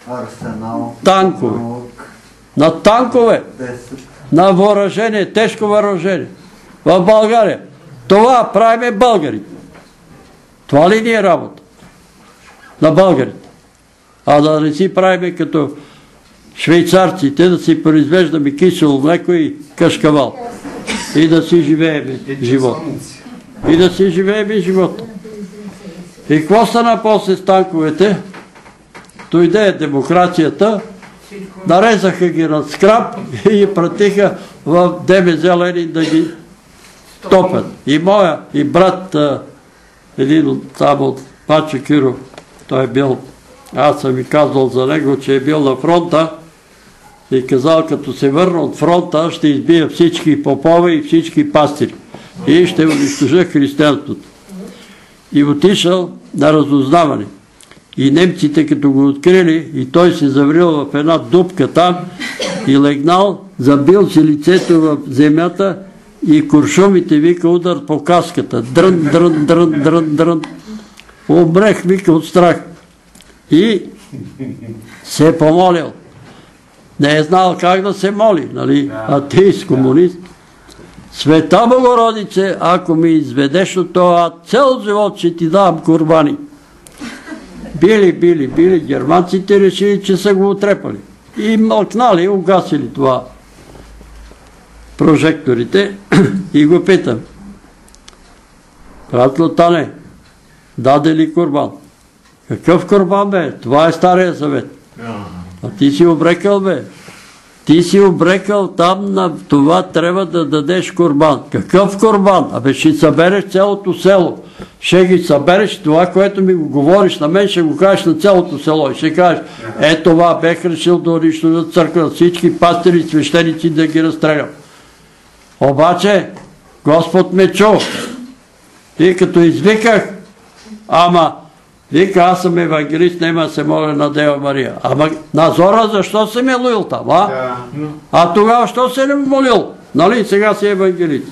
танкове. На танкове. На въоръжение, тежко въоръжение. В България. Това правиме българите. Това ли ни е работа? На българите. А да не си правиме като швейцарците, да си произвеждаме кисело млеко и кашкавал. И да си живееме живота. И да си живееме живота. И какво стана после с танковете? Дойде демокрацията, нарезаха ги на скрап и ги пратиха в ДМЗ Ленин да ги топят. И моя, и брат, един от там от Пачо Киров, той е бил, аз съм ми казал за него, че е бил на фронта и казал, като се върна от фронта, ще избия всички попове и всички пастири и ще унищожа християнството. И отишъл на разузнаване. И немците, като го открили, и той се заврил в една дупка там и легнал, забил си лицето в земята и куршумите, вика, удар по каската. Дрън, дрън, дрън, дрън, дрън. Умрех, вика, от страх. И се е помолил. Не е знал как да се моли, нали? Атеист, комунист. Света Богородице, ако ми изведеш от това, цел живот ще ти давам курбани. Били, били, били. Германците решили, че са го отрепали. И мълкнали, угасили това прожекторите и го питам. Брат Лотане, даде ли курбан? Какъв курбан, бе? Това е Стария Завет. А ти си обрекал, бе. Ти си обрекал там на това, трябва да дадеш корбан. Какъв корбан? Абе ще събереш цялото село. Ще ги събереш, това, което ми го говориш на мен, ще го кажеш на цялото село. И ще кажеш, е това бех решил да унищожа църква, всички пастири, свещеници да ги разстрелям. Обаче, Господ ме чу. И като извиках, ама, вика, аз съм евангелист, нема се моля на Дева Мария. Ама Назора, защо се молил там, а? Да. А тогава, що се не молил? Нали, сега си евангелист.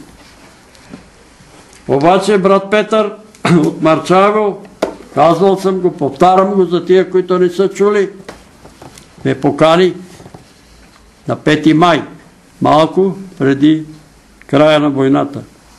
Обаче, брат Петър от Марчаево, казвал съм го, повтарям го за тия, които не са чули, ме покани на пети май, малко преди края на войната.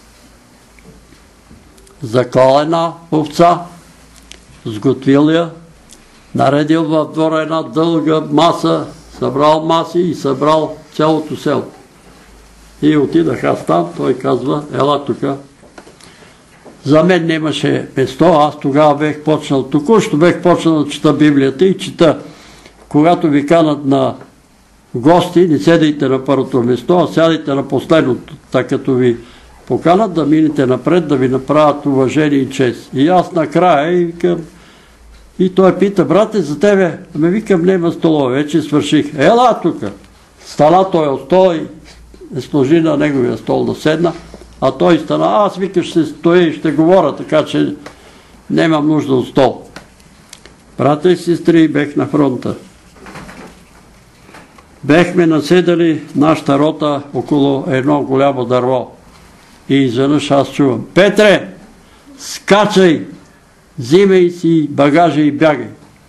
Заклал една овца, сготвил я, наредил в двора една дълга маса, събрал маси и събрал цялото село. И отидах аз там, той казва, ела тука. За мен нямаше место, аз тогава бех почнал, току-що бех почнал да чета Библията и чета, когато ви канат на гости, не седайте на първото место, а сядайте на последното, така като ви поканат да минете напред, да ви направят уважение и чест. И аз накрая и викам, и той пита, брате, за тебе, ами викам, нема столове, вече свърших. Ела тука. Стана той от стола и сложи на неговия стол да седна, а той стана, аз викам, ще стоя и ще говоря, така че нямам нужда от стол. Брате и сестри, бех на фронта. Бехме наседали нашата рота около едно голямо дърво. И изведнъж аз чувам, Петре, скачай, взимай си багажа и бягай.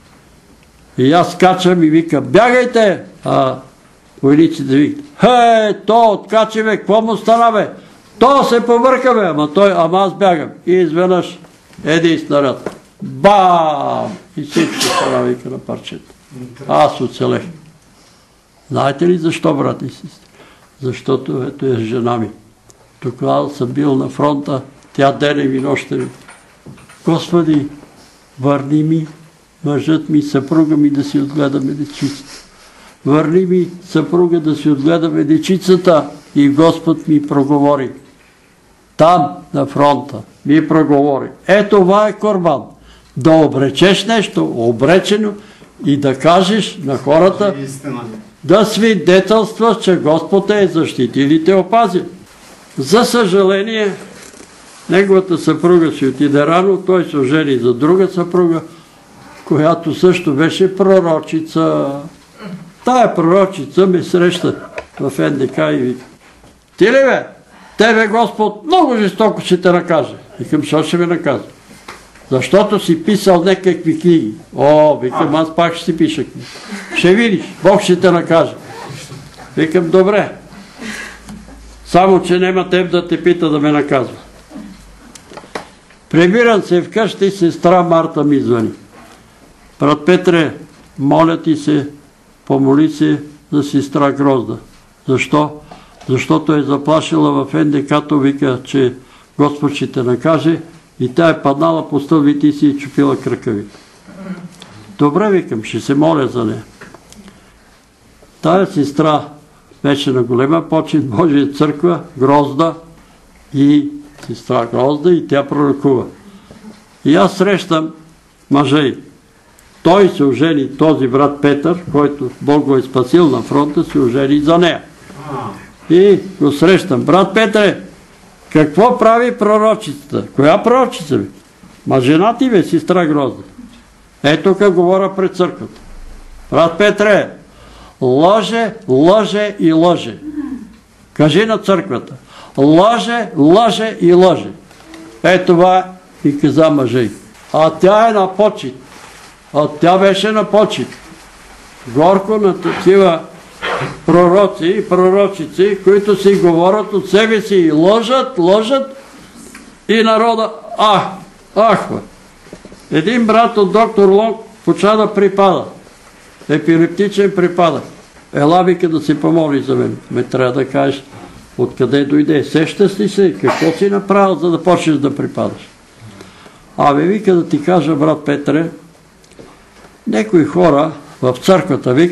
И аз скачам и викам, бягайте! А войниците викат, хей, то откачи бе, какво му стана бе? То се повърка бе, ама той, ама аз бягам. И изведнъж един снаряд. Бам! И всичко стана, вика, на парчета. Аз оцелех. Знаете ли защо, брати и сестри? Защото ето е жена ми. Тогава съм бил на фронта, тя денем и нощем. Господи, върни ми мъжът ми, съпруга ми да си отгледаме дечицата. Върни ми съпруга да си отгледаме дечицата и Господ ми проговори. Там, на фронта, ми проговори. Ето това е корбан. Да обречеш нещо, обречено и да кажеш на хората, да свидетелстваш, че Господ е защитил и те опази. За съжаление, неговата съпруга си отиде рано, той се ожени за друга съпруга, която също беше пророчица. Тая пророчица ме среща в НДК и вика, ти ли бе? Тебе Господ много жестоко ще те накаже. Викам, защо ще ме наказва? Защото си писал някакви книги. О, викам, аз пак ще си пиша книги. Ще видиш, Бог ще те накаже. Викам, добре. Само, че нема теб да те пита да ме наказва. Прибирам се вкъщи, сестра Марта ми звъни. Брат Петре, моля ти се, помоли се за сестра Грозда. Защо? Защото е заплашила в НДК-то, вика, че Господ ще те накаже и тя е паднала по стълбите и си е чупила кракавите. Добре, викам, ще се моля за нея. Тая сестра беше на голема почет Божия църква, Грозда и сестра Грозда и тя пророкува. И аз срещам мъжа й. Той се ожени, този брат Петър, който Бог го е спасил на фронта, се ожени за нея. И го срещам. Брат Петре, какво прави пророчицата? Коя пророчица ви? Ма жена ти бе, сестра Грозда. Ето как говоря пред църквата. Брат Петре, лъже, лъже и лъже. Кажи на църквата. Лъже, лъже и лъже. Ето това и каза мъжей. А тя е на почет. А тя беше на почет. Горко на такива пророци и пророчици, които си говорят от себе си и лъжат, лъжат и народа ах, ахва. Един брат от доктор Лонг поча да припада. Епилептичен припадък. Ела, вика, да се помоли за мен. Ме трябва да кажеш откъде дойде. Сещаш ли се? Какво си направил, за да почнеш да припадаш? Абе, вика, да ти кажа, брат Петре, някои хора в църквата, вика,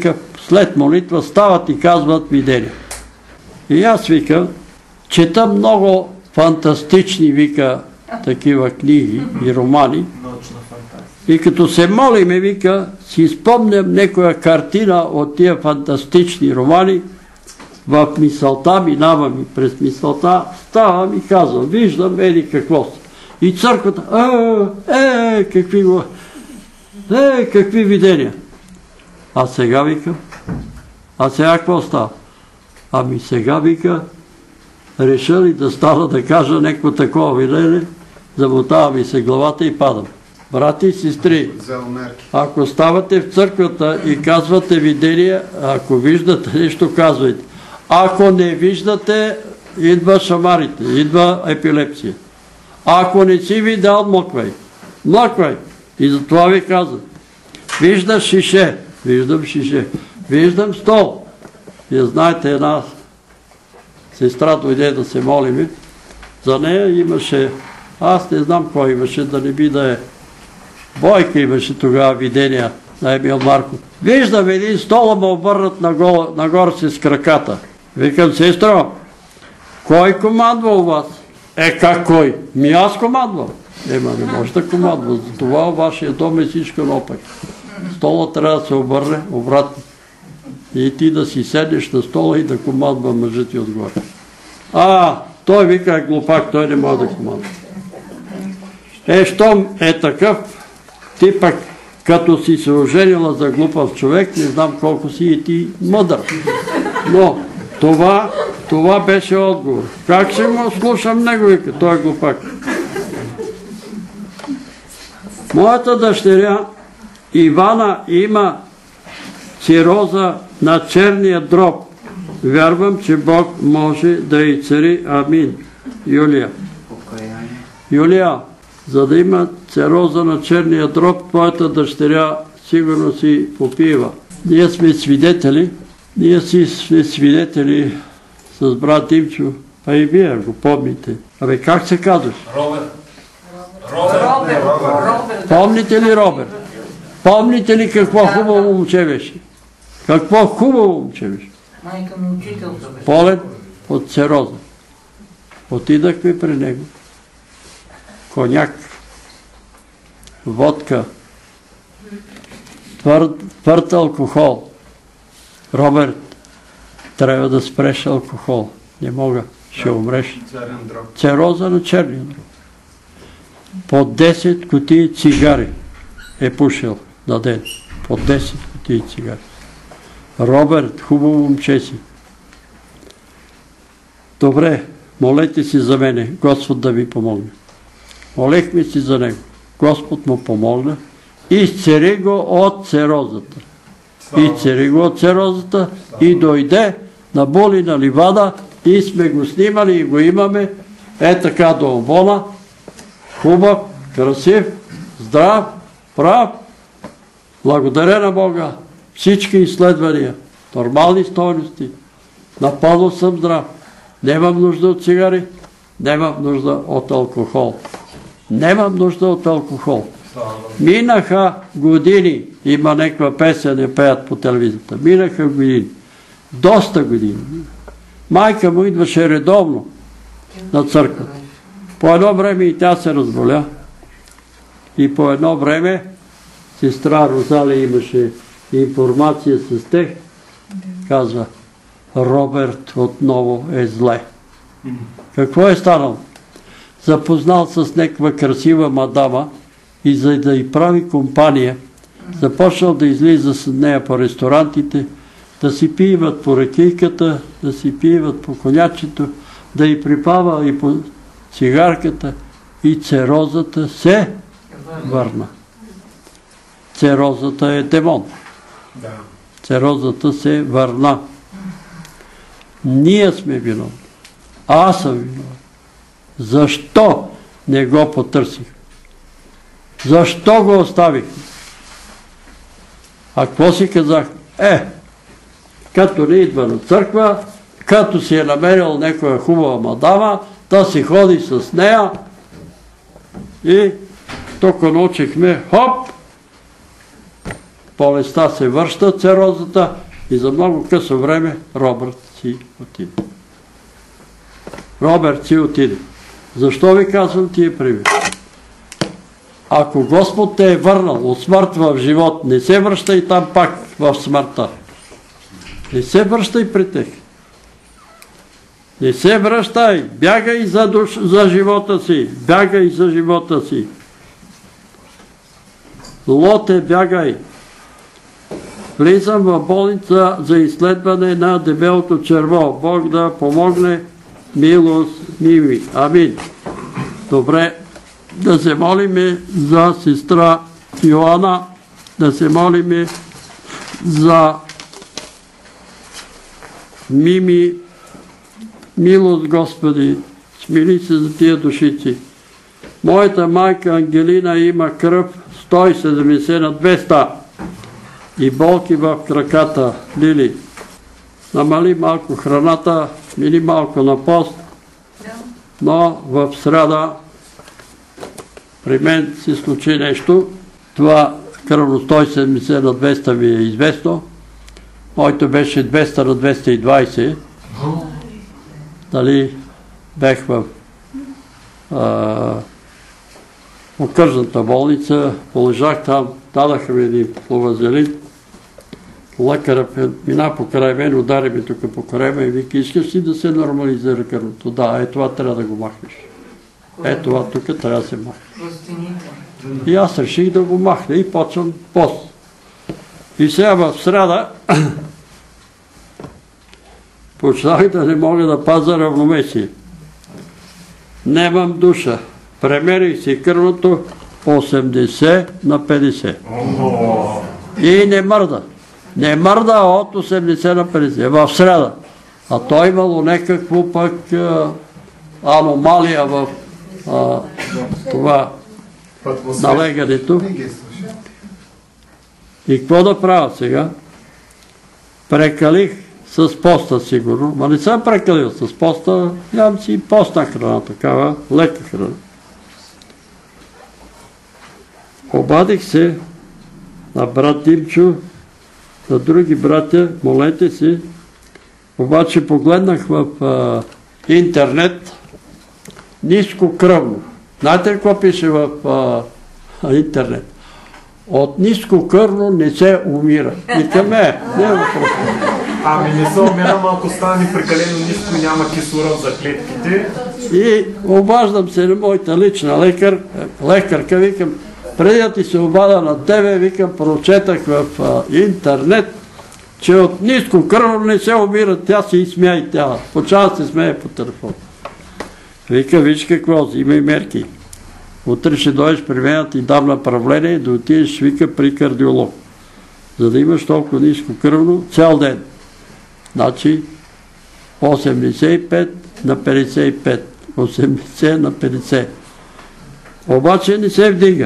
след молитва стават и казват видения. И аз викам, чета много фантастични, вика, такива книги и романи. И като се молиме, вика, си спомням някоя картина от тия фантастични романи, в мисълта минавам и през мисълта ставам и казвам, виждам, еди какво са. И църквата, е, е, какви го, е, какви видения. А сега викам, а сега какво става? Ами сега вика, реша ли да стана да кажа някакво такова видение, замотава ми се главата и падам. Брати и сестри, ако ставате в църквата и казвате видения, ако виждате нещо, казвайте. Ако не виждате, идва шамарите, идва епилепсия. Ако не си видял, млъквай. Млъквай. И затова ви казвам. Виждаш шише. Виждам шише. Виждам стол. И знаете, една сестра дойде да се молим. За нея имаше, аз не знам кой имаше, да не би да е. Бойка имаше тогава видения на Емил Марков. Виждам един стол, ама обърнат нагоре си с краката. Викам, сестро, кой командва у вас? Е, как кой? Ми аз командвам. Ема, не може да командва. Затова вашия дом е всичко напък. Стола трябва да се обърне обратно. И ти да си седнеш на стола и да командва мъжът ти отгоре. А, той вика, е глупак, той не може да командва. Е, щом е такъв, ти пък като си се оженила за глупав човек, не знам колко си и ти мъдър. Но това, това беше отговор. Как ще му слушам него, вика, той е глупак. Моята дъщеря Ивана има цироза на черния дроб. Вярвам, че Бог може да и цари. Амин. Юлия. Юлия, за да има цироза на черния дроб, твоята дъщеря сигурно си попива. Ние сме свидетели, ние си сме свидетели с брат Димчо, а и вие го помните. Абе, как се казваш? Роберт. Роберт. Помните ли Роберт? Помните ли какво хубаво момче беше? Какво хубаво момче беше? Майка му учителка беше. Полет от цироза. Отидахме при него. Коняк, водка, твърд алкохол. Роберт, трябва да спреш алкохол. Не мога, ще умреш. Цироза на черния дроб. По десет кутии цигари е пушил на ден. По десет кутии цигари. Роберт, хубаво момче си. Добре, молете си за мене, Господ да ви помогне. Молехме си за него. Господ му помогна. Изцери го от цирозата. Изцери го от цирозата и дойде на Булина ливада и сме го снимали и го имаме. Е така до обона. Хубав, красив, здрав, прав. Благодаря на Бога. Всички изследвания, нормални стойности. Напълно съм здрав. Нямам нужда от цигари, нямам нужда от алкохол. Нямам нужда от алкохол. Минаха години, има някаква песен, не пеят по телевизията. Минаха години. Доста години. Майка му идваше редовно на църквата. По едно време и тя се разболя. И по едно време сестра Розалия имаше информация с тех. Казва, Роберт отново е зле. Какво е станало? Запознал с някаква красива мадама и за да й прави компания, започнал да излиза с нея по ресторантите, да си пиват по ракийката, да си пиват по конячето, да й припава и по цигарката и цирозата се върна. Цирозата е демон. Цирозата се върна. Ние сме виновни. Аз съм виновен. Защо не го потърсих? Защо го оставих? А какво си казах? Е, като не идва на църква, като си е намерил някоя хубава мадама, да си ходи с нея и тук научихме, хоп, болестта се връща, цирозата И за много късо време Робърт си отиде. Робърт си отиде. Защо ви казвам тия примери? Ако Господ те е върнал от смърт в живот, не се връщай там пак в смъртта. Не се връщай при тях. Не се връщай. Бягай за, душ... за живота си. Бягай за живота си. Лоте, бягай. Влизам в болница за изследване на дебелото черво. Бог да помогне. Милост ми. Амин. Добре. Да се молиме за сестра Йоана. Да се молиме за Мими. Милост, Господи, смили се за тия душици. Моята майка Ангелина има кръв сто и седемдесет на двеста и болки в краката. Лили, намали малко храната, мини малко на пост, но в среда при мен се случи нещо. Това кръвно сто и седемдесет на двеста ви е известно. Моето беше двеста на двеста и двайсет. Дали бех в а, окръжната болница, полежах там, дадаха ми един флувазелин. Лекарът мина покрай мен, удари ми тук покрай мен и вика, искаш ли да се нормализира кръвното? Да, е това трябва да го махнеш. Е това тук трябва да се махне. И аз реших да го махна и почвам пост. И сега в среда почнах да не мога да пазя равномесие. Немам душа. Премерих си кръвното осемдесет на петдесет. И не мърда. Не мърда от осемдесет на петдесет. В среда. А той имало някакво пък а, аномалия в а, това налегането. И какво да правя сега? Прекалих с поста сигурно, ма не съм прекалил с поста, нямам си постна храна, такава лека храна. Обадих се на брат Димчо, на други братя, молете се, обаче погледнах в а, интернет ниско кръвно. Знаете ли какво пише в а, интернет? От ниско кръвно не се умира. Викаме, не е въпрос. Ами не се умира, малко стане прекалено ниско и няма кислород за клетките. И обаждам се на моята лична лекар, лекарка, викам, преди да ти се обада на тебе, викам, прочетах в а, интернет, че от ниско кръвно не се умира. Тя се изсмя и тя. Почава да се смее по телефон. Вика, виж какво, взимай мерки. Утре ще дойдеш при мен, ти дам направление да отидеш, вика, при кардиолог. За да имаш толкова ниско кръвно цял ден. Значи осемдесет и пет на петдесет и пет. осемдесет на петдесет. Обаче не се вдига.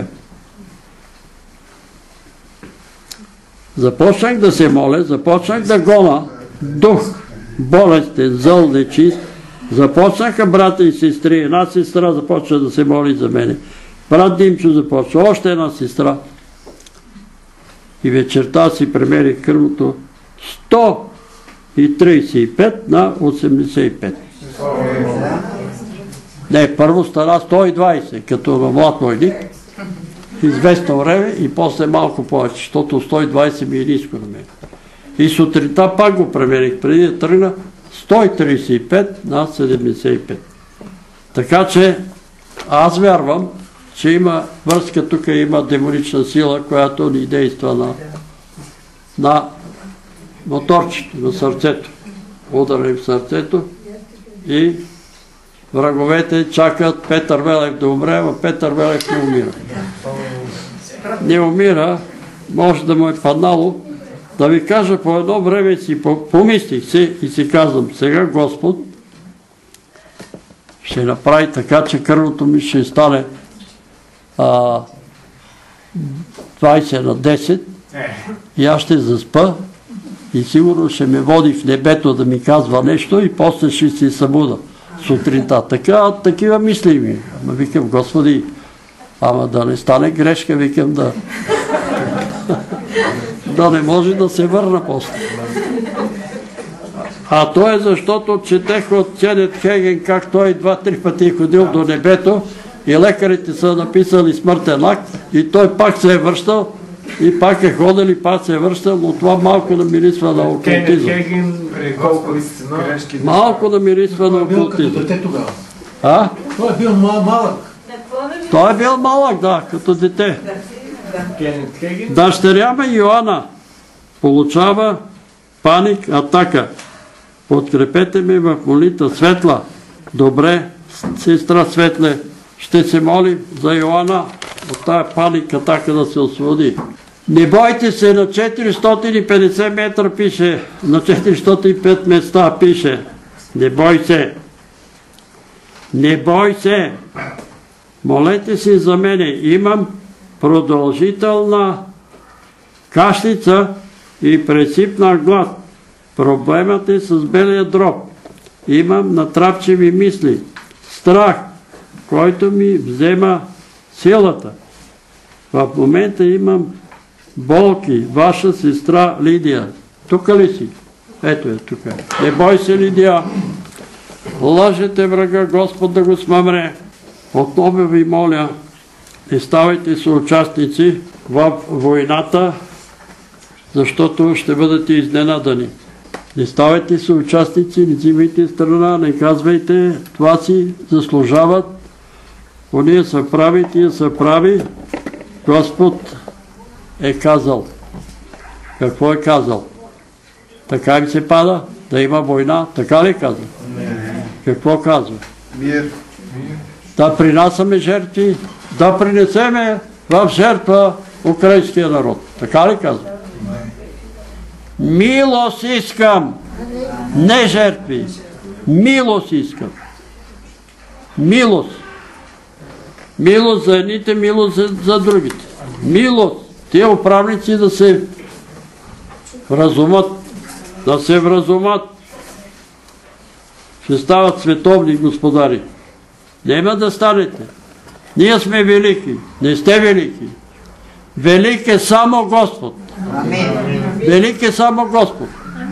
Започнах да се моля, започнах да гона дух, болестен, зъл, нечист. Започнаха брата и сестри. Една сестра започна да се моли за мене. Брат Димчо започва. Още една сестра. И вечерта си премерих кръвното сто и тридесет и пет на осемдесет и пет. Не, първо стана сто и двайсет, като на млад войник. Известно време и после малко повече, защото сто и двайсет ми е ниско на мен. И сутринта пак го премерих, преди да тръгна сто и тридесет и пет на седемдесет и пет. Така че аз вярвам, че има връзка, тук има демонична сила, която ни действа на, на моторчето, на сърцето. Удари в сърцето и враговете чакат Петър Велев да умре, а Петър Велев не умира. Не умира, може да му е паднало. Да ви кажа, по едно време си помислих се и си казвам, сега Господ ще направи така, че кръвното ми ще стане а, двайсет на десет и аз ще заспа и сигурно ще ме води в небето да ми казва нещо и после ще си събуда сутринта. Така, такива мисли ми. Ама викам, Господи, ама да не стане грешка, викам да... да не може да се върна после. А то е защото четех от Кенет Хеген как той два-три пъти е ходил до небето и лекарите са написали смъртен акт и той пак се е връщал и пак е ходил и пак се е връщал, но това малко намирисва на окултизъм. Кенет Хеген е колко истина. Малко намирисва на окултизъм. Като дете тогава. А? Той е бил малък. Той е бил малък, да, като дете. Кенет Хеген. Дъщеря ме Йоана получава паник атака. Подкрепете ме в молитва. Светла. Добре, сестра Светле, ще се молим за Йоана от тая паник атака да се освободи. Не бойте се, на четиристотин и петдесет метра пише, на четиристотин и пет места пише. Не бой се. Не бой се. Молете се за мене. Имам продължителна кашлица и пресипна глад. Проблемът е с белия дроб. Имам натрапчиви мисли. Страх, който ми взема силата. В момента имам болки. Ваша сестра Лидия. Тук ли си? Ето е тук. Не бой се, Лидия. Лъжете врага, Господ да го смъмре. Отново ви моля, не ставайте съучастници в войната, защото ще бъдете изненадани. Не ставайте съучастници, не взимайте страна, не казвайте, това си заслужават. Ония са прави, тия са прави. Господ е казал. Какво е казал? Така им се пада, да има война. Така ли казва? Какво казва? Мир. Да принасяме жертви, да принесеме в жертва украинския народ. Така ли казва? Милост искам, не жертви. Милост искам. Милост. Милост за едните, милост за, за другите. Милост. Тия управници да се вразумат, да се вразумат. Ще стават световни господари. Нема да станете. Ние сме велики. Не сте велики. Велик е само Господ. Велик е само Господ.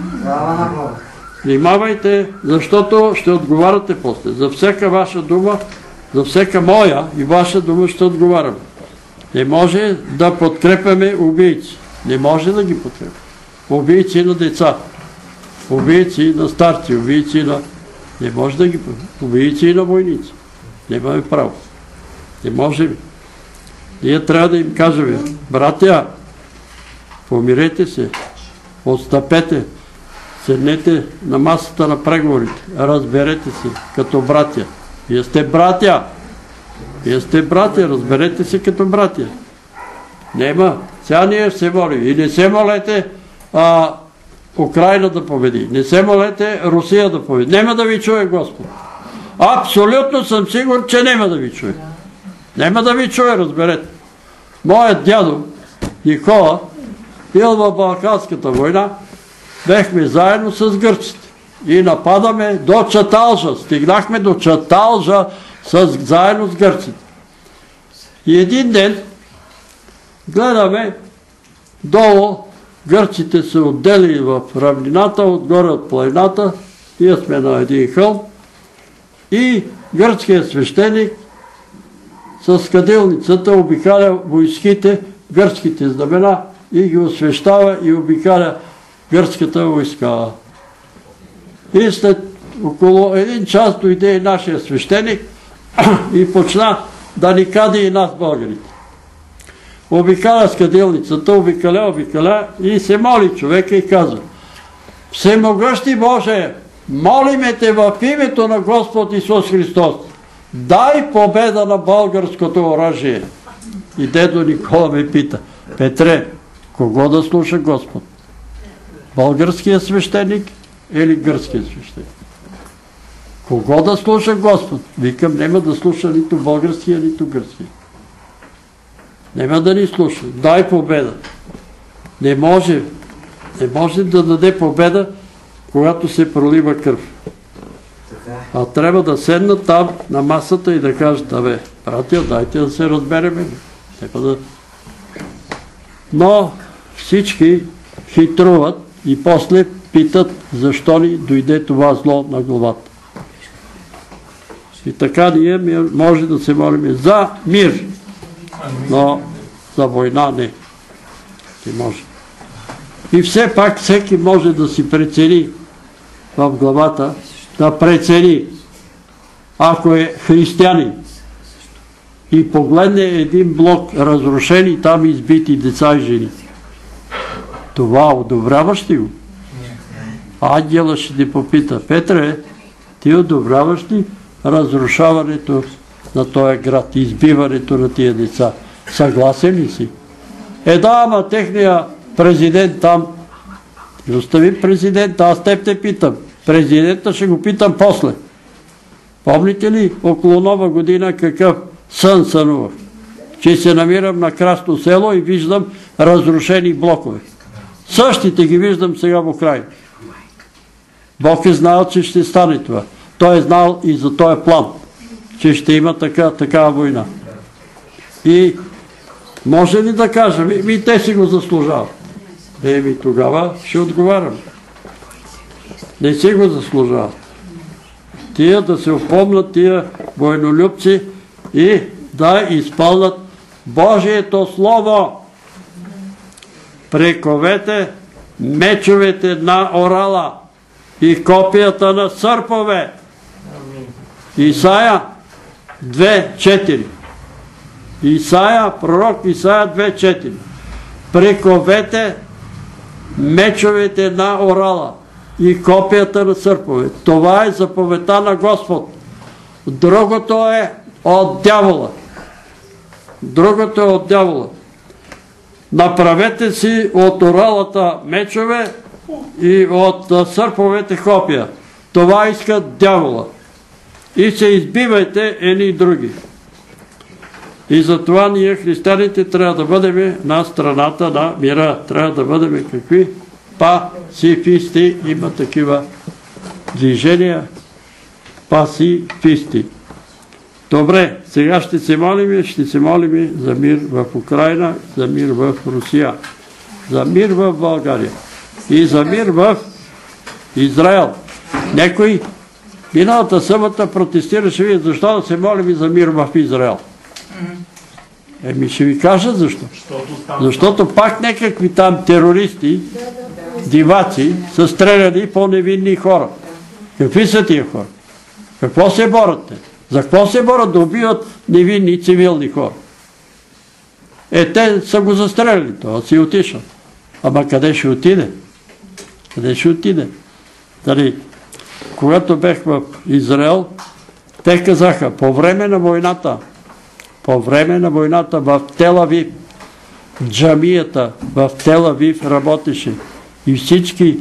Внимавайте, защото ще отговаряте после. За всяка ваша дума, за всяка моя и ваша дума ще отговаряме. Не може да подкрепяме убийци. Не може да ги подкрепяме. Убийци на деца. Убийци на старци. Убийци на... Не може да ги подкрепяме. Убийци на войници. Нямаме право. Не можем. Ние трябва да им кажем, братя, помирете се, отстъпете, седнете на масата на преговорите, разберете се като братя. Вие сте братя. Вие сте братя, разберете се като братя. Нема. Сега ние се молим. И не се молете а, Украина да победи. Не се молете Русия да победи. Нема да ви чуе Господ. Абсолютно съм сигурен, че няма да ви чуе. Няма да ви чуе, разберете. Моят дядо Никола бил в Балканската война, бехме заедно с гърците и нападаме до Чаталжа. Стигнахме до Чаталжа с, заедно с гърците. И един ден гледаме долу, гърците се отдели в равнината, отгоре от планината, ние сме на един хълм и гръцкият свещеник с кадилницата обикаля войските, гръцките знамена и ги освещава и обикаля гръцката войска. И след около един час дойде и нашия свещеник и почна да ни кади и нас българите. Обикаля с кадилницата, обикаля, обикаля и се моли човека и казва: Всемогъщи Боже, молиме те в името на Господ Исус Христос, дай победа на българското оръжие. И дедо Никола ме пита: Петре, кого да слуша Господ? Българския свещеник или гръцкия свещеник? Кого да слуша Господ? Викам, няма да слуша нито българския, нито гръцкия. Няма да ни слуша. Дай победа. Не може, не може да даде победа, когато се пролива кръв. А трябва да седнат там на масата и да кажат: абе, братя, дайте да се разбереме. Да... Но всички хитруват и после питат защо ни дойде това зло на главата. И така ние може да се молим за мир, но за война не. Не може. И все пак всеки може да си прецени в главата, да прецени, ако е християнин и погледне един блок разрушени, там избити деца и жени. Това одобряваш ли го? Ангела ще ти попита: Петре, ти одобряваш ли разрушаването на този град, избиването на тия деца? Съгласен ли си? Е да, ама техния президент там. И остави президента, аз теб те питам. Президента ще го питам после. Помните ли около Нова година какъв сън сънувах? Че се намирам на Красно село и виждам разрушени блокове. Същите ги виждам сега в Украйна. Бог е знал, че ще стане това. Той е знал и за този план, че ще има така, такава война. И може ли да кажем, ми те си го заслужават? Еми тогава ще отговарям. Не си го заслужават. Тия да се опомнат, тия военолюбци, и да изпълнат Божието Слово. Прековете мечовете на орала и копията на сърпове. Исаия две четири. Исаия, пророк Исаия две четири. Прековете мечовете на орала и копията на сърпове. Това е заповедта на Господ. Другото е от дявола. Другото е от дявола. Направете си от оралата мечове и от сърповете копия. Това искат дявола. И се избивайте едни и други. И затова ние, християните, трябва да бъдем на страната на мира. Трябва да бъдем какви? Пасифисти. Има такива движения. Пасифисти. Добре, сега ще се молим, ще се молим за мир в Украйна, за мир в Русия, за мир в България и за мир в Израел. Некой миналата събота протестираше: вие защо да се молим за мир в Израел? Еми ще ви кажа защо. Защото пак някакви там терористи, диваци, са стреляли по невинни хора. Какви са тия хора? Какво се борят те? За какво се борят? Да убиват невинни цивилни хора. Е, те са го застреляли, това си отишъл. Ама къде ще отиде? Къде ще отиде? Дали, когато бех в Израел, те казаха: по време на войната, по време на войната в Тел Авив, джамията в Тел Авив работеше и всички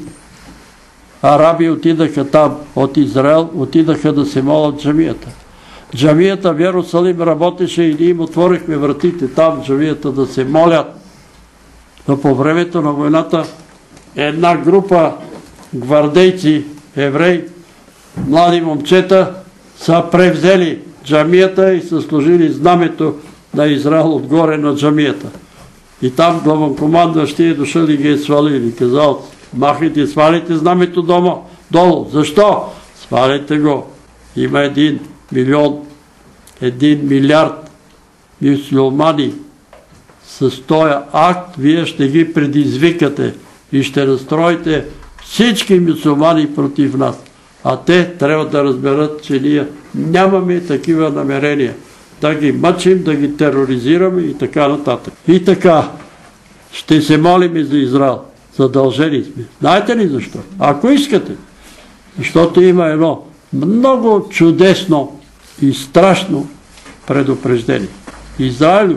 араби отидаха там от Израел, отидаха да се молят джамията. Джамията в Йерусалим работеше и ние им отворихме вратите там в джамията да се молят. Но по времето на войната една група гвардейци, евреи, млади момчета, са превзели джамията и са сложили знамето на Израел отгоре на джамията. И там главнокомандващия е дошъл и ги е свалил и казал: махайте, свалите знамето дома, долу. Защо? Свалите го. Има един милион, един милиард мюсюлмани. С този акт вие ще ги предизвикате и ще настроите всички мюсюлмани против нас. А те трябва да разберат, че ние нямаме такива намерения. Да ги мъчим, да ги тероризираме и така нататък. И така, ще се молим за Израел. Задължени сме. Знаете ли защо? Ако искате. Защото има едно много чудесно и страшно предупреждение. Израилю,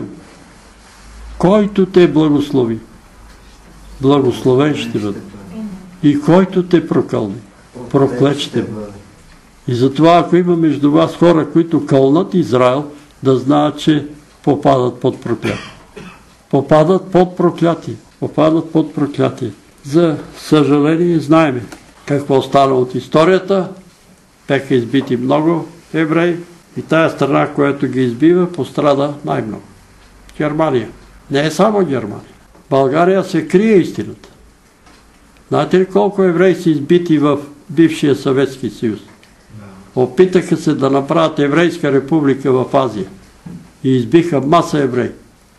който те благослови, благословен ще бъде. И който те прокълне, проклет ще бъде. И затова, ако има между вас хора, които кълнат Израел, да знаят, че попадат под проклятие. Попадат под проклятие. Попадат под проклятие. За съжаление, знаеме какво стана от историята. Бяха избити много евреи и тая страна, която ги избива, пострада най-много. Германия. Не е само Германия. България се крие истината. Знаете ли колко евреи са избити в бившия Съветски съюз? Опитаха се да направят еврейска република в Азия и избиха маса евреи.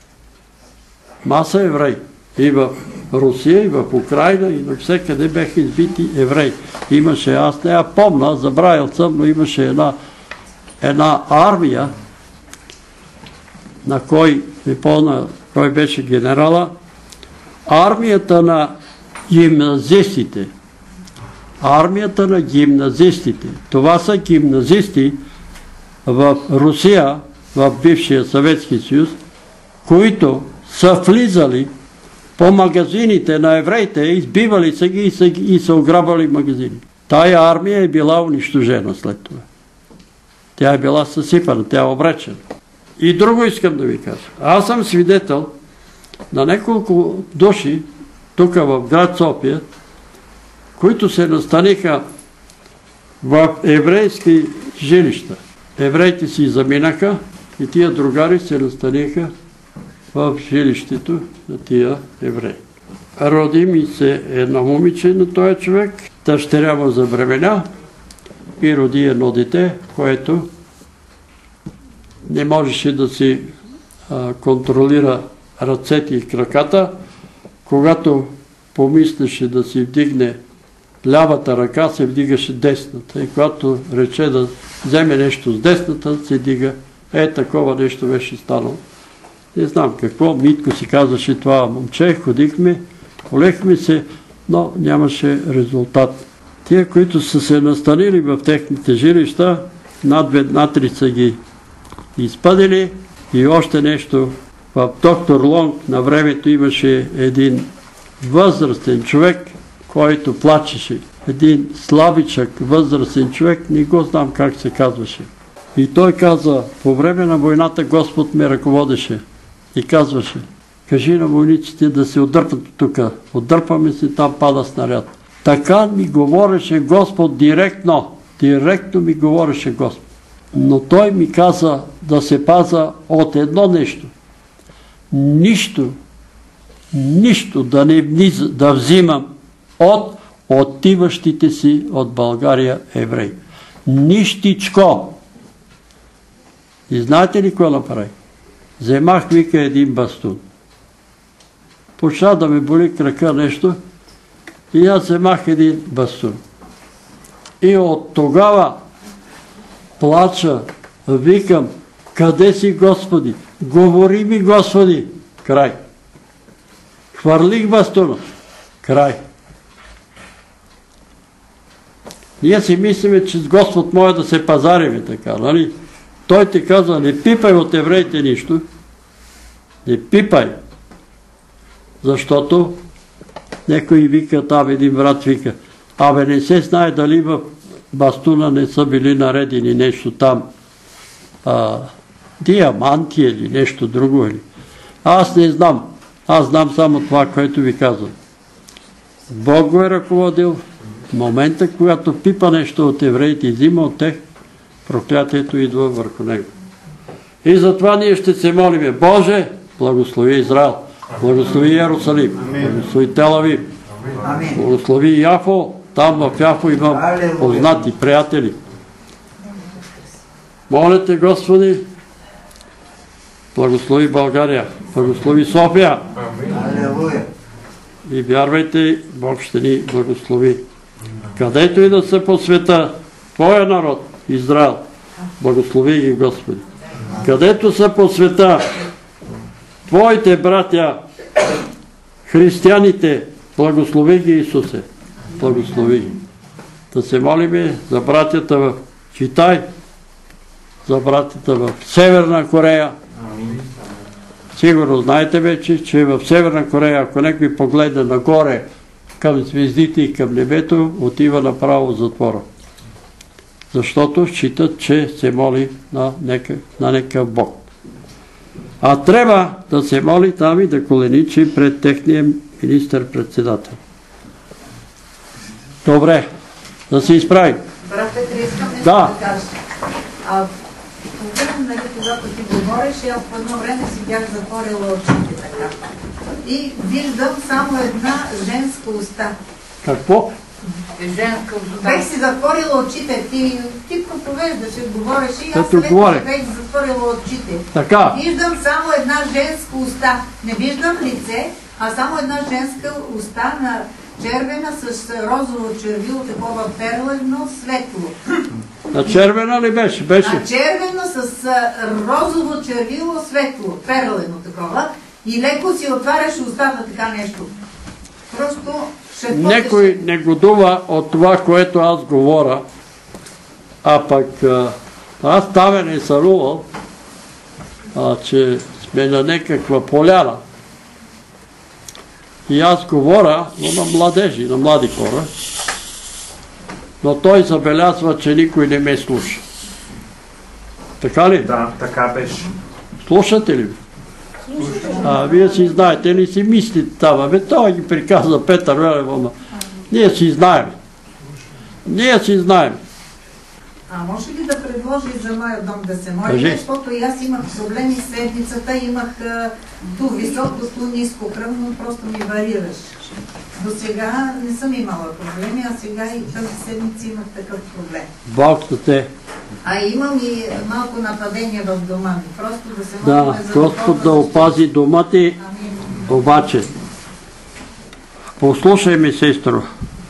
Маса евреи. И в Русия, и в Украина, и навсекъде бяха избити евреи. Имаше, аз не я помня, забравил съм, но имаше една, една армия, на кой, не помня, кой беше генерала, армията на гимназистите. Армията на гимназистите. Това са гимназисти в Русия, в бившия Съветски съюз, които са влизали по магазините на евреите, избивали са ги и са, и са ограбвали магазини. Тая армия е била унищожена след това. Тя е била съсипана, тя е обречена. И друго искам да ви кажа. Аз съм свидетел на няколко души тук в град София, които се настаниха в еврейски жилища. Евреите си заминаха и тия другари се настаниха в жилището на тия евреи. Роди ми се едно момиче на този човек, дъщеря му забременя и роди едно дете, което не можеше да си а, контролира ръцете и краката. Когато помислеше да си вдигне лявата ръка, се вдигаше десната. И когато рече да вземе нещо с десната, се дига. Е, такова нещо беше станало. Не знам какво. Митко си казваше това момче. Ходихме, полехме се, но нямаше резултат. Тия, които са се настанили в техните жилища, над-три са ги изпъдили. И още нещо. В доктор Лонг на времето имаше един възрастен човек, който плачеше. Един слабичък, възрастен човек, не го знам как се казваше. И той каза, по време на войната Господ ме ръководеше и казваше, кажи на войниците да се отдърпат тук. Отдърпаме се, там пада снаряд. Така ми говореше Господ директно. Директно ми говореше Господ. Но той ми каза да се паза от едно нещо. Нищо, нищо да не вниза, да взимам от отиващите си от България евреи. Нищичко. И знаете ли какво направи? Вземах, вика, един бастун. Почна да ме боли крака нещо и аз вземах един бастун. И от тогава плача, викам, къде си, Господи? Говори ми, Господи! Край. Хвърлих бастуна. Край. Ние си мислиме, че с Господ може да се пазариме така, нали? Той ти казва, не пипай от евреите нищо. Не пипай. Защото някой вика, там един брат вика, абе не се знае дали в бастуна не са били наредени нещо там, а, диаманти или нещо друго. Или. Аз не знам. Аз знам само това, което ви казвам. Бог го е ръководил. В момента, когато пипа нещо от евреите и взима от тех, проклятието идва върху него. И затова ние ще се молиме. Боже, благослови Израел, благослови Иерусалим, благослови Тел-Авив, благослови Яфо. Там в Яфо имам познати приятели. Моля те, Господи, благослови България, благослови София. И вярвайте, Бог ще ни благослови. Където и да се по света, Твоя народ, Израел, благослови ги, Господи. Където са по света, Твоите братя, християните, благослови ги, Исусе. Благослови ги. Да се молиме за братята в Китай, за братята в Северна Корея. Сигурно знаете вече, че в Северна Корея, ако някой погледне нагоре към звездите и към небето, отива направо в затвора. Защото считат, че се моли на някакъв Бог. А трябва да се моли там и да коленичи пред техния министър-председател. Добре, да се изправим. Брат Петре, искам нещо да да кажа. А, Повярвам, нека когато ти говореше, аз по едно време си бях затворила очите така. И виждам само една женска уста. Какво? Женска уста. Бех си затворила очите. Ти, ти проповеждаше, говореше и аз Като леко говоря. бех затворила очите. Така. Виждам само една женска уста. Не виждам лице, а само една женска уста на червена с розово червило, такова перлено светло. На червена ли беше? Беше. А червено с а, розово червило светло, перлено такова. И леко си отваряше устата така нещо. Просто ще Некой негодува от това, което аз говоря, а пък а, аз ставен и сънувал, а, че сме на някаква поляна. И аз говоря, но на младежи, на млади хора, но той забелязва, че никой не ме слуша. Така ли? Да, така беше. Слушате ли? А вие си знаете ли си мислите там, бе, той ги приказа Петър Велев, ама ние си знаем. Ние си знаем. А може ли да предложи за моя дом да се моли? Кажи. Защото и аз имах проблеми с седмицата, имах а, ту високо, ту ниско кръв, но просто ми варираш. До сега не съм имала проблеми, а сега и тази седмица имах такъв проблем. Бог да те. А имам и малко нападение в дома ми. Просто да се молим Да, за Господ да опази дома ти, обаче. Послушай ми, сестро.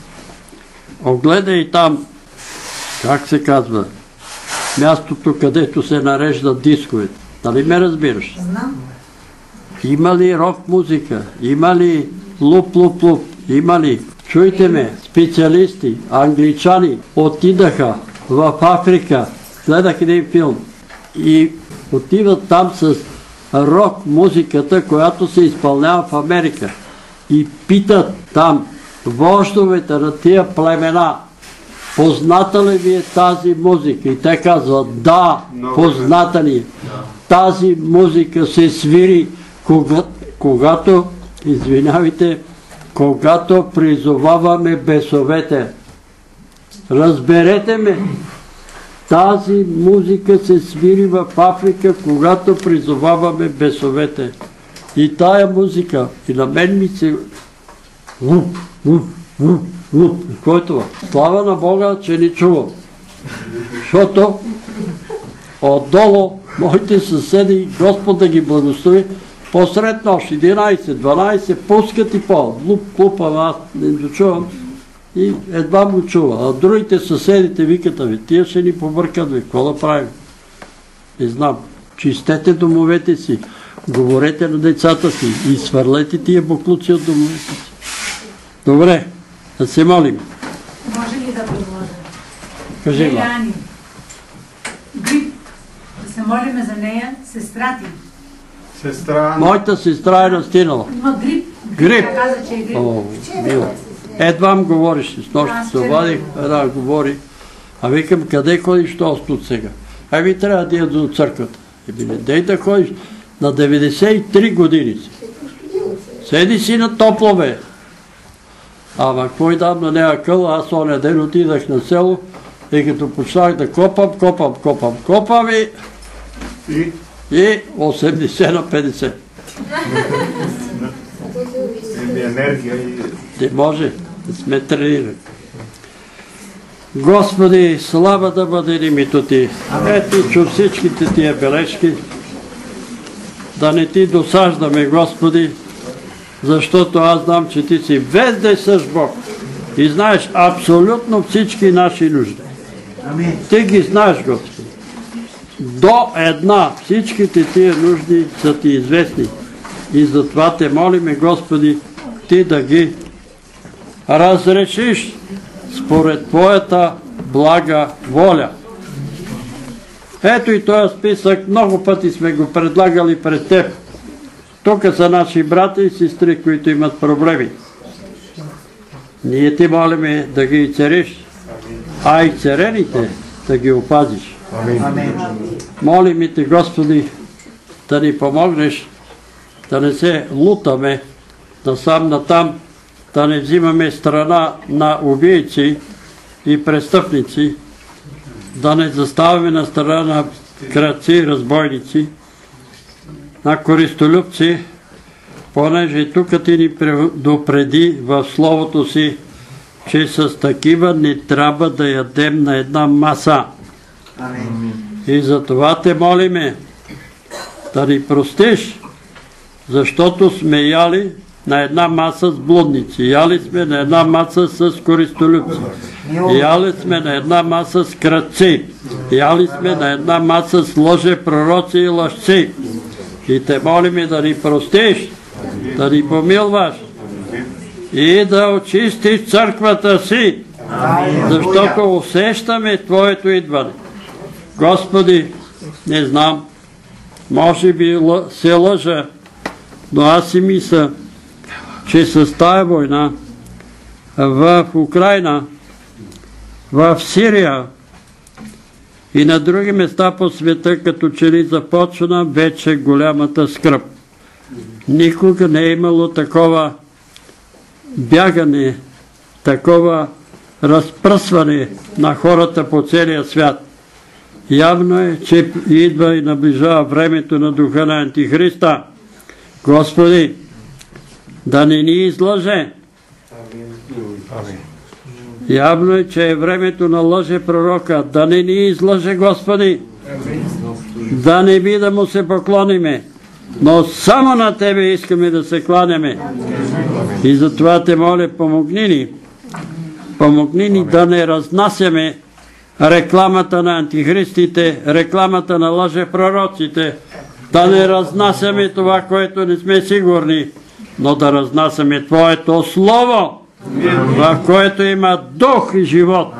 Огледай там, как се казва, мястото, където се нареждат дисковете. Нали ме разбираш? Знам. Има ли рок музика? Има ли луп-луп-луп? Има ли? Чуйте ме, специалисти, англичани отидаха в Африка, гледах един филм и отиват там с рок музиката, която се изпълнява в Америка. И питат там вождовете на тия племена, позната ли ви е тази музика? И те казват, да, позната ни е. Тази музика се свири, кога, когато, извинявайте, когато призоваваме бесовете. Разберете ме, тази музика се свири в Африка, когато призоваваме бесовете. И тая музика, и на мен ми се луп, луп, луп, луп. Който слава на Бога, че ни чувам. Защото отдолу моите съседи, Господ да ги благослови, посред нощ, единайсет, дванайсет, пускат и по. Луп, луп, ама аз не дочувам. И едва му чува. А другите съседите викат, ви, тия ще ни побъркат, ви, какво да правим? Не знам. Чистете домовете си, говорете на децата си и свърлете тия буклуци от домовете си. Добре, да се молим. Може ли да предложа? Кажи ма. Ани, грип, да се молиме за нея, сестра ти. Сестра... Моята сестра е настинала. Има грип. Грип? Тя каза, че е грип. О, мило. Едвам говориш, с нощ се обадих, една говори, а викам, къде ходиш толкова от сега? Ай ви трябва да я до църквата. Еби не дей да ходиш, на деветдесет и три години си. Седи си на топло, бе. Ама какво и дам на нея къл, аз оня ден отидах на село и като почнах да копам, копам, копам, копам и... И? И осемдесет на петдесет. Или енергия и... Не може, да сме тренирани. Господи, слава да бъде името Ти. Ето, чу всичките тия бележки. Да не Ти досаждаме, Господи, защото аз знам, че Ти си вездесъщ Бог. И знаеш абсолютно всички наши нужди. Ти ги знаеш, Господи. До една всичките тия нужди са Ти известни. И затова Те молиме, Господи, Ти да ги разрешиш според Твоята блага воля. Ето и този списък, много пъти сме го предлагали пред Теб. Тук са наши брати и сестри, които имат проблеми. Ние Ти молиме да ги цариш, а и царените да ги опазиш. Молим и Те, Господи, да ни помогнеш, да не се лутаме насам натам, да не взимаме страна на убийци и престъпници, да не заставаме на страна на крадци, разбойници, на користолюбци, понеже тук Ти ни предупреди в Словото Си че с такива не трябва да ядем на една маса. И за това те молиме да ни простиш, защото сме яли на една маса с блудници, яли сме на една маса с користолюбци, яли сме на една маса с крадци, яли сме на една маса с лъжепророци и лъжци. И те молиме да ни простиш, да ни помилваш и да очистиш църквата си, защото усещаме Твоето идване. Господи, не знам, може би се лъжа, но аз си мисля, че с тая война в Украйна, в Сирия и на други места по света, като че ли започна вече голямата скръб. Никога не е имало такова бягане, такова разпръсване на хората по целия свят. Явно е, че идва и наближава времето на духа на Антихриста. Господи, да не ни излъже. Явно е, че е времето на лъже пророка. Да не ни излъже, Господи. Да не би да му се поклониме. Но само на Тебе искаме да се кланяме. И затова те моля, помогни ни. Помогни ни да не разнасяме рекламата на антихристите, рекламата на лъжепророците, да не разнасяме това, което не сме сигурни, но да разнасяме Твоето Слово, в което има дух и живот.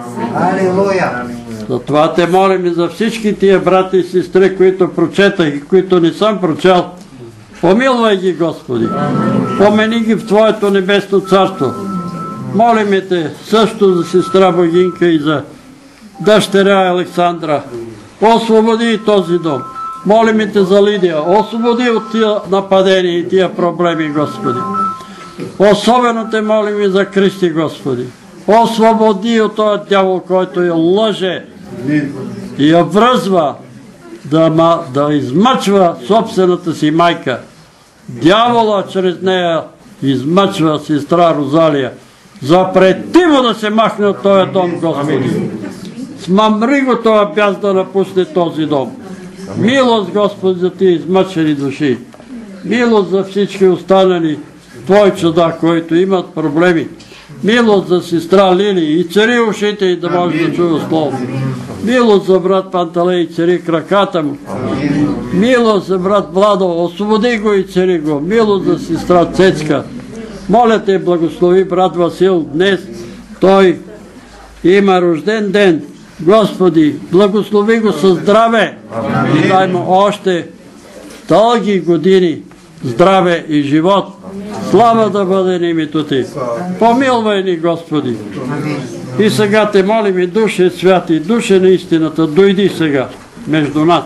Затова те молим за всички тия брати и сестри, които прочетах и които не съм прочел. Помилвай ги, Господи. Помени ги в Твоето небесно царство. Молиме Те също за сестра Богинка и за дъщеря Александра. Освободи този дом. Молиме Те за Лидия. Освободи от тия нападения и тия проблеми, Господи. Особено Те молим и за Кристи, Господи. Освободи от този дявол, който я лъже и я връзва да, да измъчва собствената си майка. Дявола чрез нея измъчва сестра Розалия. Запрети му да се махне от този дом, Господи. Смамри го това бяз да напусне този дом. Милост, Господи, за тия измъчени души. Милост за всички останали Твои чуда, които имат проблеми. Милост за сестра Лили и цари ушите и да може да чува слово. Милост за брат Панталей и цари краката му. Милост за брат Владо, освободи го и цари го. Милост за сестра Цецка. Моля Те, благослови брат Васил днес. Той има рожден ден. Господи, благослови го със здраве и дай му още дълги години здраве и живот. Слава да бъде на името Ти. Помилвай ни, Господи. И сега Те молим и Душе Святи, Душе на истината, дойди сега между нас.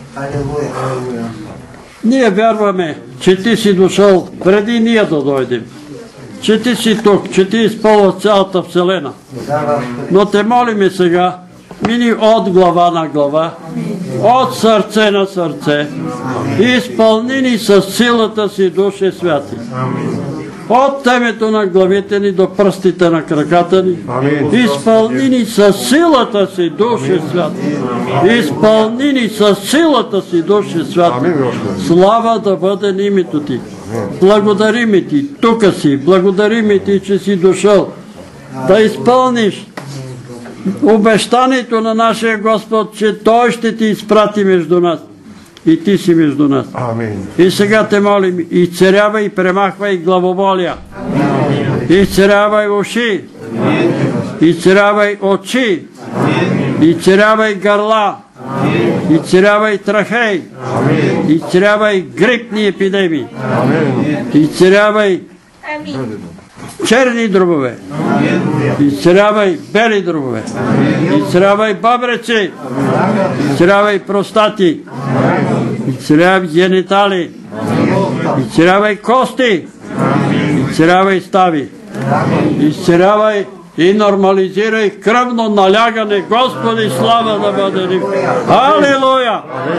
Ние вярваме, че Ти си дошъл преди ние да дойдем. Че Ти си тук, че Ти изпълваш цялата вселена. Но Те молиме сега, мини от глава на глава, от сърце на сърце, изпълни ни с силата си, Душе Святи. От темето на главите ни до пръстите на краката ни, изпълни ни с силата си, Душе Святи. Изпълни ни с силата си, Душе Святи. Слава да бъде на името Ти. Благодариме Ти, тука си, благодариме Ти, че си дошъл да изпълниш обещанието на нашия Господ, че Той ще Ти изпрати между нас. И Ти си между нас. Амин. И сега Те молим, изцерявай и премахвай главоболия. Изцерявай уши. Изцерявай очи. Изцерявай гърла. Изцерявай трахей. Изцерявай грипни епидемии. Изцерявай черни дробове. Изцерявай бели дробове. Изцерявай бъбреци. Изцерявай простати. Изцерявай генитали. Изцерявай кости. Изцерявай стави. Изцерявай и нормализирай кръвно налягане. Господи, слава да бъде ни. Алилуя!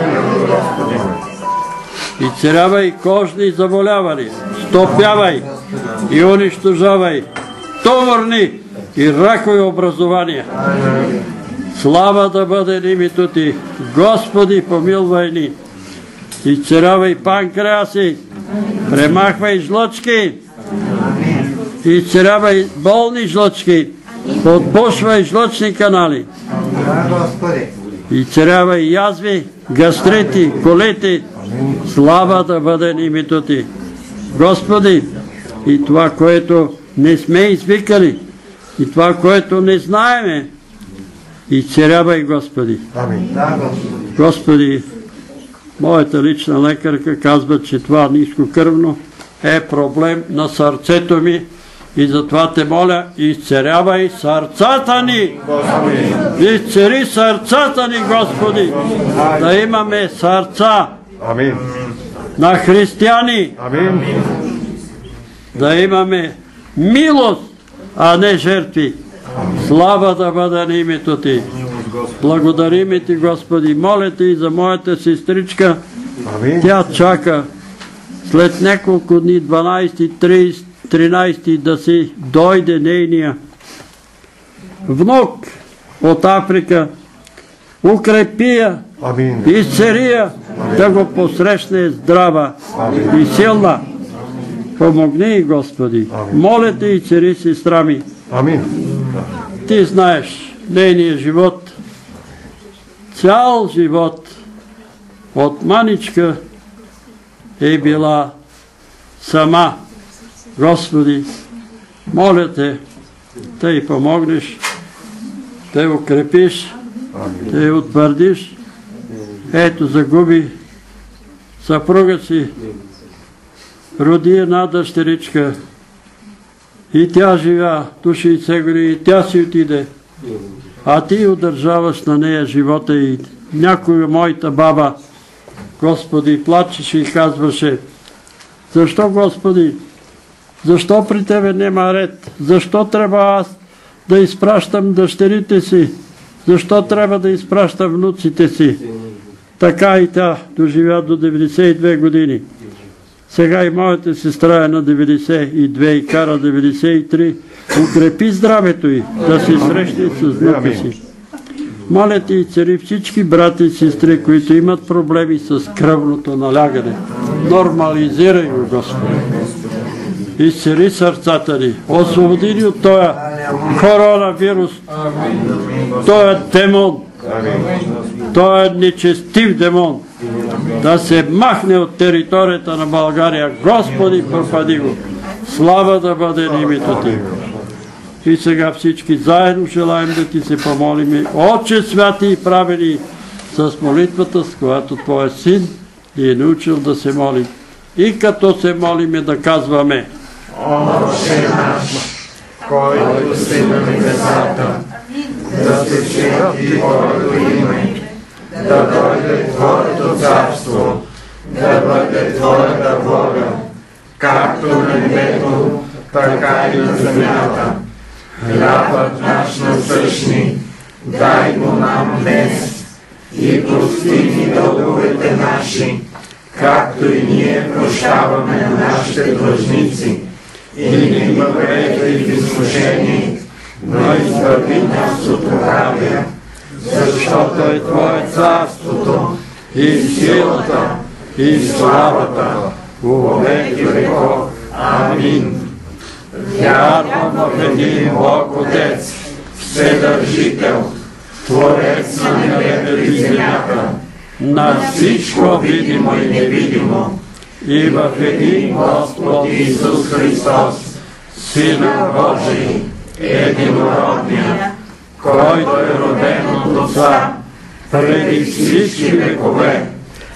Изцерявай кожни заболявания. Стопявай и унищожавай туморни и ракови образования. Слава да бъде името Ти. Господи, помилвай ни. Изцерявай панкреаси, премахвай жлъчки, изцерявай болни жлъчки, отпушвай жлъчни канали, изцерявай язви, гастрити, колити. Слава да бъде името Ти. Господи, и това, което не сме извикали, и това, което не знаеме, изцерявай, Господи. Господи, моята лична лекарка казва, че това нискокръвно е проблем на сърцето ми и затова те моля, изцерявай сърцата ни. Изцери сърцата ни, Господи, да имаме сърца на християни, да имаме милост, а не жертви. Слава да бъде на името Ти. Благодарим Ти, Господи. Моля Ти и за моята сестричка. Тя чака след няколко дни, дванайсети, тридесети, тринайсети, да си дойде нейния внук от Африка. Укрепи я, изцери я, да го посрещне здрава и силна. Помогни, Господи. Моля Те, изцери сестра ми. Ти знаеш нейния живот, цял живот от маничка е била сама. Господи, моля Те, да й помогнеш, да я укрепиш, да я утвърдиш. Ето, загуби съпруга си, роди една дъщеричка и тя живя до шейсет години, и тя си отиде. А Ти удържаваш на нея живота и някоя моята баба, Господи, плачеше и казваше: защо, Господи, защо при Тебе нема ред? Защо трябва аз да изпращам дъщерите си? Защо трябва да изпращам внуците си? Така и тя доживя до деветдесет и две години. Сега и моята сестра е на деветдесет и две и кара деветдесет и три. Укрепи здравето й, да се срещне с внука си. Моля Ти, изцери всички брати и сестри, които имат проблеми с кръвното налягане. Нормализирай го, Господи. Изцери сърцата ни. Освободи ни от този коронавирус, този демон, този нечестив демон, да се махне от територията на България. Господи, пропади го. Слава да бъде на името Ти. И сега всички заедно желаем да Ти се помолим. Отче святи и праведни, с молитвата, с която Твоя Син ни е научил да се молим. И като се молиме да казваме: Отче наш, който си на небесата, да се свети Твоето име, да дойде Твоето царство, да бъде Твоята воля, както на небето, така и на земята. Хлябът наш насъщни, дай го нам днес и прости ни дълговете наши, както и ние прощаваме на нашите длъжници. И не въведи в изкушение, но избави нас от лукавия, защото е Твое царството, и силата, и славата, во веки веков. Амин. Вярвам в един Бог Отец, Вседържител, Творец на небето и земята, на всичко видимо и невидимо, и в един Господ Исус Христос, Сина Божий, единородния, който е роден от Отца преди всички векове,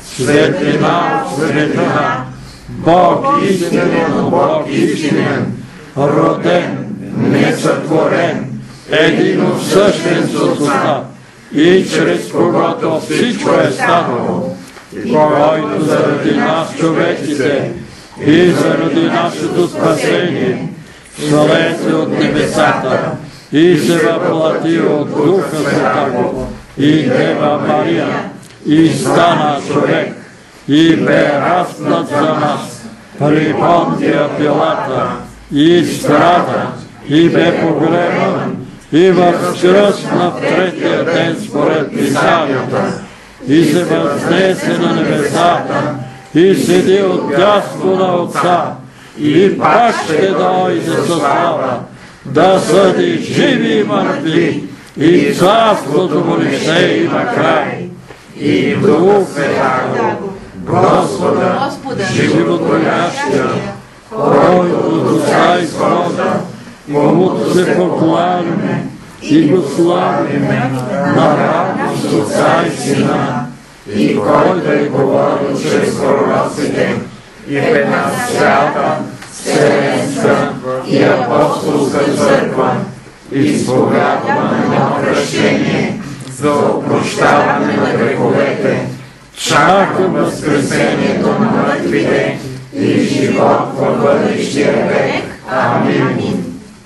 светлина от светлина, Бог истинен от Бог истинен, роден, несътворен, единосъщен с Отца, и чрез когото всичко е станало, който заради нас човеците и заради нашето спасение слезе от небесата и се въплати от Духа Святаго и Дева Мария и стана човек и бе разпнат за нас при Понтия Пилата и страда и бе погребан и възкръсна в третия ден според Писанията, и се възнесе на небесата, и седи отдясно на Отца, и пак ще дойде със слава, да съди живи и мъртви, и царството му не ще има край. И в Дух Святаго, Господа, животворящия, който от Отца изхода, комуто се покланяме и го славиме на равност с Отца и Сина, и който е говорил чрез пророците, и в една свята, вселенска и апостолска църква, изповядваме на прощение за опрощаване на греховете, чакам възкресението на мъртвите и живот в бъдещия век. Амин.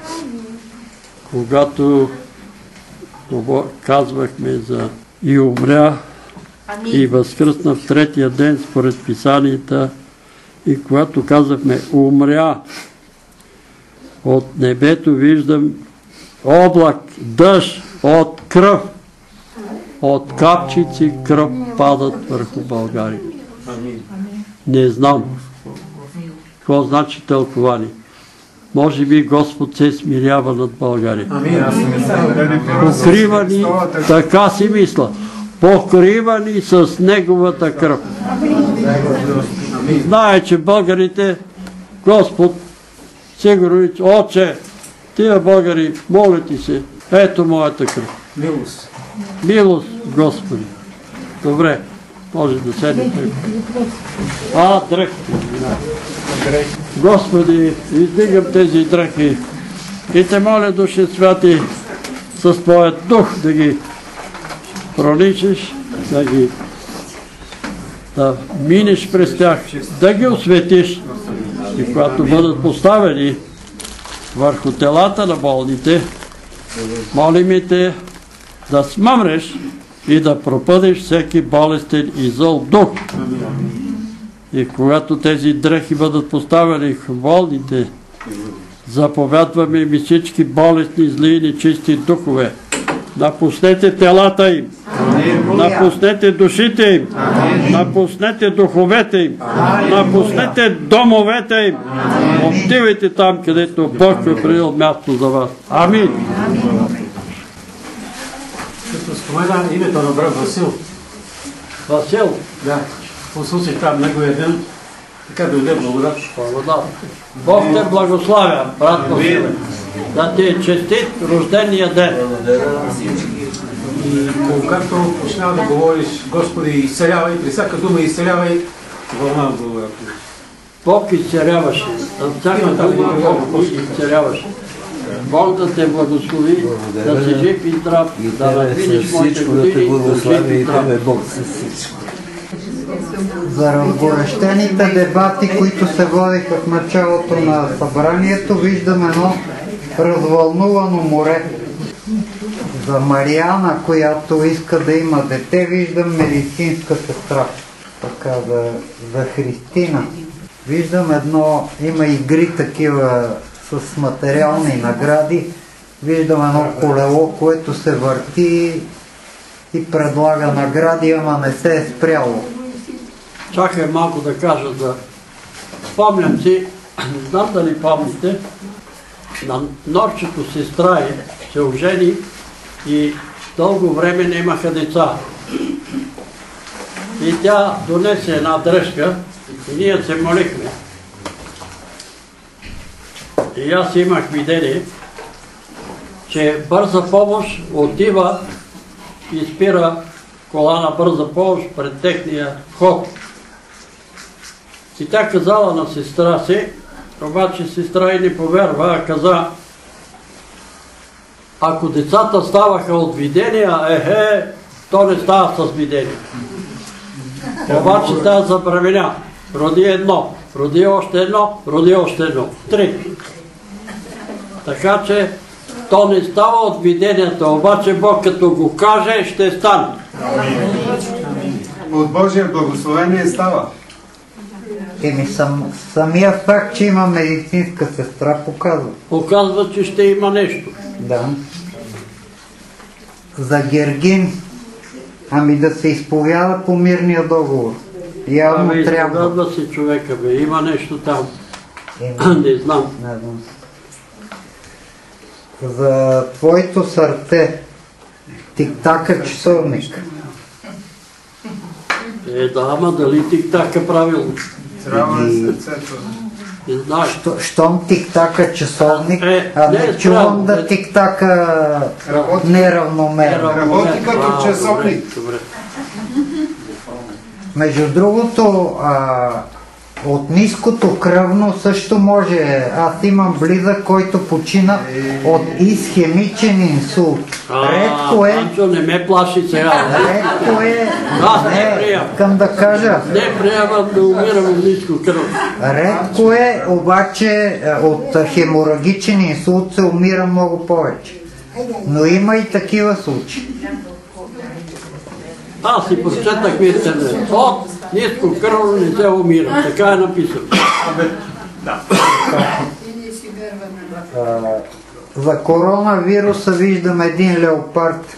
Когато казвахме за и умря, и възкръсна в третия ден според Писанията, и когато казахме умря, от небето виждам облак, дъжд от кръв, от капчици кръв падат върху България. Не знам какво значи тълкование. Може би Господ се смирява над България. Покривани, така си мисля, покривани с Неговата кръв. Знае, че българите, Господ, сигурно, Отче, тия българи, моля ти се, ето моята кръв. Милост. Милост, Господи. Добре, може да седнете. А, дрехите. Господи, издигам тези дрехи и те моля, Душе Святи, с Твоят дух да ги проничиш, да ги да минеш през тях, да ги осветиш и когато бъдат поставени върху телата на болните, молим и те да смъмреш и да пропъдеш всеки болестен и зъл дух. И когато тези дрехи бъдат поставени в болните, заповядваме ми всички болестни, зли и нечисти духове. Напуснете телата им, напуснете душите им, напуснете духовете им, напуснете домовете им. Отивайте там, където Бог е приел място за вас. Амин. Като спомена името на брат Васил. Васил? Да. Послушай там неговия ден, така дойде благодат. Благодат. Бог те благославя, брат Васил. Да ти е честит рождения ден. И когато почнава да говориш, Господи, изцелявай, при всяка дума изцелявай, вълна от благодат. Бог изцеляваше. На всяка дума Бог изцеляваше. Бог да те благослови, да си жив и здрав, да надвинеш моите години, да жив и здрав. За разгорещените дебати, които се водиха в началото на събранието, виждам едно развълнувано море. За Мариана, която иска да има дете, виждам медицинска сестра. Така, за, за Христина. Виждам едно, има игри такива с материални награди. Виждам едно колело, което се върти и предлага награди, ама не се е спряло. Чакай малко да кажа за... Спомням си, не знам дали помните, на Норчето сестра е, се ожени и дълго време не имаха деца. И тя донесе една дрежка и ние се молихме. И аз имах видение, че бърза помощ отива и спира кола на бърза помощ пред техния вход. И тя казала на сестра си, обаче сестра и не повярва, а каза, ако децата ставаха от видения, ехе, то не става с видения. Обаче тя забременя. Роди едно, роди още едно, роди още едно. Три. Така че то не става от виденията, обаче Бог като го каже, ще стане. От Божие благословение става. Еми сам, самия факт, че има медицинска сестра, показва. Показва, че ще има нещо. Да. за Гергин, ами да се изповяда по мирния договор. Явно ами, трябва. изповядва си човека, бе. Има нещо там. Има. Не знам. Не знам. За твоето сърце тик-така часовник. Е, да, ама дали тик-така правилно? Трябва ли сърцето? Не знам. Що, щом тик-така часовник, Е, а не, не чувам да не. тик-така неравномерно. Работи като А, часовник. добре, добре. Между другото, а, от ниското кръвно също може. Аз имам близък, който почина от исхемичен инсулт. Редко А, е, Панчо, не ме плаши сега. редко е, Аз не не, приемам. искам да кажа, Не приемам да умирам от ниско кръв. редко е, обаче от хеморагичен инсулт се умира много повече. Но има и такива случаи. Аз си прочетах в интернет. От ниско кръв не се умира. Така е написано. А, за коронавируса виждам един леопард.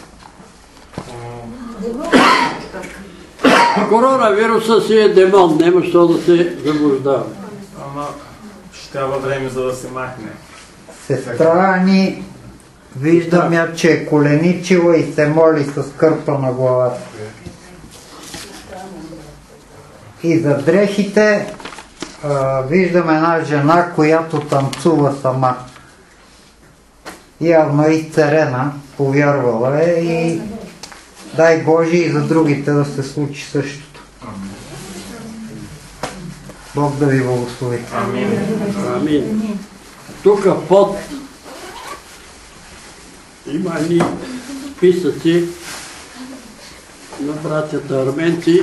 Коронавируса си е демон. Нема що да се заблуждава. Ама ще трябва време за да се махне. Сестра ни, виждам я, че е коленичила и се моли с кърпа на главата. И за дрехите а, виждам една жена, която танцува сама. Явно е изцерена, повярвала е и дай Боже и за другите да се случи същото. Бог да ви благослови. Амин. Амин. Тук под има едни писъци на братята арменци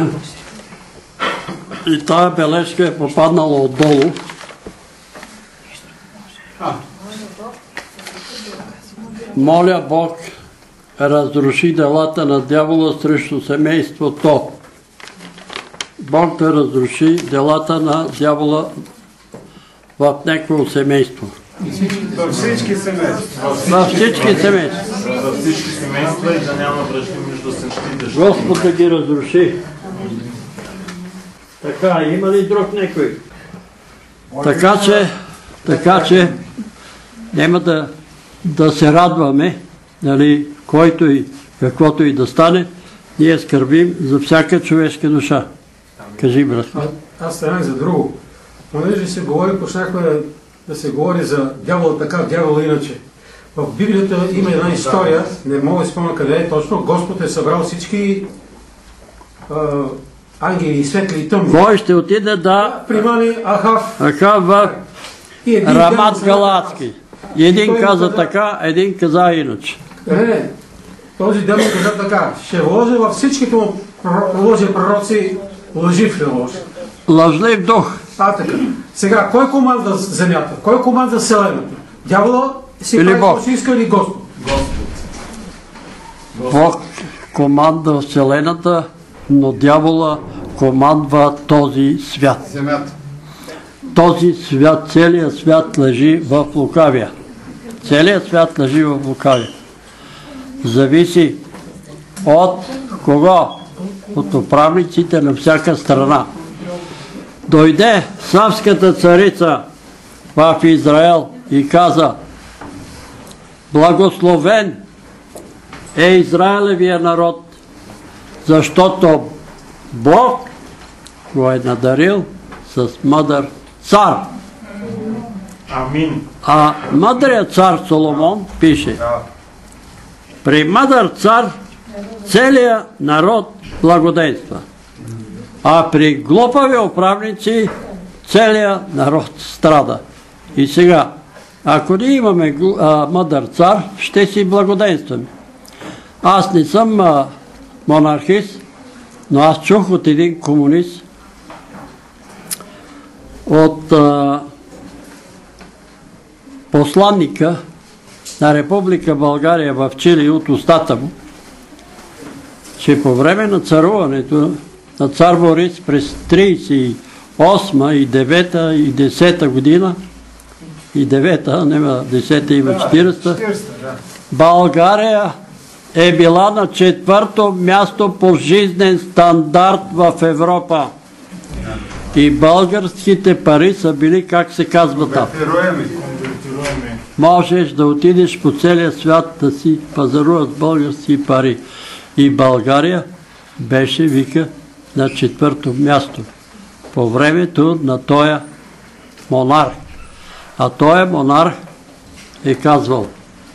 и тая бележка е попаднала отдолу. Моля Бог разруши делата на дявола срещу семейството. Бог да разруши делата на дявола в някакво семейство. Във всички семейства. Във всички семейства. Във всички семейства и да няма връжди между синците. Господ да ги разруши. Така, има ли друг някой? Така че, така че, няма да, да се радваме, нали, който и каквото и да стане, ние скърбим за всяка човешка душа. Кажи, брат. Аз станах за друго. Понеже се говори, почнахме да, да се говори за дявола така, дявола иначе. В Библията има една история, не мога да спомня къде е точно, Господ е събрал всички а, ангели и светли и тъмни. Кой ще отиде да примани Ахав. Ахав в И един Рамат ден- Галатски. И един Той каза каза- така, един каза иначе. Не, не. Този демон каза така, ще вложа във всичките му про- лъжи пророци лъжив ли лъж. Лъжлив дух. А, така. Сега, кой команда земята? Кой команда вселената? Дявола си Или прави Бог? какво си иска или Господ? Бог командва Вселената, но дявола командва този свят. Земята. Този свят, целият свят лежи в лукавия. Целият свят лежи в лукавия. Зависи от кого? От управниците на всяка страна. Дойде Савската царица в Израел и каза: благословен е Израелевия народ, защото Бог го е надарил с мъдър цар. Амин. А мъдрият цар Соломон пише: при мъдър цар целият народ благоденства, а при глупави управници целият народ страда. И сега, ако ние имаме а, мъдър цар, ще си благоденстваме. Аз не съм а, монархист, но аз чух от един комунист, от а, посланника на Република България в Чили, от устата му, че по време на царуването на цар Борис през тридесет и осма и девета и десета година, и девета, нема десета, има четиридесета, България е била на четвърто място по жизнен стандарт в Европа. И българските пари са били, как се казва там. Можеш да отидеш по целия свят да си пазаруваш български пари. И България беше, вика, на четвърто място по времето на тоя монарх. А тоя монарх е казвал: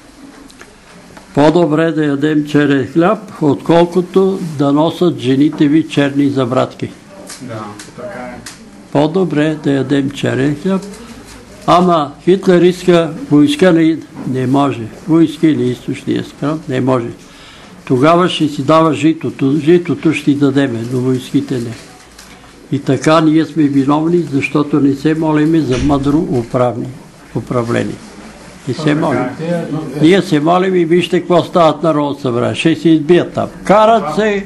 по-добре да ядем черен хляб, отколкото да носят жените ви черни забратки. Да, така е. По-добре да ядем черен хляб. Ама Хитлер иска войска, не, не може. Войски или източния фронт не може. Тогава ще си дава житото. Житото ще ти дадеме, но войските не. И така ние сме виновни, защото не се молиме за мъдро управление. Не се молим. Ние се молим и вижте какво стават Народно събрание. Ще се избият там. Карат се,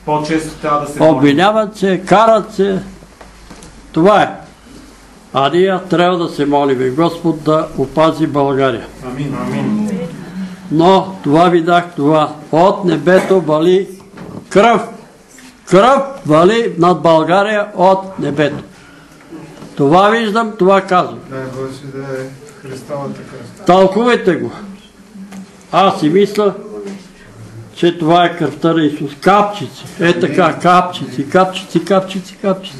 обвиняват се, карат се. Това е. А ние трябва да се молиме Господ да опази България. Амин. Амин. Но това видях, това от небето вали кръв. Кръв вали над България от небето. Това виждам, това казвам. Дай Боже да е Христовата кръв. Тълкувайте го. Аз си мисля, че това е кръвта на Исус. Капчици. Е така, капчици, капчици, капчици, капчици.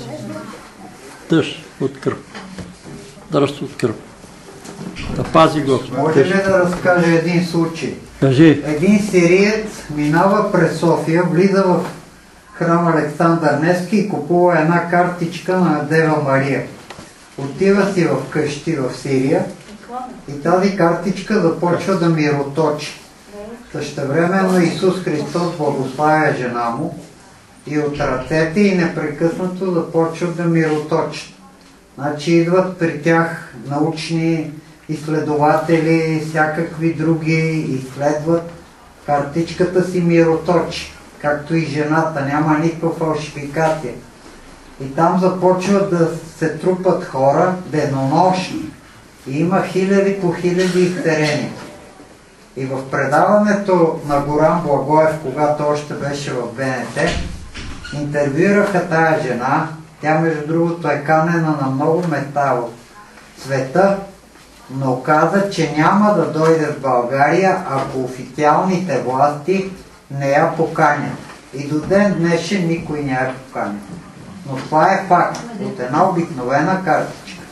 Дъжд от кръв. Дръжд от кръв. Да пази Господ. Може ли да разкажа един случай? Кажи. Един сириец минава през София, влиза в храм Александър Невски и купува една картичка на Дева Мария. Отива си в къщи в Сирия и тази картичка започва да мироточи. Същевременно Исус Христос благославя жена му и от ръцете и непрекъснато започват да мироточат. Значи идват при тях научни изследователи, всякакви други, изследват. Картичката си мироточи, както и жената, няма никаква фалшификация. И там започват да се трупат хора денонощни. И има хиляди по хиляди изтерени. И в предаването на Горан Благоев, когато още беше в БНТ, интервюираха тая жена. Тя, между другото, е канена на много места в света, но каза, че няма да дойде в България, ако официалните власти не я поканят. И до ден днешен никой не я поканя. Но това е факт от една обикновена картичка.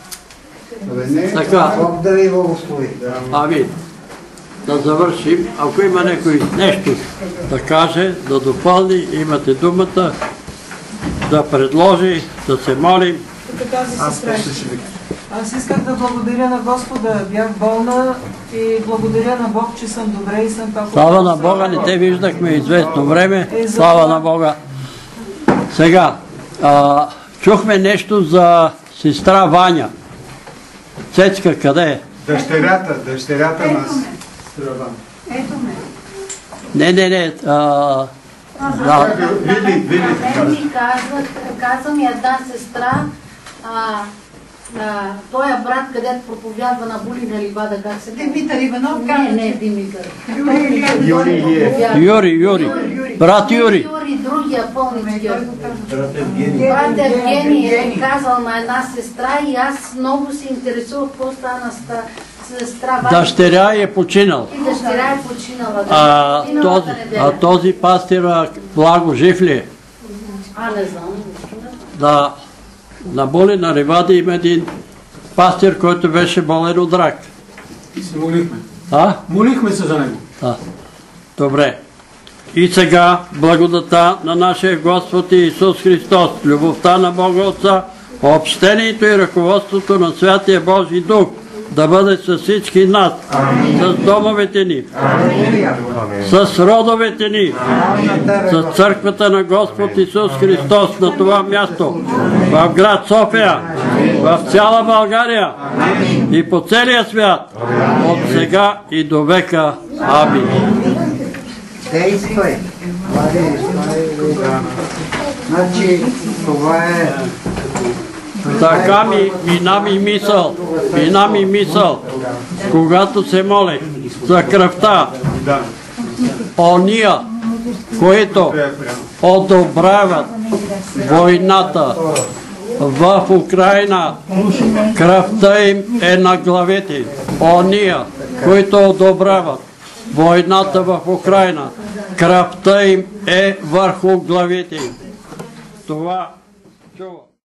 Така. Бог да ви благослови. Амин. Да завършим. Ако има някой нещо да каже, да допълни, имате думата, да предложи, да се молим. Аз исках да благодаря на Господа. Бях болна и благодаря на Бог, че съм добре и съм толкова. Слава на Бога, не те виждахме известно време. Слава на Бога. Сега, а, чухме нещо за сестра Ваня. Цецка къде е? Дъщерята, дъщерята на сестра Ваня. Ето ме. Не, не, не. А, да. Вили, Вили. Ми казват, каза ми една сестра, а, а, той е брат, където проповядва на Булина Ливада, как се... Димитър Иванов, Не, не, Димитър. Юри, Юри. Брат Юри. Юри, другия пълнички. Брат Евгений е казал на една сестра и аз много се интересувах какво стана с сестра Ваня. Дъщеря е починал. И дъщеря е починала. А, този, а този пастир Благо жив ли е? А, не знам. Да. На Булина Ливада има един пастир, който беше болен от рак. И се молихме. А? Молихме се за него. Да. Добре. И сега благодата на нашия Господ Исус Христос, любовта на Бога Отца, общението и ръководството на Святия Божий Дух да бъде с всички нас, с домовете ни, с родовете ни, с църквата на Господ Исус Христос на това място, в град София, в цяла България и по целия свят, от сега и до века. Амин. Действай. Значи, това е... Така ми мина ми мисъл, мина ми мисъл, когато се моли за кръвта Ония, които одобряват войната в Украина, кръвта им е на главите. Ония, които одобряват войната в Украина, кръвта им е върху главите. Това чува.